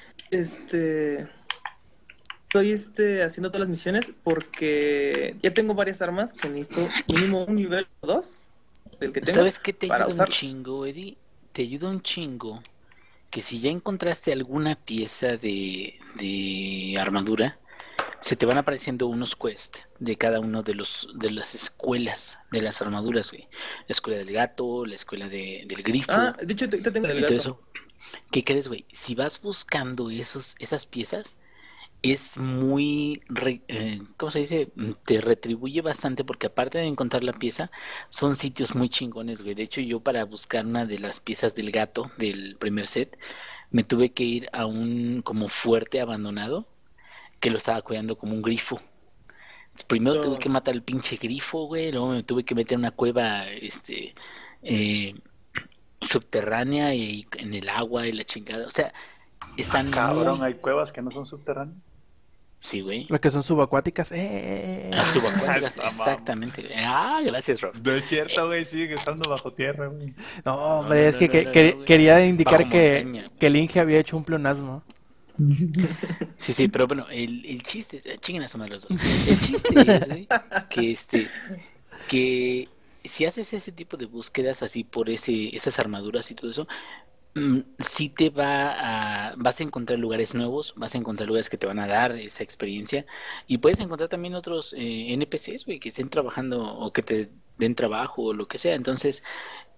Estoy haciendo todas las misiones porque ya tengo varias armas que necesito mínimo un nivel o dos del que tengo ¿Sabes qué te para ayuda un usarlos. chingo, Eddie? Te ayuda un chingo que si ya encontraste alguna pieza de armadura, se te van apareciendo unos quests de cada uno de las escuelas de las armaduras, güey. La escuela del gato, la escuela del grifo Ah, de hecho, ahorita tengo el y todo gato. eso. ¿Qué crees, güey? Si vas buscando esas piezas, es muy, ¿cómo se dice? Te retribuye bastante porque aparte de encontrar la pieza, son sitios muy chingones, güey. De hecho, yo para buscar una de las piezas del gato del primer set, me tuve que ir a un como fuerte abandonado que lo estaba cuidando como un grifo. Primero tuve que Yo- matar al pinche grifo, güey, luego me tuve que meter en una cueva, eh, subterránea y en el agua y la chingada. O sea, están Cabrón, muy... hay cuevas que no son subterráneas. Sí, güey. Lo que son subacuáticas. A subacuáticas, Esa mamá. exactamente, güey. Ah, gracias, Rob. No es cierto, güey, siguen estando bajo tierra, güey. No, No, hombre, es que, güey. quería indicar Bajo montaña, que güey. el Inge había hecho un pleonasmo. Sí, pero bueno, el chiste es, chinguen a su madre los dos. El chiste es, güey, que que si haces ese tipo de búsquedas así por esas armaduras y todo eso, sí vas a encontrar lugares nuevos, vas a encontrar lugares que te van a dar esa experiencia y puedes encontrar también otros NPCs, güey, que estén trabajando o que te den trabajo o lo que sea. Entonces,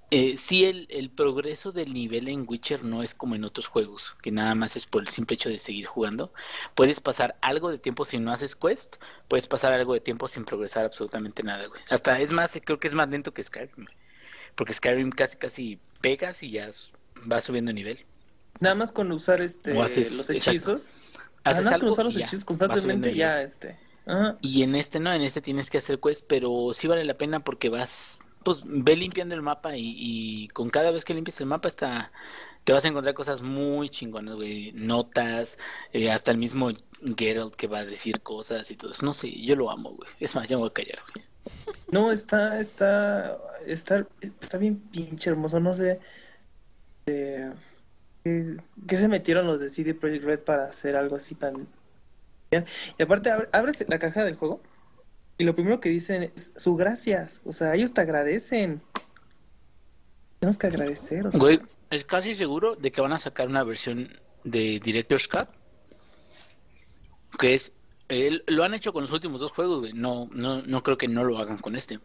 Sí, el progreso del nivel en Witcher no es como en otros juegos, que nada más es por el simple hecho de seguir jugando. Puedes pasar algo de tiempo si no haces quest, puedes pasar algo de tiempo sin progresar absolutamente nada, güey. Hasta es más, creo que es más lento que Skyrim, güey. Porque Skyrim casi pegas y ya vas subiendo de nivel. Nada más con usar O haces, los exacto, hechizos. haces Nada más con algo usar los y ya, hechizos vas subiendo de constantemente, nivel. ya Ajá. Y en este no, en este tienes que hacer quest, pero sí vale la pena porque vas, pues ve limpiando el mapa y con cada vez que limpies el mapa te vas a encontrar cosas muy chingonas, güey, notas, hasta el mismo Geralt que va a decir cosas y todo eso. No sé, yo lo amo, güey. Es más, ya me voy a callar, güey. No, está bien pinche hermoso, no sé. ¿Qué se metieron los de CD Projekt Red para hacer algo así tan bien? Y aparte, abres la caja del juego y lo primero que dicen es su gracias. O sea, ellos te agradecen. Tenemos que agradecer, o sea. Güey, es casi seguro de que van a sacar una versión de Director's Cut, que es, lo han hecho con los últimos dos juegos, güey. No creo que no lo hagan con este.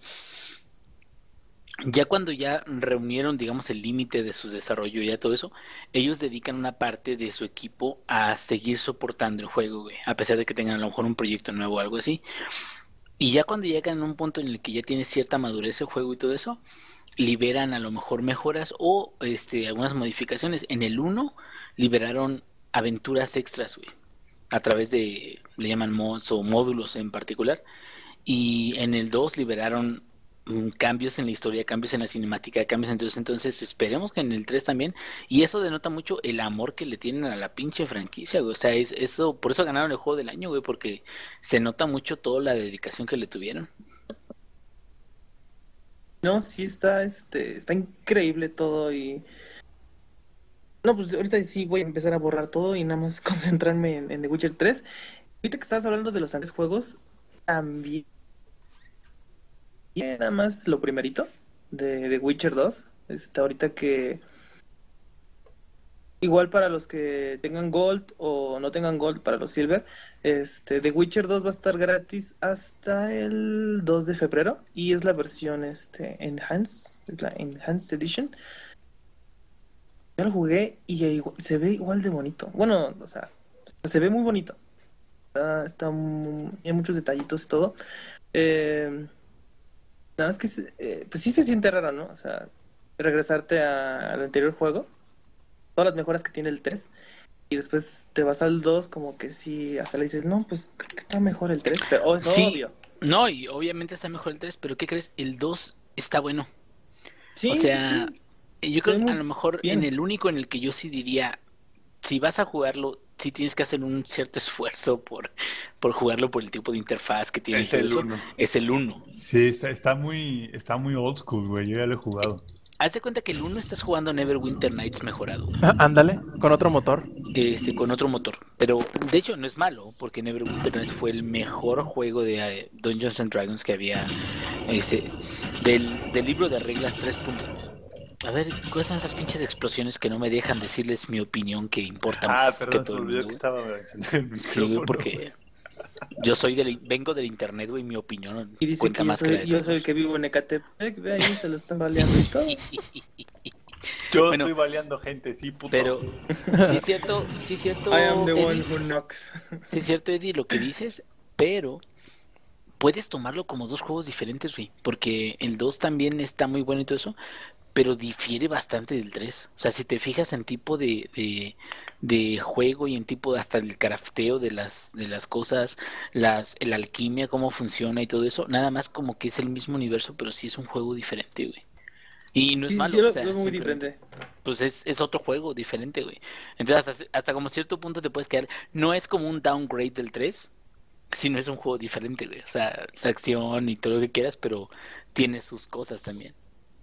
Ya cuando ya reunieron, digamos, el límite de su desarrollo y ya todo eso, ellos dedican una parte de su equipo a seguir soportando el juego, güey, a pesar de que tengan a lo mejor un proyecto nuevo o algo así. Y ya cuando llegan a un punto en el que ya tiene cierta madurez el juego y todo eso, liberan a lo mejor mejoras o algunas modificaciones. En el uno liberaron aventuras extras, güey, a través de, le llaman mods o módulos en particular. Y en el 2 liberaron cambios en la historia, cambios en la cinemática, cambios en todo eso. Entonces esperemos que en el 3 también. Y eso denota mucho el amor que le tienen a la pinche franquicia, güey. O sea, eso, por eso ganaron el juego del año, güey, porque se nota mucho toda la dedicación que le tuvieron. No, sí está increíble todo y... No, pues ahorita sí voy a empezar a borrar todo y nada más concentrarme en The Witcher 3. Ahorita que estabas hablando de los anteriores juegos, también nada más lo primerito de The Witcher 2. Ahorita que igual para los que tengan Gold o no tengan Gold para los Silver, The Witcher 2 va a estar gratis hasta el 2 de febrero y es la versión Enhanced, es la Enhanced Edition. Ya lo jugué y se ve igual de bonito. Bueno, o sea, se ve muy bonito. Hay muchos detallitos y todo. Nada más que pues sí se siente raro, ¿no? O sea, regresarte al anterior juego, todas las mejoras que tiene el 3 y después te vas al 2 como que sí, hasta le dices, no, pues creo que está mejor el 3, pero es Sí, obvio. no, y obviamente está mejor el 3, pero ¿qué crees? El 2 está bueno. Sí, O sí, sea, sí, yo se ve creo que a muy lo mejor en bien. el único en el que yo sí diría, si vas a jugarlo, sí tienes que hacer un cierto esfuerzo por jugarlo por el tipo de interfaz que tiene y Es todo el eso, uno. es el uno. Sí, está muy old school, güey. Yo ya lo he jugado. Haz de cuenta que el uno estás jugando Neverwinter Nights mejorado, güey. Ándale, con otro motor. Con otro motor. Pero de hecho no es malo, porque Neverwinter Nights fue el mejor juego de Dungeons and Dragons que había, este, del libro de reglas 3. A ver, ¿cuáles son esas pinches explosiones que no me dejan decirles mi opinión que importa más que Perdón, se todo me el olvidó mundo, que güey? estaba encendiendo el Sí, güey, micrófono. porque yo vengo del internet, güey, y mi opinión Y dice cuenta que más que la de yo soy el todos. que vivo en Ecatepec, ve ahí se lo están baleando y todo. Yo Bueno, estoy baleando gente, sí, puto. pero sí es cierto, I am the one Eddie, who knocks. sí es cierto, Eddie, lo que dices, pero puedes tomarlo como dos juegos diferentes, güey, porque el 2 también está muy bueno y todo eso, pero difiere bastante del 3. O sea, si te fijas en tipo de juego y en tipo hasta el crafteo de las cosas, la alquimia, cómo funciona y todo eso, nada más como que es el mismo universo, pero sí es un juego diferente, güey. Y no es Sí, sí, malo, o lo sea, veo muy simplemente, diferente. pues es otro juego diferente, güey. Entonces, hasta como cierto punto te puedes quedar, no es como un downgrade del 3, sino es un juego diferente, güey. O sea, es acción y todo lo que quieras, pero tiene sus cosas también.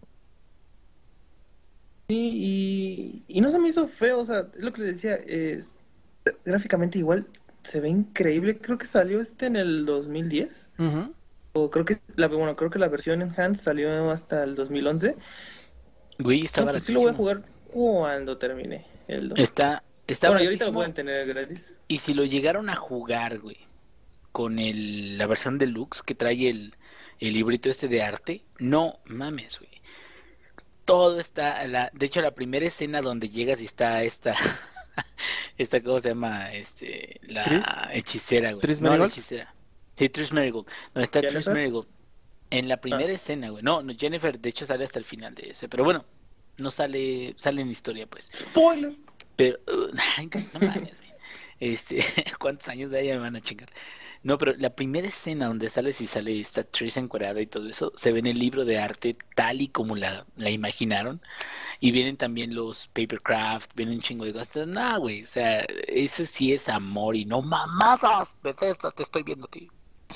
Y no se me hizo feo, o sea, es lo que les decía, gráficamente igual se ve increíble. Creo que salió en el 2010. Ujú. O creo que creo que la versión Enhanced salió hasta el 2011. Güey, está No, pues sí lo voy a baratísimo. jugar cuando termine el 2. Está Bueno, y ahorita lo baratísimo. pueden tener gratis. Y si lo llegaron a jugar, güey, con la versión deluxe que trae el librito este de arte, no mames, güey. todo está, de hecho la primera escena donde llegas y está esta, ¿cómo se llama? La ¿Tris? hechicera, güey. ¿Tris No, la Merigold? hechicera. Sí, Trish Merigold. Donde está Trish ¿Jennifer? Merigold. En la primera escena, güey. No, Jennifer, de hecho, sale hasta el final de ese. Pero bueno, no sale en historia, pues. Spoiler. Pero, ay, no mames, güey. ¿Cuántos años de ella me van a chingar? No, pero la primera escena donde sale esta Trish encuerada y todo eso, se ve en el libro de arte tal y como la imaginaron. Y vienen también los papercraft, vienen un chingo de cosas. No, güey, o sea, eso sí es amor y no mamadas. Bethesda, te estoy viendo, tío.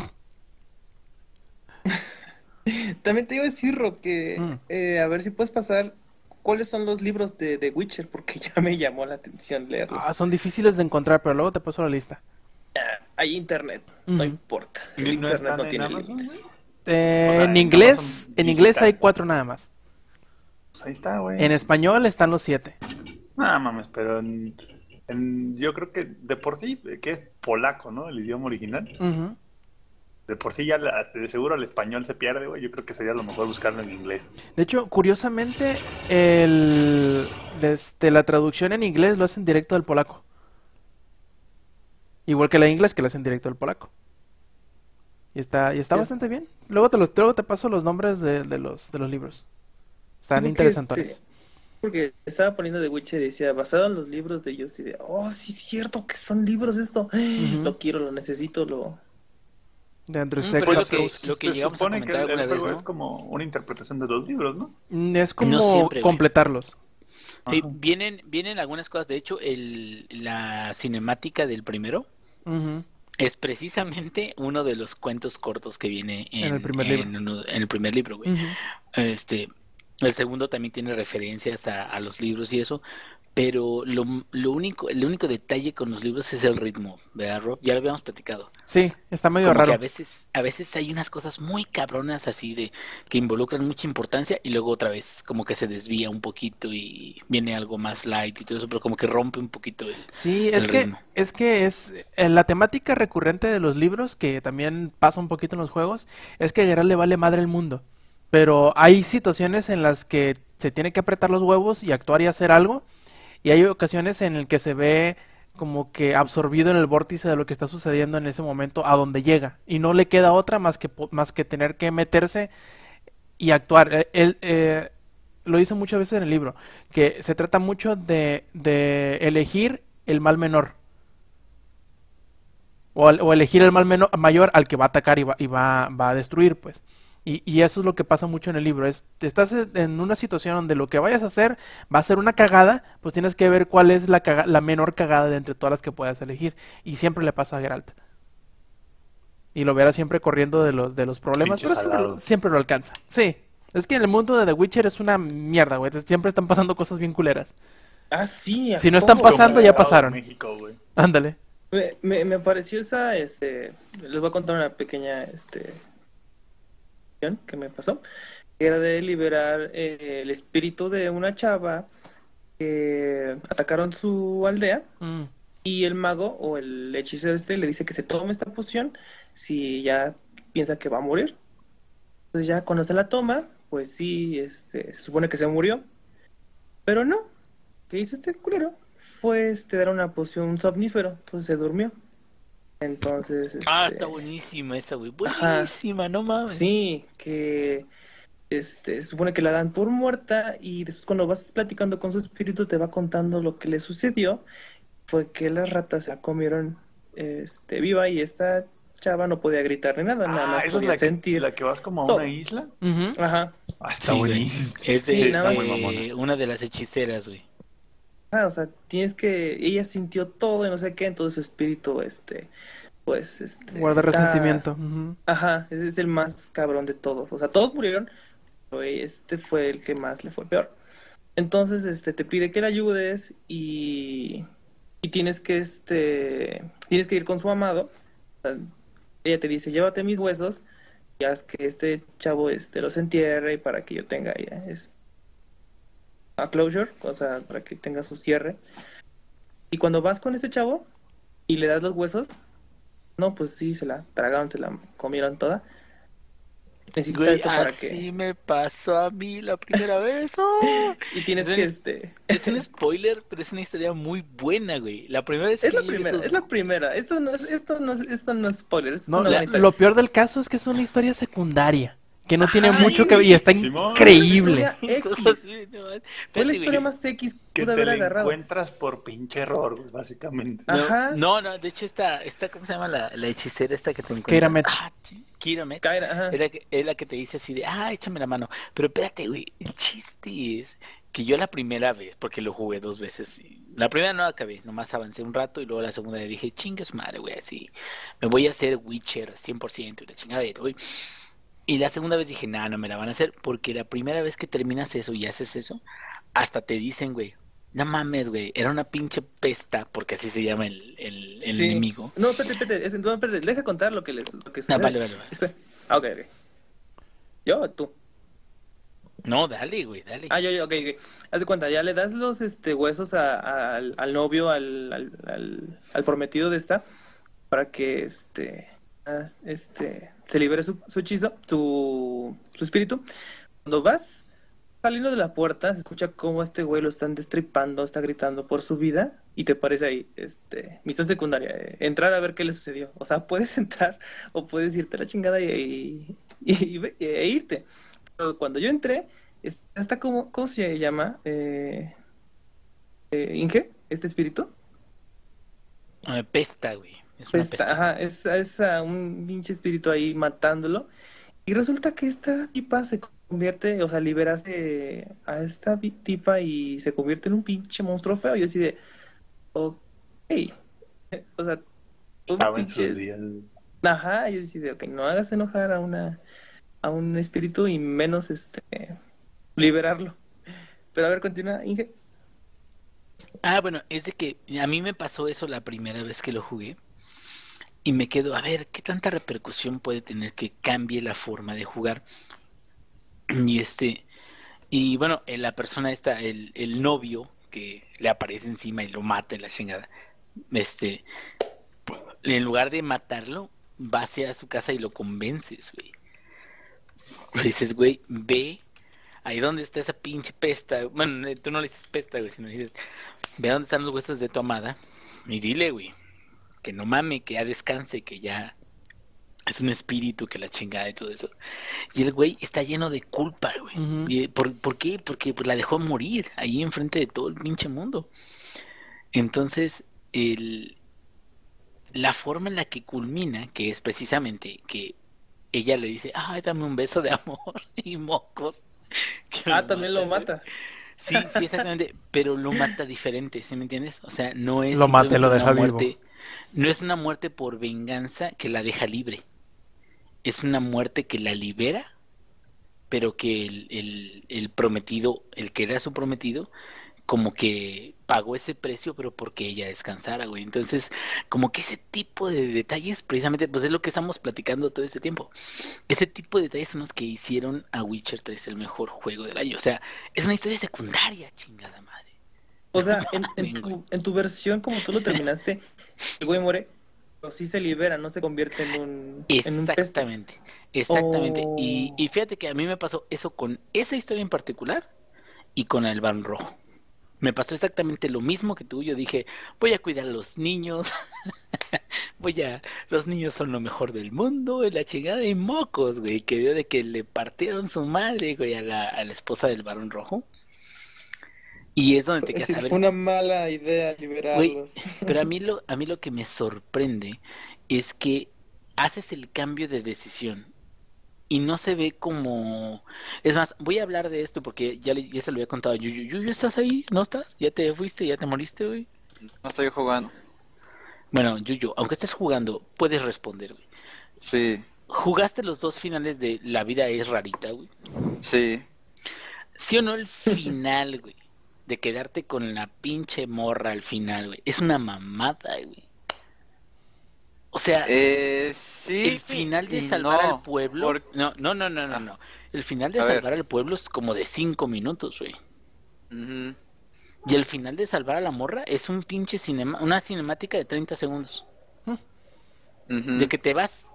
También te iba a decir, Ro, que a ver si puedes pasar cuáles son los libros de Witcher, porque ya me llamó la atención leerlos. Son difíciles de encontrar, pero luego te paso la lista. Hay internet, no Ujú. importa. El ¿No internet están no en tiene Amazon, límites. güey? En en inglés, Amazon en inglés digital. hay 4 nada más. Pues ahí está, güey. En español están los 7. No mames, pero yo creo que de por sí, que es polaco, ¿no? El idioma original. Ujú. De por sí ya de seguro el español se pierde, güey. Yo creo que sería lo mejor buscarlo en inglés. De hecho, curiosamente, la traducción en inglés lo hacen directo del polaco. Igual que la inglés que lo hacen directo del polaco. Y está Sí. bastante bien. Luego te paso los nombres de los libros. Están Porque, interesantones. Porque estaba poniendo de Witcher y decía, basado en los libros de ellos, y de, oh, sí es cierto que son libros esto. Lo quiero, lo necesito, De Andrzej Pero es Sapkowski. lo que Se llegamos a supone que comentar el alguna vez, juego ¿no? es como una interpretación de los libros, ¿no? Es como No siempre, güey. completarlos. Sí, Ajá. vienen algunas cosas. De hecho, la cinemática del primero Ujú. es precisamente uno de los cuentos cortos que viene En el primer libro. en el primer libro, güey. Ujú. El segundo también tiene referencias a los libros y eso, pero el único detalle con los libros es el ritmo, ¿verdad, Rob? Ya lo habíamos platicado. Sí, está medio Como que raro. a veces hay unas cosas muy cabronas así de que involucran mucha importancia y luego otra vez como que se desvía un poquito y viene algo más light y todo eso, pero como que rompe un poquito Sí, el ritmo. es la temática recurrente de los libros, que también pasa un poquito en los juegos, es que a Geralt le vale madre el mundo. Pero hay situaciones en las que se tiene que apretar los huevos y actuar y hacer algo, y hay ocasiones en el que se ve como que absorbido en el vórtice de lo que está sucediendo en ese momento a donde llega, y no le queda otra más que tener que meterse y actuar. Él lo dice muchas veces en el libro, que se trata mucho de elegir el mal menor. O elegir el mayor al que va a atacar va a destruir, pues. Y eso es lo que pasa mucho en el libro. Estás en una situación donde lo que vayas a hacer va a ser una cagada, pues tienes que ver cuál es la menor cagada de entre todas las que puedas elegir. Y siempre le pasa a Geralt. Y lo verás siempre corriendo de los problemas, Pinche pero siempre, salado. siempre lo alcanza. Sí. Es que en el mundo de The Witcher es una mierda, güey. Siempre están pasando cosas bien culeras. Ah, sí, ¿a Si no están poco? pasando, Como ya el Estado de pasaron. México, güey. Ándale. Me pareció esa, les voy a contar una pequeña, que me pasó, que era de liberar el espíritu de una chava que atacaron su aldea Mm. y el mago o el hechicero le dice que se tome esta poción si ya piensa que va a morir. Entonces ya cuando se la toma, pues sí, se supone que se murió, pero no. ¿Qué hizo este culero? Fue dar una poción, un somnífero, entonces se durmió. Entonces, Está buenísima esa, güey. Ajá. Buenísima, no mames. sí, que se supone que la dan por muerta y después cuando vas platicando con su espíritu te va contando lo que le sucedió. Fue que las ratas se la comieron viva y esta chava no podía gritar ni nada, nada más esa es podía la que, sentir. la que vas como a todo. una isla. Ujú. Ajá. Está Sí, güey. buenísimo. Es Sí, nada más. muy mamona. una de las hechiceras, güey. O sea, tienes que, ella sintió todo y no sé qué, entonces su espíritu, pues, Guarda está, resentimiento. Ujú. ajá, ese es el más cabrón de todos, o sea, todos murieron, pero este fue el que más le fue peor. Entonces, te pide que le ayudes y tienes que, tienes que ir con su amado. O sea, ella te dice, llévate mis huesos y haz que este chavo, los entierre y para que yo tenga ya, a closure, o sea, para que tenga su cierre. Y cuando vas con este chavo y le das los huesos, no, pues sí, se la tragaron, se la comieron toda. necesita Güey, esto para así que... me pasó a mí la primera vez. ¡Oh! Y tienes Es que, Es un spoiler, pero es una historia muy buena, güey. La primera vez Es que la yo vi primera, esos... es la primera. Esto no es spoiler, esto es No, una buena lo historia. peor del caso es que es una historia secundaria, que no tiene Ajá, mucho que ver sí. y está Simón. Fue la increíble. historia X. Fue la Espérate, historia güey. más X que Que pude te haber la agarrado. encuentras por pinche error, güey, básicamente. Ajá. No, de hecho ¿cómo se llama la hechicera esta que te Keira encuentras? Metz. Kira Metz. Kaira, ajá. Es la que te dice así de, échame la mano. Pero espérate, güey, el chiste es que yo la primera vez, porque lo jugué 2 veces, la primera no acabé, nomás avancé un rato y luego la segunda dije, chingue su madre, güey, así, me voy a hacer Witcher 100% y la chingadera, güey. Y la segunda vez dije, no me la van a hacer, porque la primera vez que terminas eso y haces eso, hasta te dicen, güey, no mames, güey, era una pinche pesta, porque así se llama el Sí. enemigo. No, espérate, deja contar lo que sucede. Vale. Espera. Ok. ¿Yo o tú? No, dale, güey, dale. Ok. Haz de cuenta, ya le das los huesos al novio, al prometido de esta, para que se libere su hechizo, su espíritu. Cuando vas saliendo de la puerta, se escucha cómo este güey lo están destripando, está gritando por su vida, y te parece ahí, misión secundaria, entrar a ver qué le sucedió. O sea, puedes entrar o puedes irte a la chingada e irte. Pero cuando yo entré, está como, ¿cómo se llama? Inge, este espíritu. Pesta, güey. Es una pesta. Ajá, es a un pinche espíritu ahí matándolo. Y resulta que esta tipa se convierte, o sea, liberaste a esta tipa y se convierte en un pinche monstruo feo. Y yo así de, ok. O sea, un Estaba en pinche... sus días. Ajá, yo decía, ok, no hagas enojar a un espíritu y menos liberarlo. Pero a ver, continúa, Inge. Bueno, es de que a mí me pasó eso la primera vez que lo jugué y me quedo, a ver, ¿qué tanta repercusión puede tener que cambie la forma de jugar? Y bueno, la persona esta, el novio que le aparece encima y lo mata en la chingada, en lugar de matarlo, va hacia su casa y lo convences, güey. Le dices, güey, ve ahí donde está esa pinche pesta. Bueno, tú no le dices pesta, güey, sino le dices, ve dónde están los huesos de tu amada y dile, güey, que no mame, que ya descanse, que ya es un espíritu, que la chingada y todo eso. Y el güey está lleno de culpa, güey. Ujú. ¿Por qué? Porque pues, la dejó morir ahí enfrente de todo el pinche mundo. Entonces, la forma en la que culmina, que es precisamente que ella le dice, dame un beso de amor y mocos. Que También lo güey. mata. Sí, exactamente, pero lo mata diferente, ¿sí me entiendes? O sea, no es Lo mata y lo simplemente deja una vivo. muerte, no es una muerte por venganza que la deja libre, es una muerte que la libera, pero que el prometido, el que era su prometido, como que pagó ese precio, pero porque ella descansara, güey. Entonces, como que ese tipo de detalles, precisamente, pues es lo que estamos platicando todo este tiempo. Ese tipo de detalles son los que hicieron a Witcher 3 el mejor juego del año. O sea, es una historia secundaria, chingada madre. O sea, en Mames, güey. tu versión, como tú lo terminaste, el güey muere, pero sí se libera, no se convierte en un peste. Exactamente. Oh. Y fíjate que a mí me pasó eso con esa historia en particular y con el Barón Rojo. Me pasó exactamente lo mismo que tú. Yo dije, voy a cuidar a los niños. Los niños son lo mejor del mundo. Y la chingada y mocos, güey. Que veo de que le partieron su madre, güey, a la esposa del Barón Rojo. Y es donde te quedas a ver. Fue una mala idea Güey, liberarlos. pero a mí lo que me sorprende es que haces el cambio de decisión y no se ve como... Es más, voy a hablar de esto porque ya se lo había contado a Yuyu. Yuyu, ¿estás ahí? ¿No estás? ¿Ya te fuiste? ¿Ya te moriste, güey? No estoy jugando. Bueno, Yuyu, aunque estés jugando, puedes responder, güey. Sí, ¿Jugaste los 2 finales de La vida es rarita, güey? sí. ¿Sí o no el final, güey? De quedarte con la pinche morra al final, güey. Es una mamada, güey. O sea... Sí. El final de y salvar no, al pueblo. por- No. El final de A ver. salvar al pueblo es como de 5 minutos, güey. Ujú. Y el final de salvar a la morra es un pinche una cinemática de 30 segundos. Ujú. De que te vas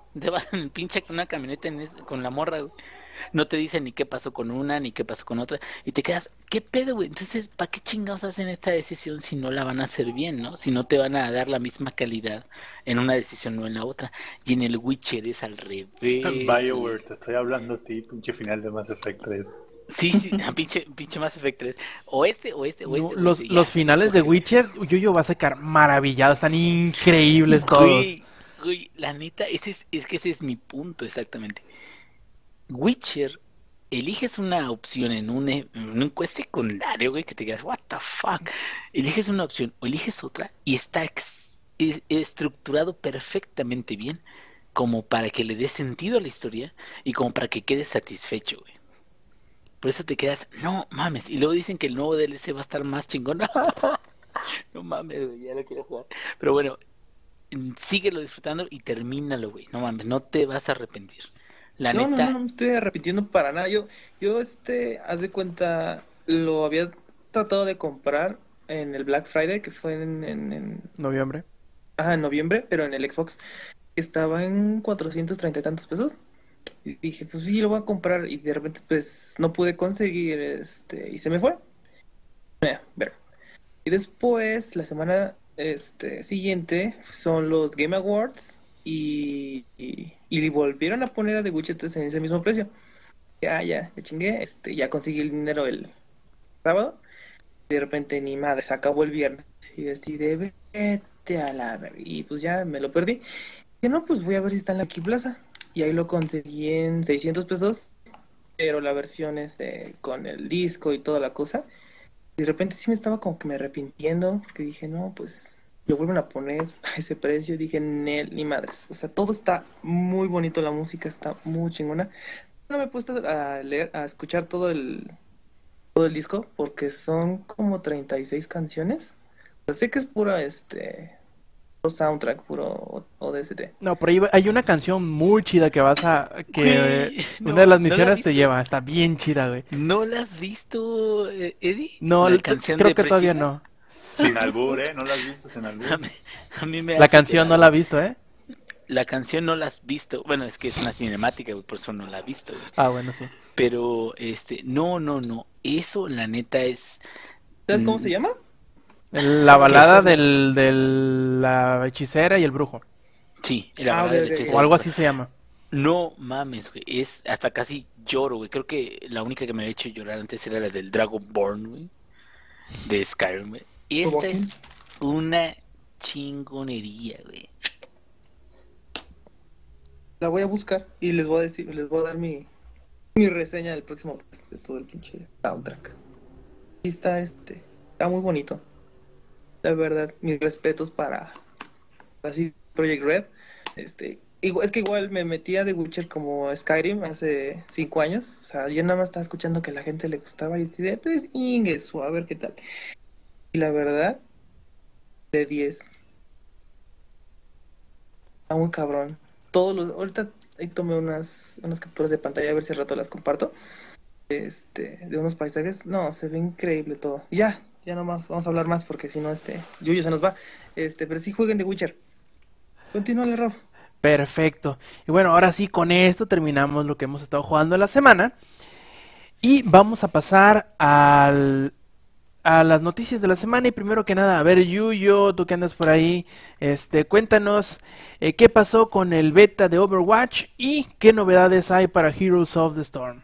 Te vas en el pinche con una camioneta con la morra, güey. No te dicen ni qué pasó con una, ni qué pasó con otra. Y te quedas, ¿qué pedo, güey? Entonces, ¿para qué chingados hacen esta decisión si no la van a hacer bien, ¿no? Si no te van a dar la misma calidad en una decisión o en la otra. Y en el Witcher es al revés, BioWare, güey. te estoy hablando a ti, pinche final de Mass Effect 3. Sí, sí, pinche Mass Effect 3. O este, o este, o No, este, o este. los Ya, finales de escoge. Witcher, Yuyo va a sacar maravillado, están increíbles todos. Güey, la neta, es que ese es mi punto exactamente. Witcher, eliges una opción en un quest secundario, güey, que te quedas, what the fuck. Eliges una opción o eliges otra y está estructurado perfectamente bien como para que le dé sentido a la historia y como para que quedes satisfecho, güey. Por eso te quedas, no mames. Y luego dicen que el nuevo DLC va a estar más chingón. No mames, güey, ya lo quiero jugar. Pero bueno, síguelo disfrutando y termínalo, güey. No mames, no te vas a arrepentir. La No, no, neta, no me estoy arrepintiendo para nada. Haz de cuenta, lo había tratado de comprar en el Black Friday, que fue Noviembre. en noviembre, pero en el Xbox. Estaba en 430 y tantos pesos. Y dije, pues sí, lo voy a comprar. Y de repente, pues, no pude conseguir, y se me fue. Ver. Y después, la semana, siguiente, son los Game Awards. Y volvieron a poner a The Witcher 3 en ese mismo precio. Ya chingué. Ya conseguí el dinero el sábado. Y de repente, ni madre, se acabó el viernes. Y así de vete a la ver. Y pues ya me lo perdí. Que no, pues voy a ver si está en la Key Plaza. Y ahí lo conseguí en 600 pesos. Pero la versión con el disco y toda la cosa. Y de repente sí me estaba como que me arrepintiendo. Porque dije, no, pues lo vuelven a poner a ese precio. Dije, ni madres. O sea, todo está muy bonito. La música está muy chingona. No me he puesto a leer, a escuchar todo el disco. Porque son como 36 canciones. O sea, sé que es pura, puro soundtrack, puro ODST. No, por ahí hay una canción muy chida que güey, una de las no la has misiones te visto. lleva, está bien chida, güey. ¿No la has visto, Eddie? No, La canción creo que todavía depresiva. no. Sin albur, ¿eh? ¿No lo has visto sin A albur? mí, a mí me La hace canción no llorar, la he güey. visto, ¿eh? La canción no la has visto. Bueno, es que es una cinemática, güey, por eso no la he visto, güey. Ah, bueno, sí. Pero, no. Eso, la neta, es. ¿Sabes cómo mm, se llama? La Para balada buscarlo. de la hechicera y el brujo. Sí, la Ah, balada ok, del ok, ok. O hechicero. algo así se llama. No mames, güey. Es hasta casi lloro, güey. Creo que la única que me había hecho llorar antes era la del Dragonborn, güey. De Skyrim, güey. Y esta Provoking. es una chingonería, güey. La voy a buscar y les voy a decir, les voy a dar mi reseña del próximo test de todo el pinche soundtrack. Y está muy bonito. La verdad, mis respetos para así Project Red. Es que igual me metí a The Witcher como Skyrim hace 5 años. O sea, yo nada más estaba escuchando que a la gente le gustaba y así de, pues, Ingesu, a ver qué tal. Y la verdad, de 10. Está muy cabrón. Ahorita ahí tomé unas capturas de pantalla a ver si al rato las comparto. De unos paisajes. No, se ve increíble todo. Y ya nomás, vamos a hablar más porque si no, Yuyo se nos va. Pero sí jueguen The Witcher. Continúale, Rob. Perfecto. Y bueno, ahora sí, con esto terminamos lo que hemos estado jugando en la semana. Y vamos a pasar a las noticias de la semana. Y primero que nada, a ver, Yuyo, tú que andas por ahí, cuéntanos qué pasó con el beta de Overwatch y qué novedades hay para Heroes of the Storm.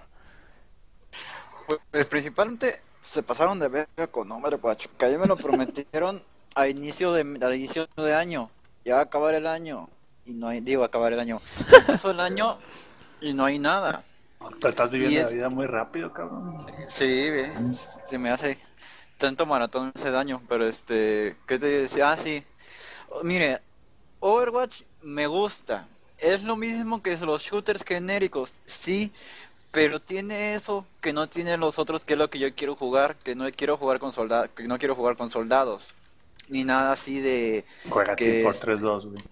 Pues principalmente se pasaron de verga con Overwatch, que ayer me lo prometieron al inicio de año. Ya va a acabar el año y no hay, digo, acabar el año. Ya empezó el año y no hay nada. Te estás viviendo Y la es, vida muy rápido, cabrón. sí, se me hace tanto maratón ese daño, pero ¿qué te decía? Ah, sí. Mire, Overwatch me gusta. Es lo mismo que los shooters genéricos, sí, pero tiene eso que no tienen los otros, que es lo que yo quiero jugar, que no quiero jugar con soldados, que no quiero jugar con soldados, ni nada así de Juega Team que Fortress 2, güey.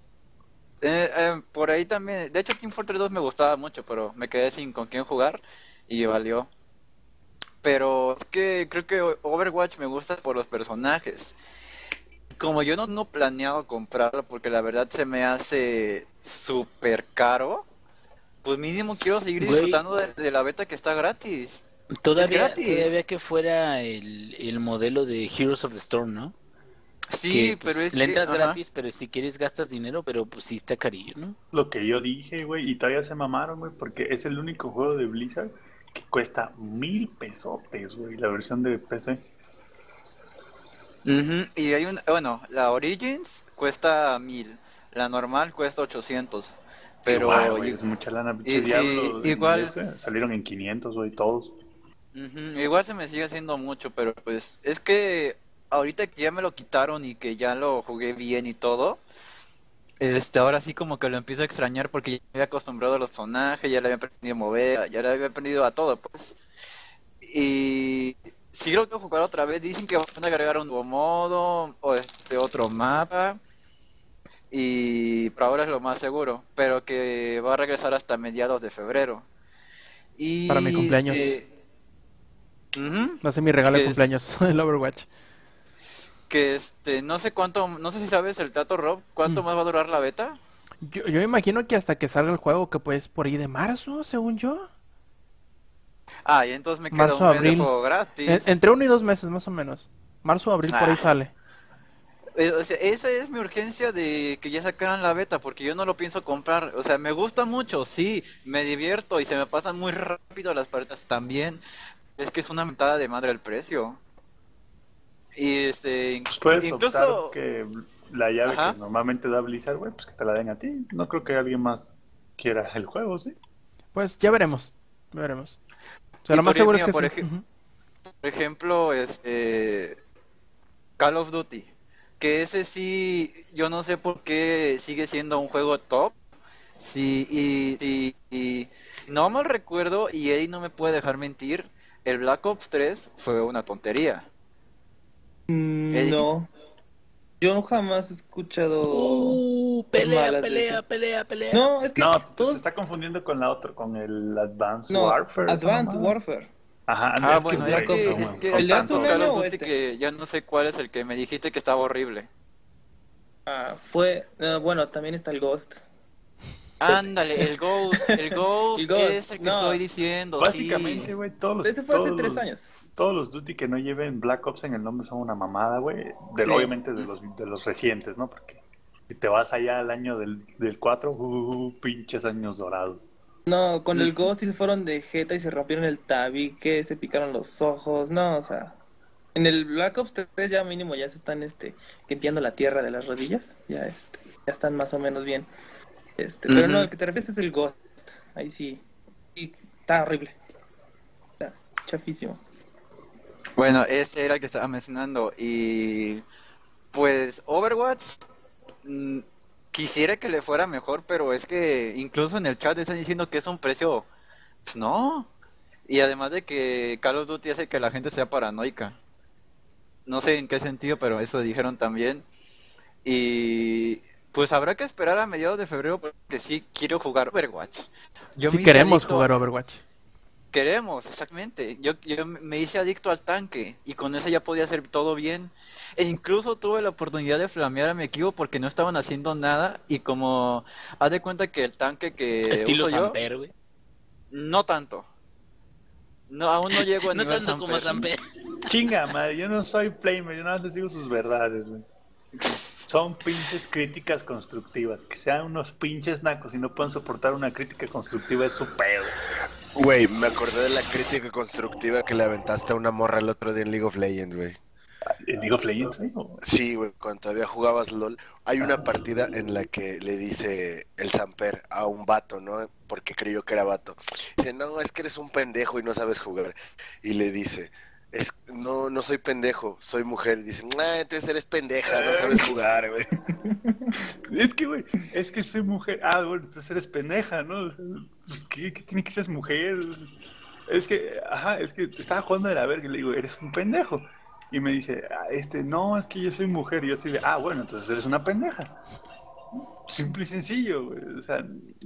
por ahí también. De hecho, Team Fortress 2 me gustaba mucho, pero me quedé sin con quién jugar y valió. Pero es que creo que Overwatch me gusta por los personajes. Como yo no planeado comprarlo porque la verdad súper caro, pues mínimo quiero seguir Güey. disfrutando de la beta que está gratis. Todavía, gratis. todavía que fuera el modelo de Heroes of the Storm, ¿no? Sí, Que, pues, pero es le que... entras ajá. gratis, pero si quieres gastas dinero, pero pues sí está carillo, ¿no? Lo que yo dije, güey, y todavía se mamaron, güey, porque es el único juego de Blizzard que cuesta 1,000 pesotes, güey, la versión de PC. Ujú, y hay bueno, la Origins cuesta 1000, la normal cuesta 800, pero Igual, güey, es mucha lana. Pinche sí, Diablo y igual, ese salieron en 500, güey, todos. igual se me sigue haciendo mucho, pero pues es que ahorita que ya me lo quitaron y que ya lo jugué bien y todo, ahora sí como que lo empiezo a extrañar porque ya me había acostumbrado a los personajes, ya le había aprendido a mover, ya le había aprendido a todo, pues. Y si lo quiero jugar otra vez, dicen que van a agregar un nuevo modo o otro mapa. Y por ahora es lo más seguro, pero que va a regresar hasta mediados de febrero. Y Para mi cumpleaños. ujú, Va a ser mi regalo de que, cumpleaños, el Overwatch. que no sé cuánto, no sé si sabes el dato, Rob, cuánto más va a durar la beta. Yo imagino que hasta que salga el juego, que pues por ahí de marzo, según yo. Ah, y entonces me queda Marzo, un mes de abril. juego gratis. Entre 1 y 2 meses, más o menos. Marzo, abril, por ahí Ah. sale. O sea, esa es mi urgencia de que ya sacaran la beta, porque yo no lo pienso comprar. O sea, me gusta mucho, sí, me divierto y se me pasan muy rápido las partidas también. Es que es una mentada de madre el precio. Y Pues puedes incluso, optar que la llave ajá, que normalmente da Blizzard, güey, pues que te la den a ti. No creo que alguien más quiera el juego, ¿sí? Pues ya veremos. Ya veremos. O sea, y lo más por, seguro es mira, que por, sí. Ujú. por ejemplo, Call of Duty, que ese sí, yo no sé por qué sigue siendo un juego top. Sí, y no mal recuerdo, y Eddie no me puede dejar mentir, el Black Ops 3 fue una tontería. Eddie, No, yo jamás he escuchado cosas Pelea, malas de pelea, ese. pelea, pelea. No, es que No, se todos, está confundiendo con la otra, con el Advanced no, Warfare, esa Advanced mamada. Warfare. Ajá, ah, es que, bueno, güey, Black Ops, es que hay ¿el de hace tantos un Call año of o Duty este? que ya no sé cuál es el que me dijiste que estaba horrible. Bueno, también está el Ghost. Ándale, el El Ghost Ghost, es el que no, estoy diciendo, básicamente, sí. güey, ese fue hace 3 años. todos los Duty que no lleven Black Ops en el nombre son una mamada, güey. Sí. Obviamente de los recientes, ¿no? Porque si te vas allá al año del 4, pinches años dorados. No, con el Ghost y se fueron de jeta y se rompieron el tabique, se picaron los ojos, no, o sea, en el Black Ops 3 ya mínimo ya se están limpiando la tierra de las rodillas, ya ya están más o menos bien. Pero no, Ujú. el que te refieres es el Ghost. Ahí sí. Y está horrible. Está chafísimo. Bueno, ese era el que estaba mencionando y pues Overwatch mm, quisiera que le fuera mejor, pero es que incluso en el chat están diciendo que es un precio, pues no. Y además de que Call of Duty hace que la gente sea paranoica. No sé en qué sentido, pero eso dijeron también. Y pues habrá que esperar a mediados de febrero porque sí quiero jugar Overwatch. Yo Si me hice queremos adicto jugar Overwatch. Queremos, exactamente. Yo me hice adicto al tanque y con eso ya podía hacer todo bien. E incluso tuve la oportunidad de flamear a mi equipo porque no estaban haciendo nada y como haz de cuenta que el tanque que Estilo uso yo, Samper, güey. no tanto. No, aún no llego a No nivel tanto como Samper. Samper. Chinga, madre, yo no soy flamer, yo nada más les digo sus verdades, güey. Son pinches críticas constructivas. Que sean unos pinches nacos y no puedan soportar una crítica constructiva es su pedo. Güey, me acordé de la crítica constructiva que le aventaste a una morra el otro día en League of Legends, güey. ¿En League of Legends, güey? Sí, güey, cuando todavía jugabas LOL, hay una partida en la que le dice el Samper a un vato, ¿no? Porque creyó que era vato. Dice, no, es que eres un pendejo y no sabes jugar. Y le dice, no soy pendejo, soy mujer. Y dice, entonces eres pendeja, no sabes jugar, güey. Es que, güey, es que soy mujer. Ah, bueno, entonces eres pendeja, ¿no? O sea, pues, ¿qué tiene que ser mujer? Es que, ajá, es que estaba jugando de la verga y le digo, eres un pendejo. Y me dice, no, es que yo soy mujer. Y yo así de, bueno, entonces eres una pendeja. Simple y sencillo, güey. O sea,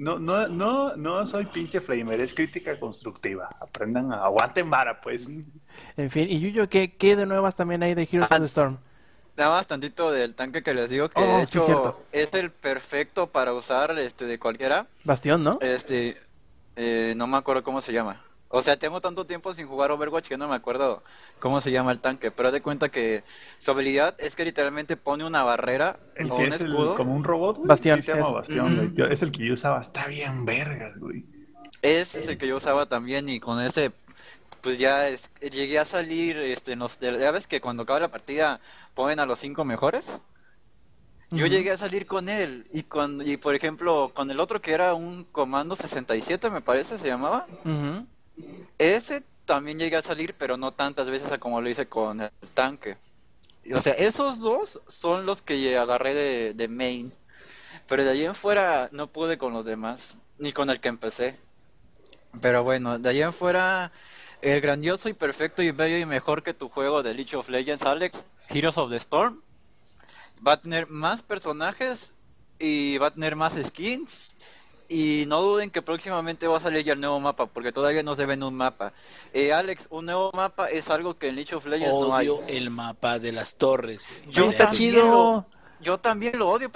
no soy pinche flamer, es crítica constructiva. Aprendan aguanten vara, pues. En fin, y Yuyo, ¿qué de nuevas también hay de Heroes of the Storm? nada más tantito del tanque que les digo, que Oh, de sí, hecho cierto. es el perfecto para usar de cualquiera. Bastión, ¿no? No me acuerdo cómo se llama. O sea, tengo tanto tiempo sin jugar Overwatch que no me acuerdo cómo se llama el tanque. Pero haz de cuenta que su habilidad es que literalmente pone una barrera El o sí un es escudo. como un robot, güey. Bastión, Sí se llama es. Bastión, güey. Ujú. Es el que yo usaba. Está bien vergas, güey. Ese es el que yo usaba también y con ese pues ya llegué a salir, ya ves que cuando acaba la partida ponen a los 5 mejores. Yo Ujú. llegué a salir con él y por ejemplo con el otro que era un Comando 67 me parece se llamaba. Ujú. Ese también llegué a salir pero no tantas veces a como lo hice con el tanque. O sea, esos dos son los que agarré de main. Pero de ahí en fuera no pude con los demás, ni con el que empecé. Pero bueno, de ahí en fuera, el grandioso y perfecto y bello y mejor que tu juego de League of Legends, Alex, Heroes of the Storm, va a tener más personajes y va a tener más skins. Y no duden que próximamente va a salir ya el nuevo mapa, porque todavía no se ven un mapa. Alex, un nuevo mapa es algo que en League of Legends no hay. Odio el mapa de las torres, güey. Yo Oye, está también chido. yo también lo odio,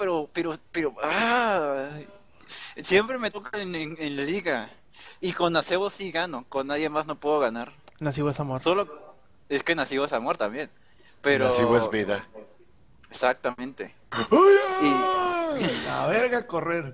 siempre me toca en la liga. Y con Acebo sí gano, con nadie más no puedo ganar. Nacido es amor. Solo es que Nacebo es amor también. Así es Pero vida. exactamente. La verga, correr.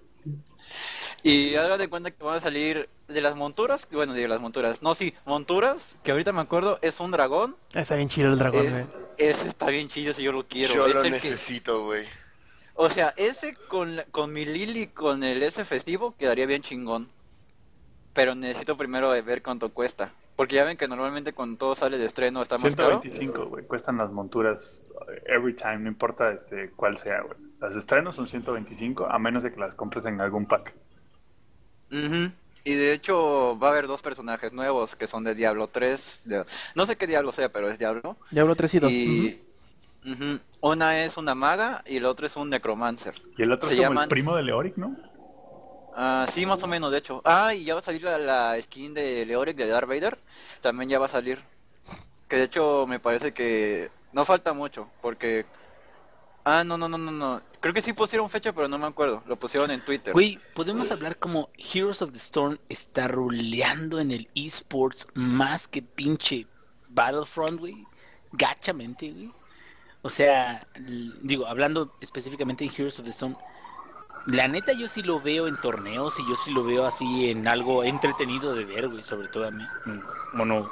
Y hagan de cuenta que van a salir de las monturas, bueno, de las monturas. No, sí, monturas, que ahorita me acuerdo, es un dragón. Está bien chido el dragón, güey. Ese está bien chido si yo lo quiero. Yo Es lo el que- necesito, güey. o sea, ese con mi Lily, con el S festivo, quedaría bien chingón. Pero necesito primero ver cuánto cuesta. Porque ya ven que normalmente cuando todo sale de estreno está más caro. 125, güey. Cuestan las monturas every time, no importa cuál sea, güey. Las de estreno son 125, a menos de que las compres en algún pack. Ujú. Y de hecho va a haber dos personajes nuevos que son de Diablo 3. No sé qué Diablo sea, pero es Diablo. Diablo 3 y 2. Y ujú, una es una maga y el otro es un necromancer. Y el otro Se es como llaman- el primo de Leoric, ¿no? Sí, más o menos, de hecho. Y ya va a salir la skin de Leoric de Darth Vader. También ya va a salir. Que de hecho me parece que no falta mucho. Porque... no. Creo que sí pusieron fecha, pero no me acuerdo. Lo pusieron en Twitter. Güey, podemos hablar como Heroes of the Storm está ruleando en el esports más que pinche Battlefront, güey. Gachamente, güey. O sea, digo, hablando específicamente de Heroes of the Storm, la neta yo sí lo veo en torneos y yo sí lo veo así en algo entretenido de ver, güey, sobre todo a mí. Bueno,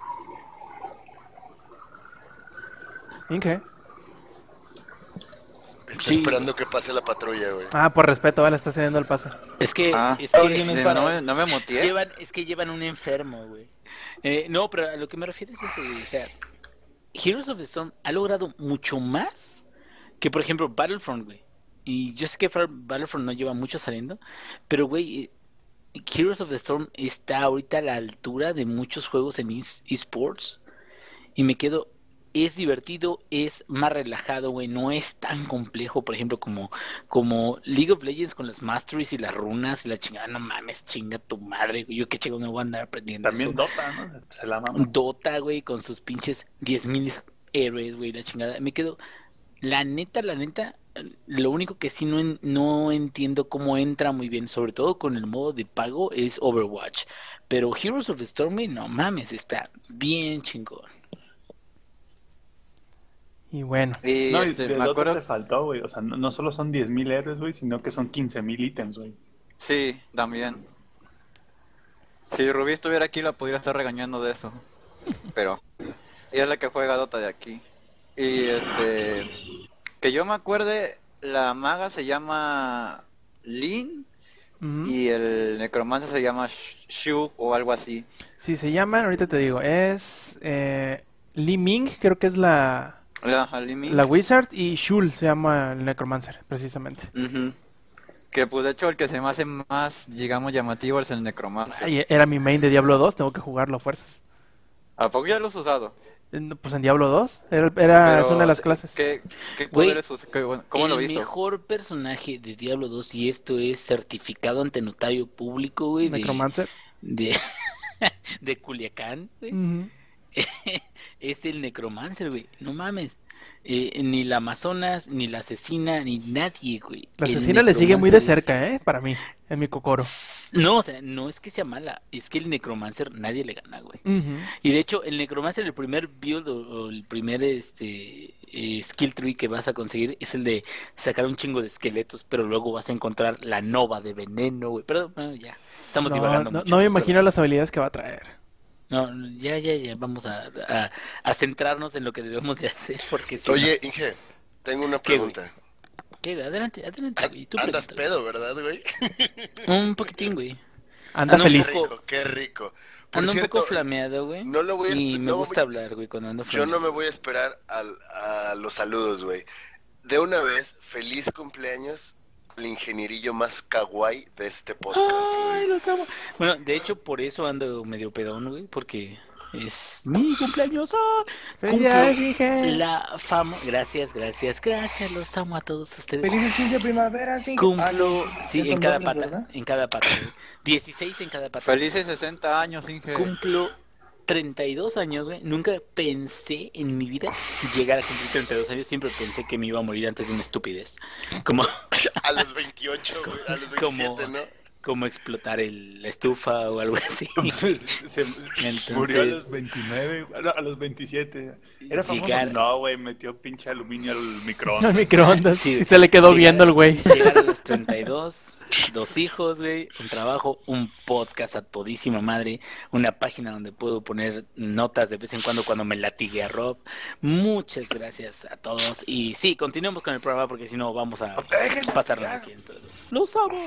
¿Y qué? Está Sí. esperando que pase la patrulla, güey. Por respeto, vale, está cediendo el paso. es que, es Oye, que No me motié. llevan un enfermo, güey. No, pero a lo que me refiero es eso, güey. O sea, Heroes of the Storm ha logrado mucho más que, por ejemplo, Battlefront, güey. Y yo sé que Battlefront no lleva mucho saliendo, pero, güey, Heroes of the Storm está ahorita a la altura de muchos juegos en esports. Y me quedo, es divertido, es más relajado, güey, no es tan complejo, por ejemplo, como League of Legends con las masteries y las runas y la chingada, no mames, chinga tu madre, güey, yo qué chingo me voy a andar aprendiendo También eso. Dota, ¿no? Se la mama. Dota, güey, con sus pinches 10,000 héroes, güey, la chingada, me quedo, la neta, lo único que sí no entiendo cómo entra muy bien, sobre todo con el modo de pago, es Overwatch, pero Heroes of the Storm, güey, no mames, está bien chingón. Y bueno, Y No, y de me Dota acuerdo... te faltó, güey. O sea, no solo son 10,000 héroes, güey, sino que son 15,000 ítems, güey. Sí, también. Si Rubí estuviera aquí, la pudiera estar regañando de eso. Pero ella es la que juega Dota de aquí. Y que yo me acuerde, la maga se llama Lin ujú. y el necromancer se llama Shu o algo así. Si se llaman, ahorita te digo, es Li Ming, creo que es la La Wizard, y Shul se llama el Necromancer, precisamente. Ujú. Que pues de hecho el que se me hace más, digamos, llamativo es el necromancer. Ay, era mi main de Diablo 2, tengo que jugarlo a fuerzas. ¿A poco ya lo has usado? Pues en Diablo 2, es Pero, una de las clases. ¿Qué Güey, poderes ¿Cómo lo el viste? mejor personaje de Diablo 2, y esto es certificado ante notario público, güey, Necromancer. de, de Culiacán, güey, Ujú. es el Necromancer, güey. No mames. Ni la Amazonas, ni la asesina, ni nadie, güey. La El asesina le sigue muy de Necromancer es- cerca, para mí, en mi Kokoro. No, o sea, no es que sea mala, es que el Necromancer nadie le gana, güey. Ujú. Y de hecho, el Necromancer, el primer build o el primer skill tree que vas a conseguir es el de sacar un chingo de esqueletos, pero luego vas a encontrar la nova de veneno, güey. Pero bueno, ya, estamos No, divagando no, mucho. no me Pero imagino las habilidades que va a traer. no, ya, vamos a centrarnos en lo que debemos de hacer, porque si Oye, Inge, tengo una ¿Qué, güey? pregunta. no, ¿qué? Adelante, güey. Tú Andas pregunta, pedo, ¿verdad, güey? güey. Un poquitín, güey. Anda Ando un Qué feliz. poco- rico, qué rico. Por Ando un cierto, poco flameado, güey. no lo voy a Y esp- me no gusta voy- hablar, güey, cuando ando yo flameado. no me voy a esperar a los saludos, güey. De una vez, feliz cumpleaños al ingenierillo más kawaii de este podcast. Ay, los amo. Bueno, de hecho, por eso ando medio pedón, güey, porque es mi cumpleaños. ¡Ah! Felicidades, Cumplo Inge. la fama. Gracias, los amo a todos ustedes. Felices 15 primavera, sí. Cumplo, Ah, sí, ya en son cada dobles, pata, ¿verdad? en cada pata, güey. 16 en cada pata. Felices 60 años, Inge. Cumplo 32 años, güey. Nunca pensé en mi vida llegar a cumplir 32 años. Siempre pensé que me iba a morir antes de una estupidez. Como, A los 28, güey, a los 27, ¿no? como explotar la estufa o algo así. Se Entonces, murió a los 29, no, a los 27. ¿Era famoso? Llegar- No, güey, metió pinche aluminio al microondas. Al microondas. Sí, Y se le quedó llegar- viendo el güey. Llegar a los 32, 2 hijos, güey, un trabajo, un podcast a todísima madre, una página donde puedo poner notas de vez en cuando me latigue a Rob. Muchas gracias a todos. Y sí, continuemos con el programa porque si no vamos a pasarnos aquí. Entonces, los amo.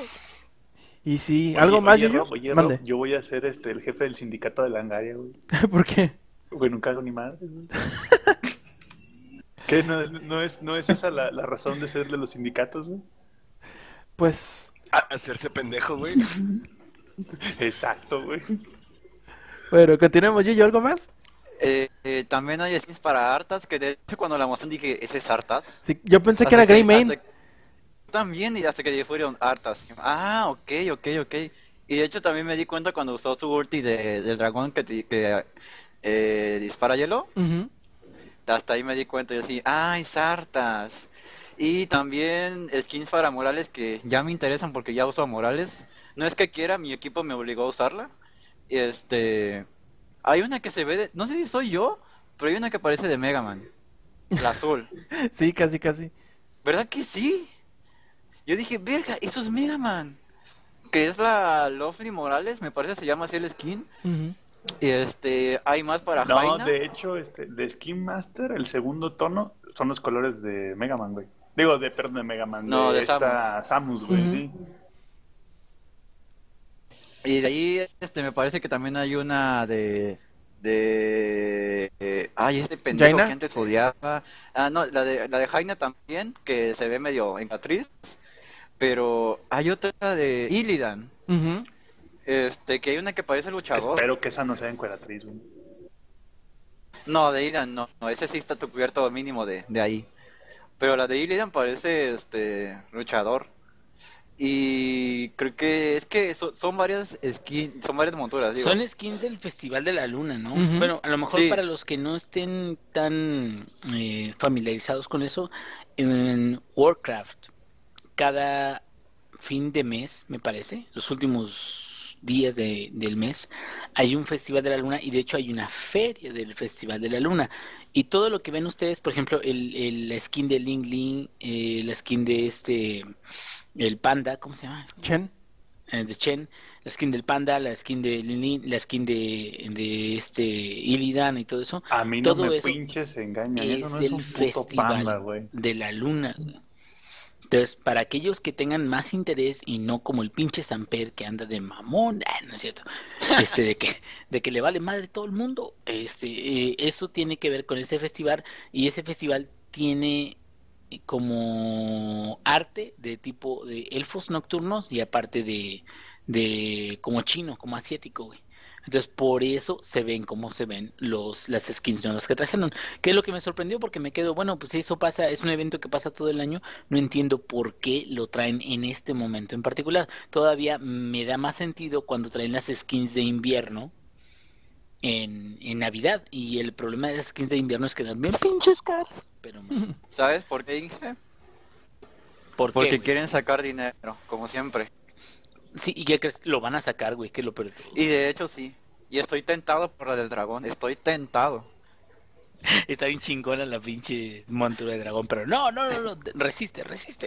Y sí, Oye, ¿algo más, oye, Yuyu? Rob, oye, Mande. Rob, yo voy a ser el jefe del sindicato de Langaria, güey. ¿Por qué? Güey, nunca hago ni madre, güey. ¿Qué? ¿No es esa la razón de ser de los sindicatos, güey? Pues, Hacerse pendejo, güey. Exacto, güey. bueno, continuemos, Yuyu, ¿algo más? También hay skins para Arthas, que de hecho cuando la mostré dije, ¿ese es Arthas? Sí, yo pensé que Hasta era Grey Main. También, y hasta que fueron Arthas. Ah, ok. Y de hecho también me di cuenta cuando usó su ulti del dragón que dispara hielo. Ujú. Hasta ahí me di cuenta, yo así, es Arthas. Y también skins para Morales que ya me interesan porque ya uso a Morales. No es que quiera, mi equipo me obligó a usarla. Y hay una que se ve no sé si soy yo, pero hay una que parece de Mega Man. La azul. Sí, casi, casi. ¿Verdad que sí? Yo dije, verga, eso es Mega Man. Que es la Lovely Morales, me parece se llama así el skin. Ujú. Y hay más para No, Jaina. de hecho, de Skin Master, el segundo tono son los colores de Mega Man, güey. Digo, perdón, de Mega Man, No, de esta Samus, güey, Ujú. sí. Y de ahí me parece que también hay una este pendejo ¿Jaina? que antes odiaba. No, la de Jaina también, que se ve medio encatriz. Pero hay otra de Illidan. Ujú. Que hay una que parece luchador. Espero que esa no sea encueratriz, güey. No, de Illidan no, ese sí está cubierto mínimo de ahí. Pero la de Illidan parece luchador. Y creo que es que son varias skins, son varias monturas, digo. Son skins del Festival de la Luna, ¿no? Ujú. Bueno, a lo mejor Sí. para los que no estén tan familiarizados con eso, en Warcraft, cada fin de mes, me parece, los últimos días del mes, hay un Festival de la Luna y de hecho hay una feria del Festival de la Luna. Y todo lo que ven ustedes, por ejemplo, la skin de Ling Ling, la skin de el panda, ¿cómo se llama? Chen. De Chen, la skin del panda, la skin de Lin, la skin de Illidan y todo eso. A mí no Todo me eso pinches engañan, es eso no es el un puto festival panda, güey. de la luna, güey. Entonces, para aquellos que tengan más interés y no como el pinche Samper que anda de mamón, no es cierto, de que le vale madre todo el mundo, eso tiene que ver con ese festival y ese festival tiene como arte de tipo de elfos nocturnos y aparte de como chino, como asiático, güey. Entonces por eso se ven como se ven las skins nuevas que trajeron. Que es lo que me sorprendió porque me quedo, bueno, pues eso pasa, es un evento que pasa todo el año, no entiendo por qué lo traen en este momento en particular. Todavía me da más sentido cuando traen las skins de invierno, en Navidad. Y el problema de las skins de invierno es que dan bien pinches caras. Pero, man, ¿Sabes por qué, Inge? ¿por qué, Porque güey? quieren sacar dinero, como siempre. Sí, ¿y qué crees? Lo van a sacar, güey, que lo peor de todo. Y de hecho sí. Y estoy tentado por la del dragón, estoy tentado. Está bien chingona la pinche montura de dragón, pero no, resiste.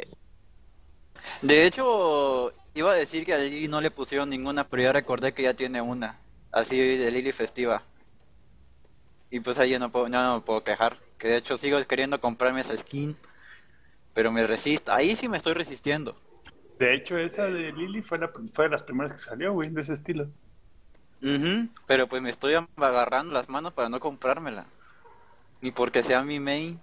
De hecho, iba a decir que a Lily no le pusieron ninguna, pero ya recordé que ya tiene una. Así de Lily festiva. Y pues ahí ya no me puedo quejar. Que de hecho sigo queriendo comprarme esa skin. Pero me resisto. Ahí sí me estoy resistiendo. De hecho, esa de Lily fue de las primeras que salió, güey, de ese estilo. Ujú, pero pues me estoy agarrando las manos para no comprármela. Ni porque sea mi main.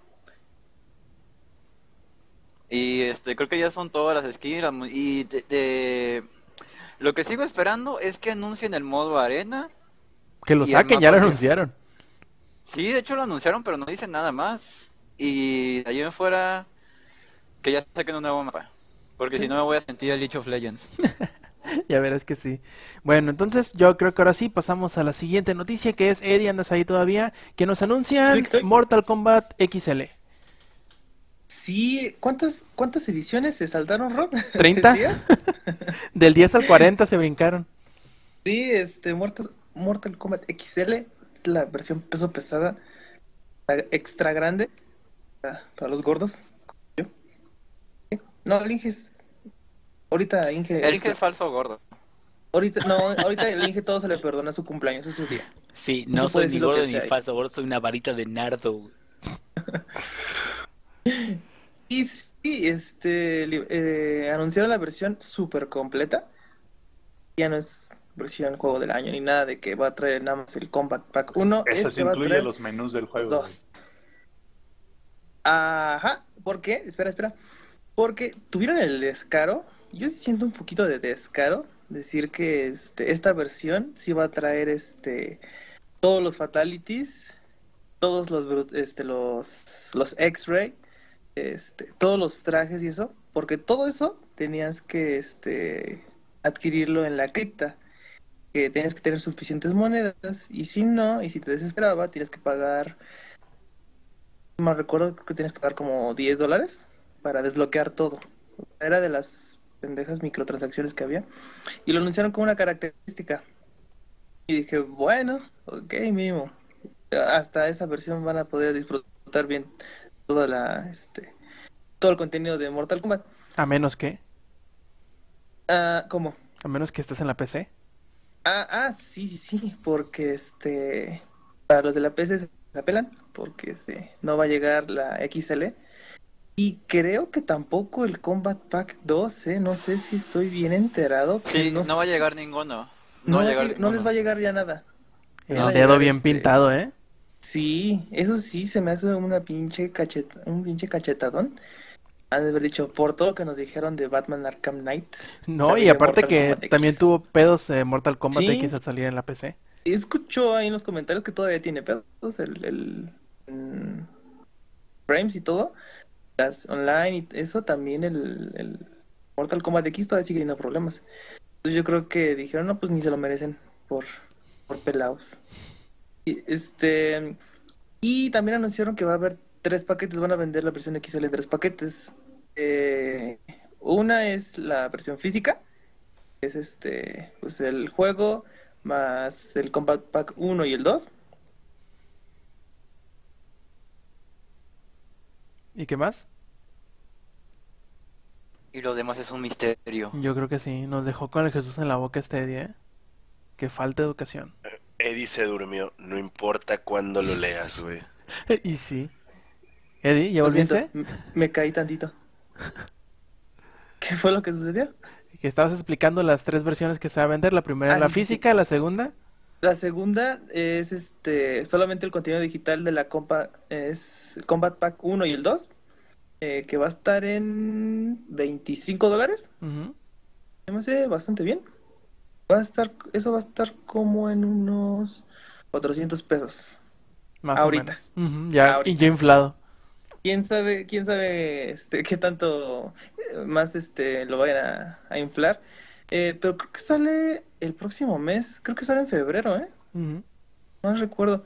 Y creo que ya son todas las skins. Y lo que sigo esperando es que anuncien el modo arena. Que lo Y el saquen, ya lo mapa que- anunciaron. Sí, de hecho lo anunciaron, pero no dicen nada más. Y de ahí en fuera, que ya saquen un nuevo mapa. Porque Sí. si no me voy a sentir el League of Legends. Ya verás que sí. Bueno, entonces yo creo que ahora sí pasamos a la siguiente noticia, que es Eddie, andas ahí todavía, que nos anuncian Sí, estoy. Mortal Kombat XL. Sí, ¿cuántas ediciones se saltaron, Rob? 30. ¿Decías? Del 10 al 40 se brincaron. Sí, Mortal Kombat XL es la versión peso pesada, la extra grande para los gordos. Como yo. No, el Inge es... Ahorita Inge... El Inge es falso gordo. ahorita el Inge todo se le perdona su cumpleaños, es su día. Sí, No no puede soy ni decir lo que gordo ni sea. falso, gordo, soy una varita de nardo, güey. Y sí, anunciaron la versión super completa. Ya no es versión juego del año ni nada de que va a traer nada más el Combat Pack 1. Esa sí Va a incluye traer los menús del los juego. dos. Ajá, ¿por qué? Espera. Porque tuvieron el descaro, yo sí siento un poquito de descaro, decir que esta versión sí va a traer todos los fatalities, todos los X-Ray, todos los trajes y eso, porque todo eso tenías que adquirirlo en la cripta, que tenías que tener suficientes monedas, y si no, y si te desesperaba, tienes que pagar, no me recuerdo, creo que tienes que pagar como $10 para desbloquear todo. Era de las pendejas microtransacciones que había, y lo anunciaron como una característica. Y dije, bueno, ok, mínimo. Hasta esa versión van a poder disfrutar bien toda todo el contenido de Mortal Kombat. A menos que, ¿Cómo? a menos que estés en la PC. Sí, porque para los de la PC se la pelan, porque no va a llegar la XL. Y creo que tampoco el Combat Pack 2, no sé si estoy bien enterado. Sí, no va a llegar ninguno. No va a llegar no ninguno. les va a llegar ya nada. El Va a dedo llegar, bien pintado, ¿eh? Sí, eso sí, se me hace un pinche cachetadón. Han de haber dicho, por todo lo que nos dijeron de Batman Arkham Knight. No, también y de aparte Mortal que Kombat X. también tuvo pedos Mortal Kombat Sí. X al salir en la PC. Escucho ahí en los comentarios que todavía tiene pedos, frames y todo, las online y eso, también el Mortal Kombat X todavía sigue teniendo problemas. Entonces yo creo que dijeron, no, pues ni se lo merecen por pelados. Y también anunciaron que va a haber 3 paquetes, van a vender la versión XL en 3 paquetes. Una es la versión física, que es pues el juego más el Combat Pack 1 y el 2. ¿Y qué más? Y lo demás es un misterio. Yo creo que sí, nos dejó con el Jesús en la boca este día, ¿eh? Que falta educación. Eddie se durmió, no importa cuándo lo leas, güey. Y sí. Eddie, ¿ya Lo siento, volviste? me caí tantito. ¿Qué fue lo que sucedió? Que estabas explicando las 3 versiones que se va a vender. La primera, la Sí. física, la segunda. La segunda es solamente el contenido digital de la Combat Pack 1 y el 2, que va a estar en $25. Ujú. Se me hace bastante bien. Eso va a estar como en unos $400. Más Ahorita. o menos. Ujú, ya, Ahorita. y ya inflado. ¿Quién sabe qué tanto más lo vayan a inflar? Pero creo que sale el próximo mes, creo que sale en febrero, ¿eh? Ujú. no recuerdo.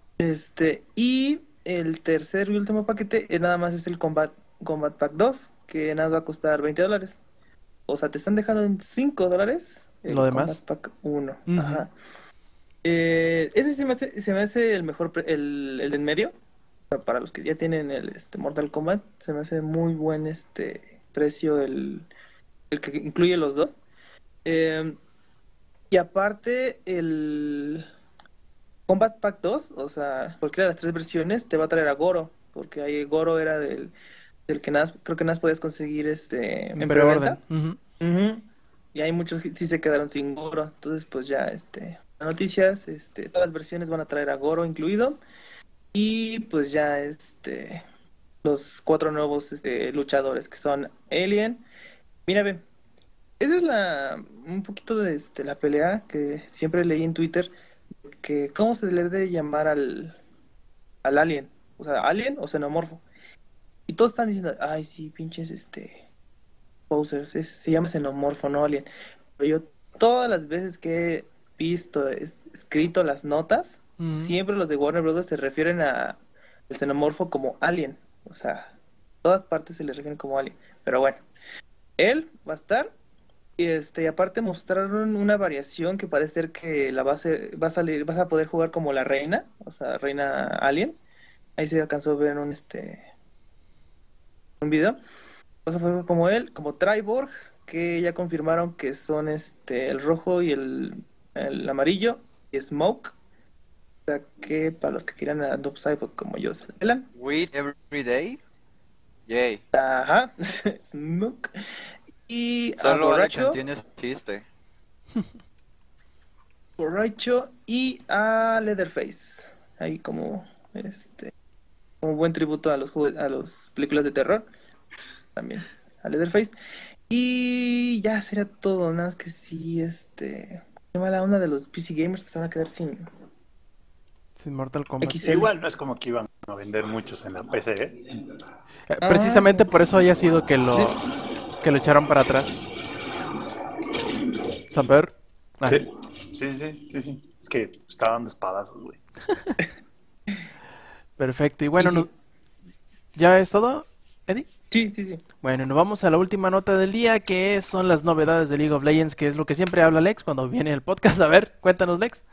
Y el tercer y último paquete nada más es el Combat Pack 2, que nada va a costar $20. O sea, te están dejando en $5 Lo el Combat demás. Pack 1. Ujú. Ajá. Ese se me hace el mejor, el de en medio. O sea, para los que ya tienen el Mortal Kombat, se me hace muy buen precio el que incluye los dos. Eh, y aparte, el Combat Pack 2, o sea, cualquiera de las tres versiones, te va a traer a Goro. Porque ahí Goro era del que nada, creo que nada podías conseguir En en preorden. preventa. Ujú. Ujú. Y hay muchos que sí se quedaron sin Goro. Entonces, pues ya, las noticias, todas las versiones van a traer a Goro incluido. Y pues ya, los cuatro nuevos luchadores que son Alien. Mira, ve, esa es un poquito de la pelea que siempre leí en Twitter, que cómo se le debe llamar al alien, o sea, alien o xenomorfo. Y todos están diciendo, ay, sí, pinches, posers, se llama xenomorfo, no alien. Pero yo todas las veces que he visto, escrito las notas, Ujú. siempre los de Warner Brothers se refieren a el xenomorfo como alien. O sea, todas partes se le refieren como alien. Pero bueno, él va a estar. Y aparte mostraron una variación que parece ser que va a salir, vas a poder jugar como la reina, o sea, reina alien. Ahí se alcanzó a ver un video. Vas a poder como él, como Triborg, que ya confirmaron que son el rojo y el amarillo, y Smoke. O sea que para los que quieran a Noob Saibot como yo se la pelan. With every day. Yay. Ajá, Smoke. Y a Solo Alex Borracho. entiende ese chiste. Borracho y a Leatherface. Ahí como buen tributo a a los películas de terror. También a Leatherface. Y ya sería todo. Nada más que sí, qué mala onda de los PC gamers que se van a quedar sin Sin Mortal Kombat. XL. Igual no es como que iban a vender muchos en la PC, ¿eh? Precisamente por eso haya sido que Sí. lo echaron para atrás. Samper. Ah, Sí, sí. Es que estaban de espadazos, güey. perfecto. Y bueno, Y sí. ¿ya es todo, Eddie? Sí. Bueno, nos vamos a la última nota del día, que son las novedades de League of Legends, que es lo que siempre habla Lex cuando viene el podcast. A ver, cuéntanos, Lex.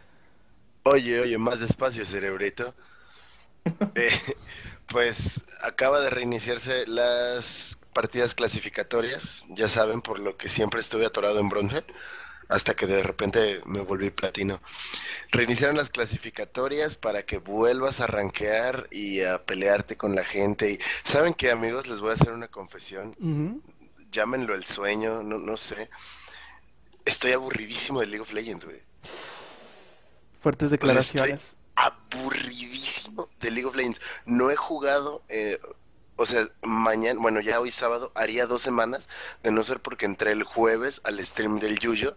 Oye, más despacio, cerebrito. Eh, pues acaba de reiniciarse las partidas clasificatorias, ya saben, por lo que siempre estuve atorado en bronce, hasta que de repente me volví platino. Reiniciaron las clasificatorias para que vuelvas a rankear y a pelearte con la gente. Y ¿saben qué, amigos? Les voy a hacer una confesión. Ujú. Llámenlo el sueño, no sé. Estoy aburridísimo de League of Legends, güey. Fuertes O sea, estoy declaraciones. aburridísimo de League of Legends. No he jugado, o sea, mañana, bueno, ya hoy sábado, haría 2 semanas, de no ser porque entré el jueves al stream del Yuyo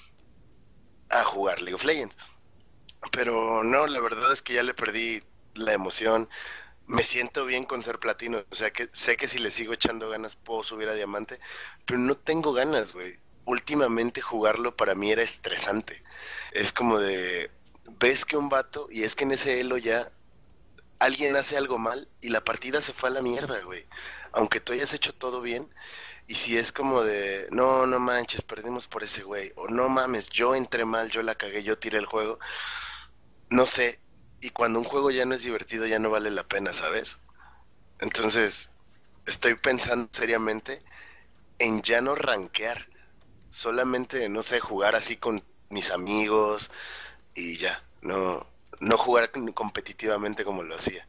a jugar League of Legends. Pero no, la verdad es que ya le perdí la emoción. Me siento bien con ser platino, o sea que sé que si le sigo echando ganas puedo subir a diamante, pero no tengo ganas, güey. Últimamente jugarlo para mí era estresante. Es como de, ves que un vato, y es que en ese elo ya alguien hace algo mal y la partida se fue a la mierda, güey. Aunque tú hayas hecho todo bien, y si es como de, no, no manches, perdimos por ese güey, o no mames, yo entré mal, yo la cagué, yo tiré el juego, no sé. Y cuando un juego ya no es divertido, ya no vale la pena, ¿sabes? Entonces, estoy pensando seriamente en ya no rankear, solamente, no sé, jugar así con mis amigos y ya, no jugar competitivamente como lo hacía.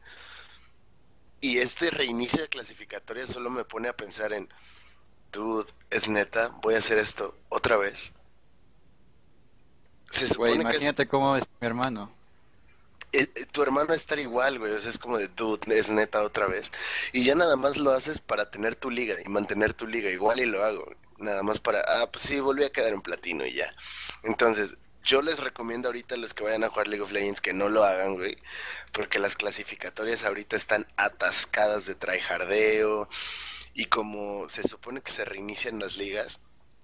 Y este reinicio de clasificatoria solo me pone a pensar en, dude, es neta, voy a hacer esto otra vez. Se Güey, supone que imagínate cómo es mi hermano. tu hermano va a estar igual, güey, o sea, es como de, dude, es neta otra vez. Y ya nada más lo haces para tener tu liga y mantener tu liga, igual y lo hago, nada más para, pues sí, volví a quedar en platino y ya. Entonces, yo les recomiendo ahorita a los que vayan a jugar League of Legends que no lo hagan, güey, porque las clasificatorias ahorita están atascadas de tryhardeo y como se supone que se reinician las ligas,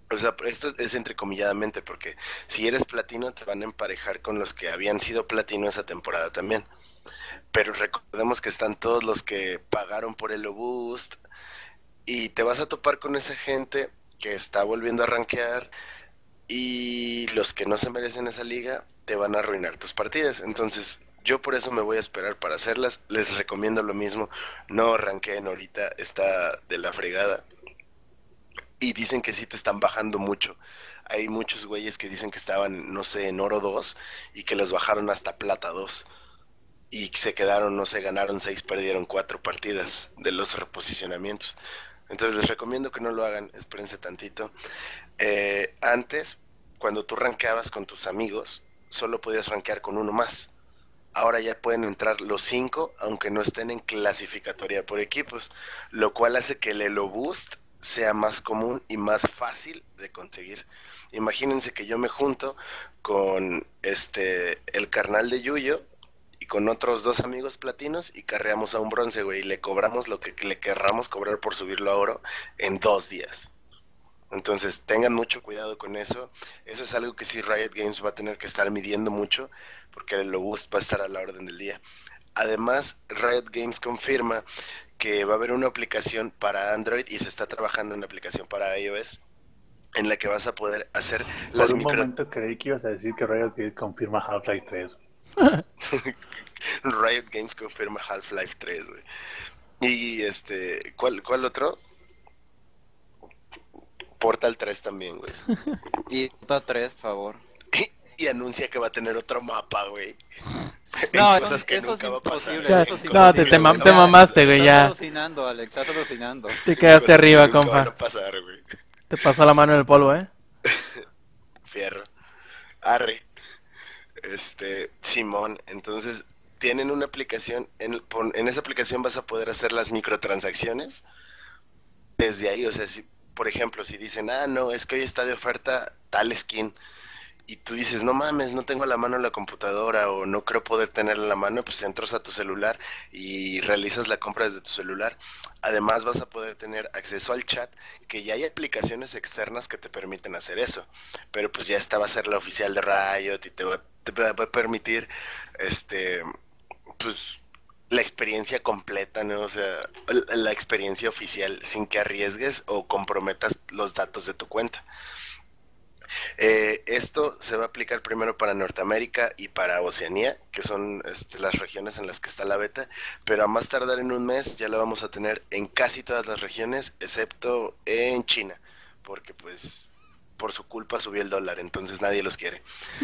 O sea, esto es entrecomilladamente, porque si eres platino te van a emparejar con los que habían sido platino esa temporada también. Pero recordemos que están todos los que pagaron por el Boost y te vas a topar con esa gente que está volviendo a rankear y los que no se merecen esa liga te van a arruinar tus partidas. Entonces, yo por eso me voy a esperar para hacerlas. Les recomiendo lo mismo. No ranqueen ahorita, está de la fregada. Y dicen que sí te están bajando mucho. Hay muchos güeyes que dicen que estaban, no sé, en oro 2 y que los bajaron hasta plata 2 y se quedaron, no sé, ganaron 6, perdieron 4 partidas de los reposicionamientos. Entonces les recomiendo que no lo hagan, espérense tantito. Antes, cuando tú rankeabas con tus amigos, solo podías rankear con uno más. Ahora ya pueden entrar los 5, aunque no estén en clasificatoria por equipos, lo cual hace que el Elo Boost sea más común y más fácil de conseguir. Imagínense que yo me junto con el carnal de Yuyo y con otros 2 amigos platinos y carreamos a un bronce, güey, y le cobramos lo que le querramos cobrar por subirlo a oro en 2 días. Entonces tengan mucho cuidado con eso. Eso es algo que sí Riot Games va a tener que estar midiendo mucho, porque el Boost va a estar a la orden del día. Además, Riot Games confirma que va a haber una aplicación para Android y se está trabajando en una aplicación para iOS en la que vas a poder hacer las Por un momento creí que ibas a decir que Riot Games confirma Half-Life 3. Riot Games confirma Half-Life 3, güey. Y ¿cuál otro? Portal 3 también, güey. Y Dota 3, por favor. Y anuncia que va a tener otro mapa, güey. No, Hay cosas que eso es nunca va a pasar. imposible. Ya, Eso es no, imposible, te güey. mamaste, güey, Estás ya. alucinando, Alex, estás alucinando. Te quedaste Cosas que arriba, nunca van compa. a pasar, güey. Te pasó la mano en el polvo, ¿eh? Fierro. Arre. Simón, entonces tienen una aplicación, en esa aplicación vas a poder hacer las microtransacciones desde ahí, o sea, si, por ejemplo, si dicen, no, es que hoy está de oferta tal skin, y tú dices, no mames, no tengo a la mano la computadora o no creo poder tenerla en la mano, pues entras a tu celular y realizas la compra desde tu celular. Además vas a poder tener acceso al chat, que ya hay aplicaciones externas que te permiten hacer eso, pero pues ya esta va a ser la oficial de Riot y te va a permitir, pues la experiencia completa, ¿no? O sea, la experiencia oficial sin que arriesgues o comprometas los datos de tu cuenta. Esto se va a aplicar primero para Norteamérica y para Oceanía, que son las regiones en las que está la beta, pero a más tardar en un mes ya lo vamos a tener en casi todas las regiones, excepto en China, porque pues por su culpa subió el dólar, entonces nadie los quiere.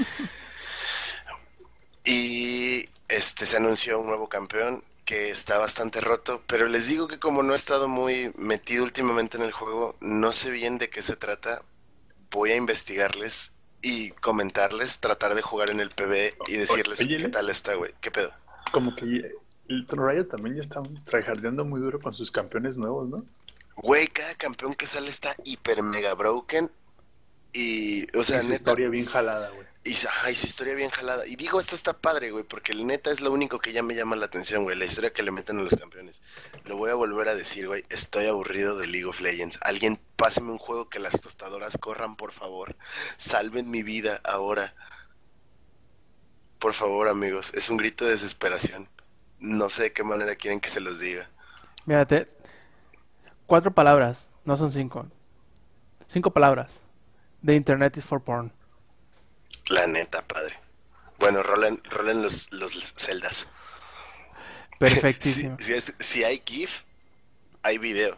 Y se anunció un nuevo campeón que está bastante roto, pero les digo que como no he estado muy metido últimamente en el juego, no sé bien de qué se trata. Voy a investigarles y comentarles, tratar de jugar en el PvE y decirles Oye, qué tal está, güey. ¿Qué pedo? Como que el Riot también ya está tryhardeando muy duro con sus campeones nuevos, ¿no? Güey, cada campeón que sale está hiper mega broken y, o sea, Y su neta, historia bien jalada, güey. y su historia bien jalada. Y digo, esto está padre, güey, porque el neta es lo único que ya me llama la atención, güey, la historia que le meten a los campeones. Lo voy a volver a decir, güey, estoy aburrido de League of Legends. Alguien páseme un juego que las tostadoras corran, por favor. Salven mi vida ahora. Por favor, amigos, es un grito de desesperación. No sé de qué manera quieren que se los diga. Mírate, 4 palabras, no son 5. 5 palabras. The Internet is for porn. La neta, padre. Bueno, rolen los celdas. Perfectísimo. Si hay GIF, hay video.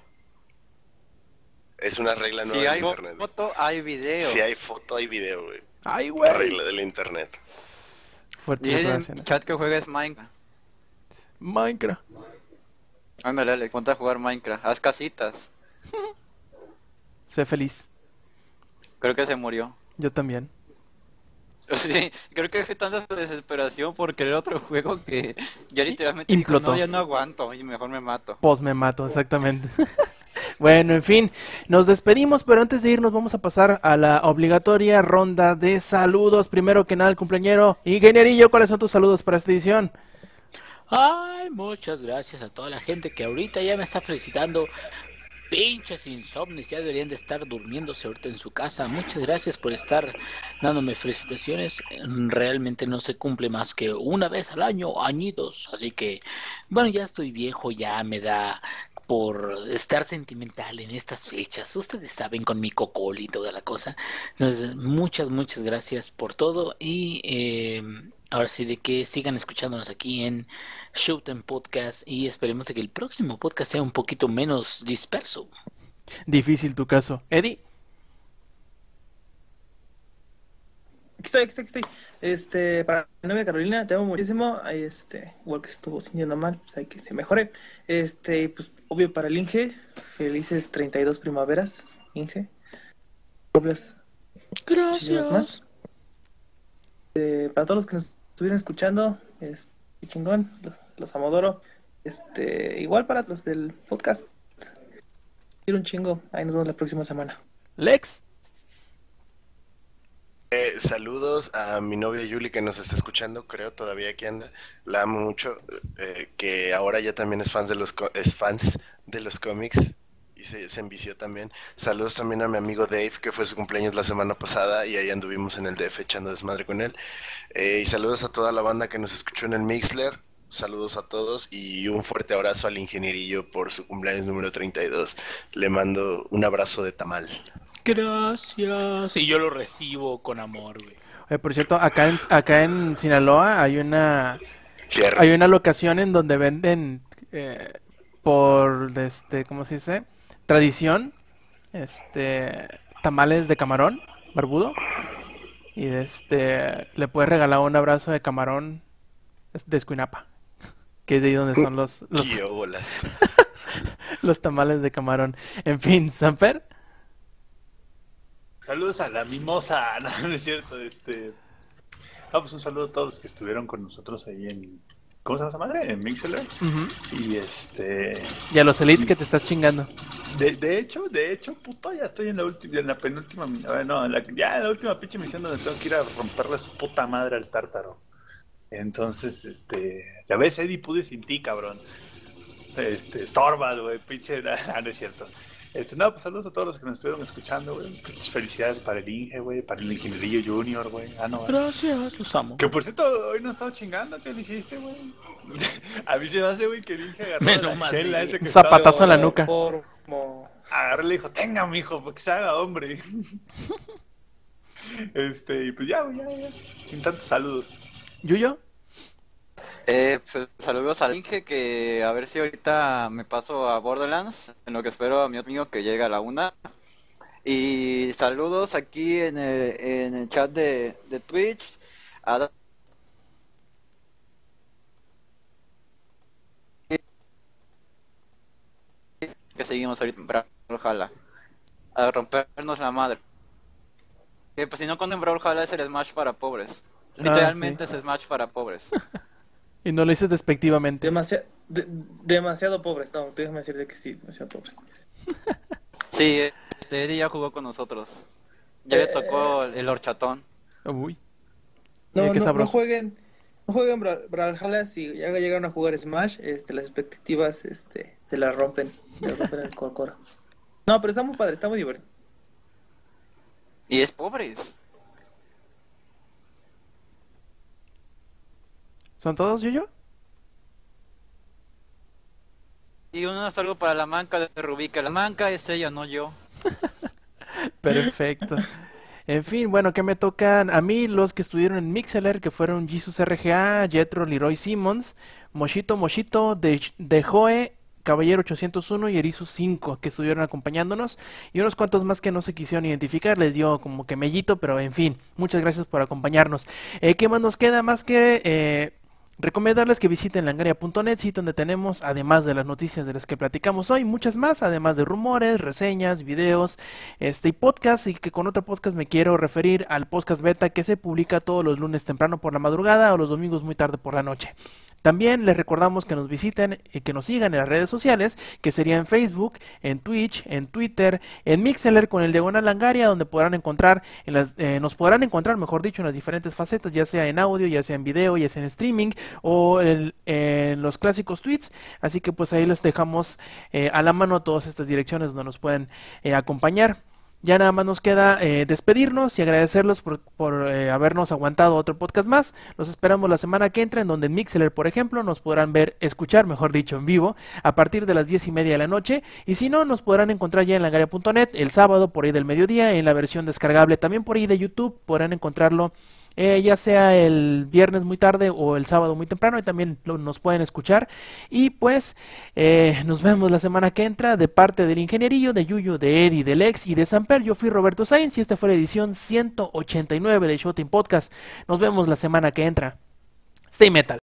Es una regla nueva Si del hay internet. foto, hay video. Si hay foto, hay video, güey. Ay, La güey. regla del internet. Fuertes Dice en el declaraciones. chat que juegues Minecraft. Minecraft. Ándale, Alex, ponte a jugar Minecraft. Haz casitas. Sé feliz. Creo que se murió. Yo también. Sí, creo que fue tanta su desesperación por querer otro juego que ya literalmente dijo, Implotó. no, ya no aguanto y mejor me mato. Pues me mato, exactamente. Bueno, en fin, nos despedimos, pero antes de irnos vamos a pasar a la obligatoria ronda de saludos. Primero que nada, el cumpleañero Ingenierillo, ¿cuáles son tus saludos para esta edición? Ay, muchas gracias a toda la gente que ahorita ya me está felicitando Pinches insomnes, ya deberían de estar durmiéndose ahorita en su casa. Muchas gracias por estar dándome felicitaciones. Realmente no se cumple más que una vez al año, añitos. Así que, bueno, ya estoy viejo, ya me da por estar sentimental en estas fechas. Ustedes saben, con mi cocol y toda la cosa. Entonces, muchas gracias por todo. Y ahora sí, de que sigan escuchándonos aquí en Showtime Podcast. Y esperemos de que el próximo podcast sea un poquito menos disperso. Difícil tu caso. Eddie, Aquí estoy. Para mi novia Carolina, te amo muchísimo. Ahí, igual que se estuvo sintiendo mal, pues hay que se mejore. Y pues, obvio para el Inge, felices 32 primaveras, Inge. Obvias, muchísimas más. Para todos los que nos estuvieron escuchando, chingón, los amodoro. Igual para los del podcast. Quiero un chingo. Ahí nos vemos la próxima semana. Lex, Saludos a mi novia Yuli que nos está escuchando, creo todavía que anda. La amo mucho, que ahora ya también es fans de los cómics y se envició también. Saludos también a mi amigo Dave, que fue su cumpleaños la semana pasada y ahí anduvimos en el DF echando desmadre con él. Y saludos a toda la banda que nos escuchó en el Mixler. Saludos a todos y un fuerte abrazo al ingenierillo por su cumpleaños número 32. Le mando un abrazo de tamal. Gracias. Y yo lo recibo con amor, güey. por cierto, acá en Sinaloa Fierro. hay una locación en donde venden por ¿cómo se dice? Tradición, tamales de camarón barbudo y le puedes regalar un abrazo de camarón de Escuinapa, que es de ahí donde son ¡Qué bolas! los tamales de camarón. En fin, Samper, Saludos a la mimosa, no es cierto, pues un saludo a todos los que estuvieron con nosotros ahí en, ¿cómo se llama esa madre? En Mixler. ujú, Y y a los elites que te estás chingando. de hecho, puto, ya estoy en la penúltima, no, ya en la última pinche misión donde tengo que ir a romperle su puta madre al tártaro. Entonces, ya ves, Eddie, pude sin ti, cabrón. Estorba, güey, pinche, no es cierto. No, pues saludos a todos los que nos estuvieron escuchando, güey. Pues, felicidades para el Inge, güey, para el Ingenierillo Junior, güey. No, güey. Gracias, los amo. Que por cierto, hoy no he estado chingando, ¿qué le hiciste, güey? A mí se me hace, güey, que el Inge agarró Me la lo maté. chela ese que Zapatazo en la estaba- nuca. Agarré y le dijo, tenga, mijo, para que se haga hombre. Y pues ya, güey, ya. Sin tantos saludos. ¿Yuyo? Pues, saludos al Inge, que a ver si ahorita me paso a Borderlands, en lo que espero a mi amigo que llegue a la 1. Y saludos aquí en el chat de Twitch a que seguimos ahorita en Brawlhalla a rompernos la madre. Pues si no conocen Brawlhalla es el Smash para pobres. Literalmente sí. es Smash para pobres. Y no lo dices despectivamente. Demasiado pobres, no, déjame decirte que sí, demasiado pobres. Sí, Eddie ya jugó con nosotros. Ya le tocó el horchatón. Uy. No, Qué no sabroso. jueguen Brawlhalla si ya llegaron a jugar Smash, las expectativas se las rompen, le rompen el coro. No, pero está muy padre, está muy divertido. Y es pobres. ¿Son todos, Yuyo? Y uno es algo para la manca de Rubí, que la manca es ella, no yo. Perfecto. En fin, bueno, ¿qué me tocan? A mí los que estuvieron en Mixeler, que fueron Jesus RGA, Jetro, Leroy Simmons, Moshito, de Joe, Caballero 801 y Erizu 5, que estuvieron acompañándonos, y unos cuantos más que no se quisieron identificar, les dio como que mellito, pero en fin, muchas gracias por acompañarnos. ¿Qué más nos queda? Más que recomendarles que visiten langaria.net, sitio donde tenemos, además de las noticias de las que platicamos hoy, muchas más, además de rumores, reseñas, videos, y podcast, y que con otro podcast me quiero referir al podcast beta que se publica todos los lunes temprano por la madrugada o los domingos muy tarde por la noche. También les recordamos que nos visiten y que nos sigan en las redes sociales, que sería en Facebook, en Twitch, en Twitter, en Mixler con el Diagonal Langaria, donde podrán encontrar, nos podrán encontrar, mejor dicho, en las diferentes facetas, ya sea en audio, ya sea en video, ya sea en streaming o en los clásicos tweets. Así que pues ahí les dejamos a la mano todas estas direcciones donde nos pueden acompañar. Ya nada más nos queda despedirnos y agradecerlos por habernos aguantado otro podcast más. Los esperamos la semana que entra, en donde en Mixler, por ejemplo, nos podrán escuchar, mejor dicho, en vivo, a partir de las 10:30 de la noche. Y si no, nos podrán encontrar ya en langaria.net el sábado, por ahí del mediodía, en la versión descargable. También por ahí de YouTube podrán encontrarlo, ya sea el viernes muy tarde o el sábado muy temprano, y también nos pueden escuchar. Y pues nos vemos la semana que entra, de parte del Ingenierillo, de Yuyo, de Eddie, de Lex y de Samper. Yo fui Roberto Sainz y esta fue la edición 189 de Showtime Podcast. Nos vemos la semana que entra. Stay metal.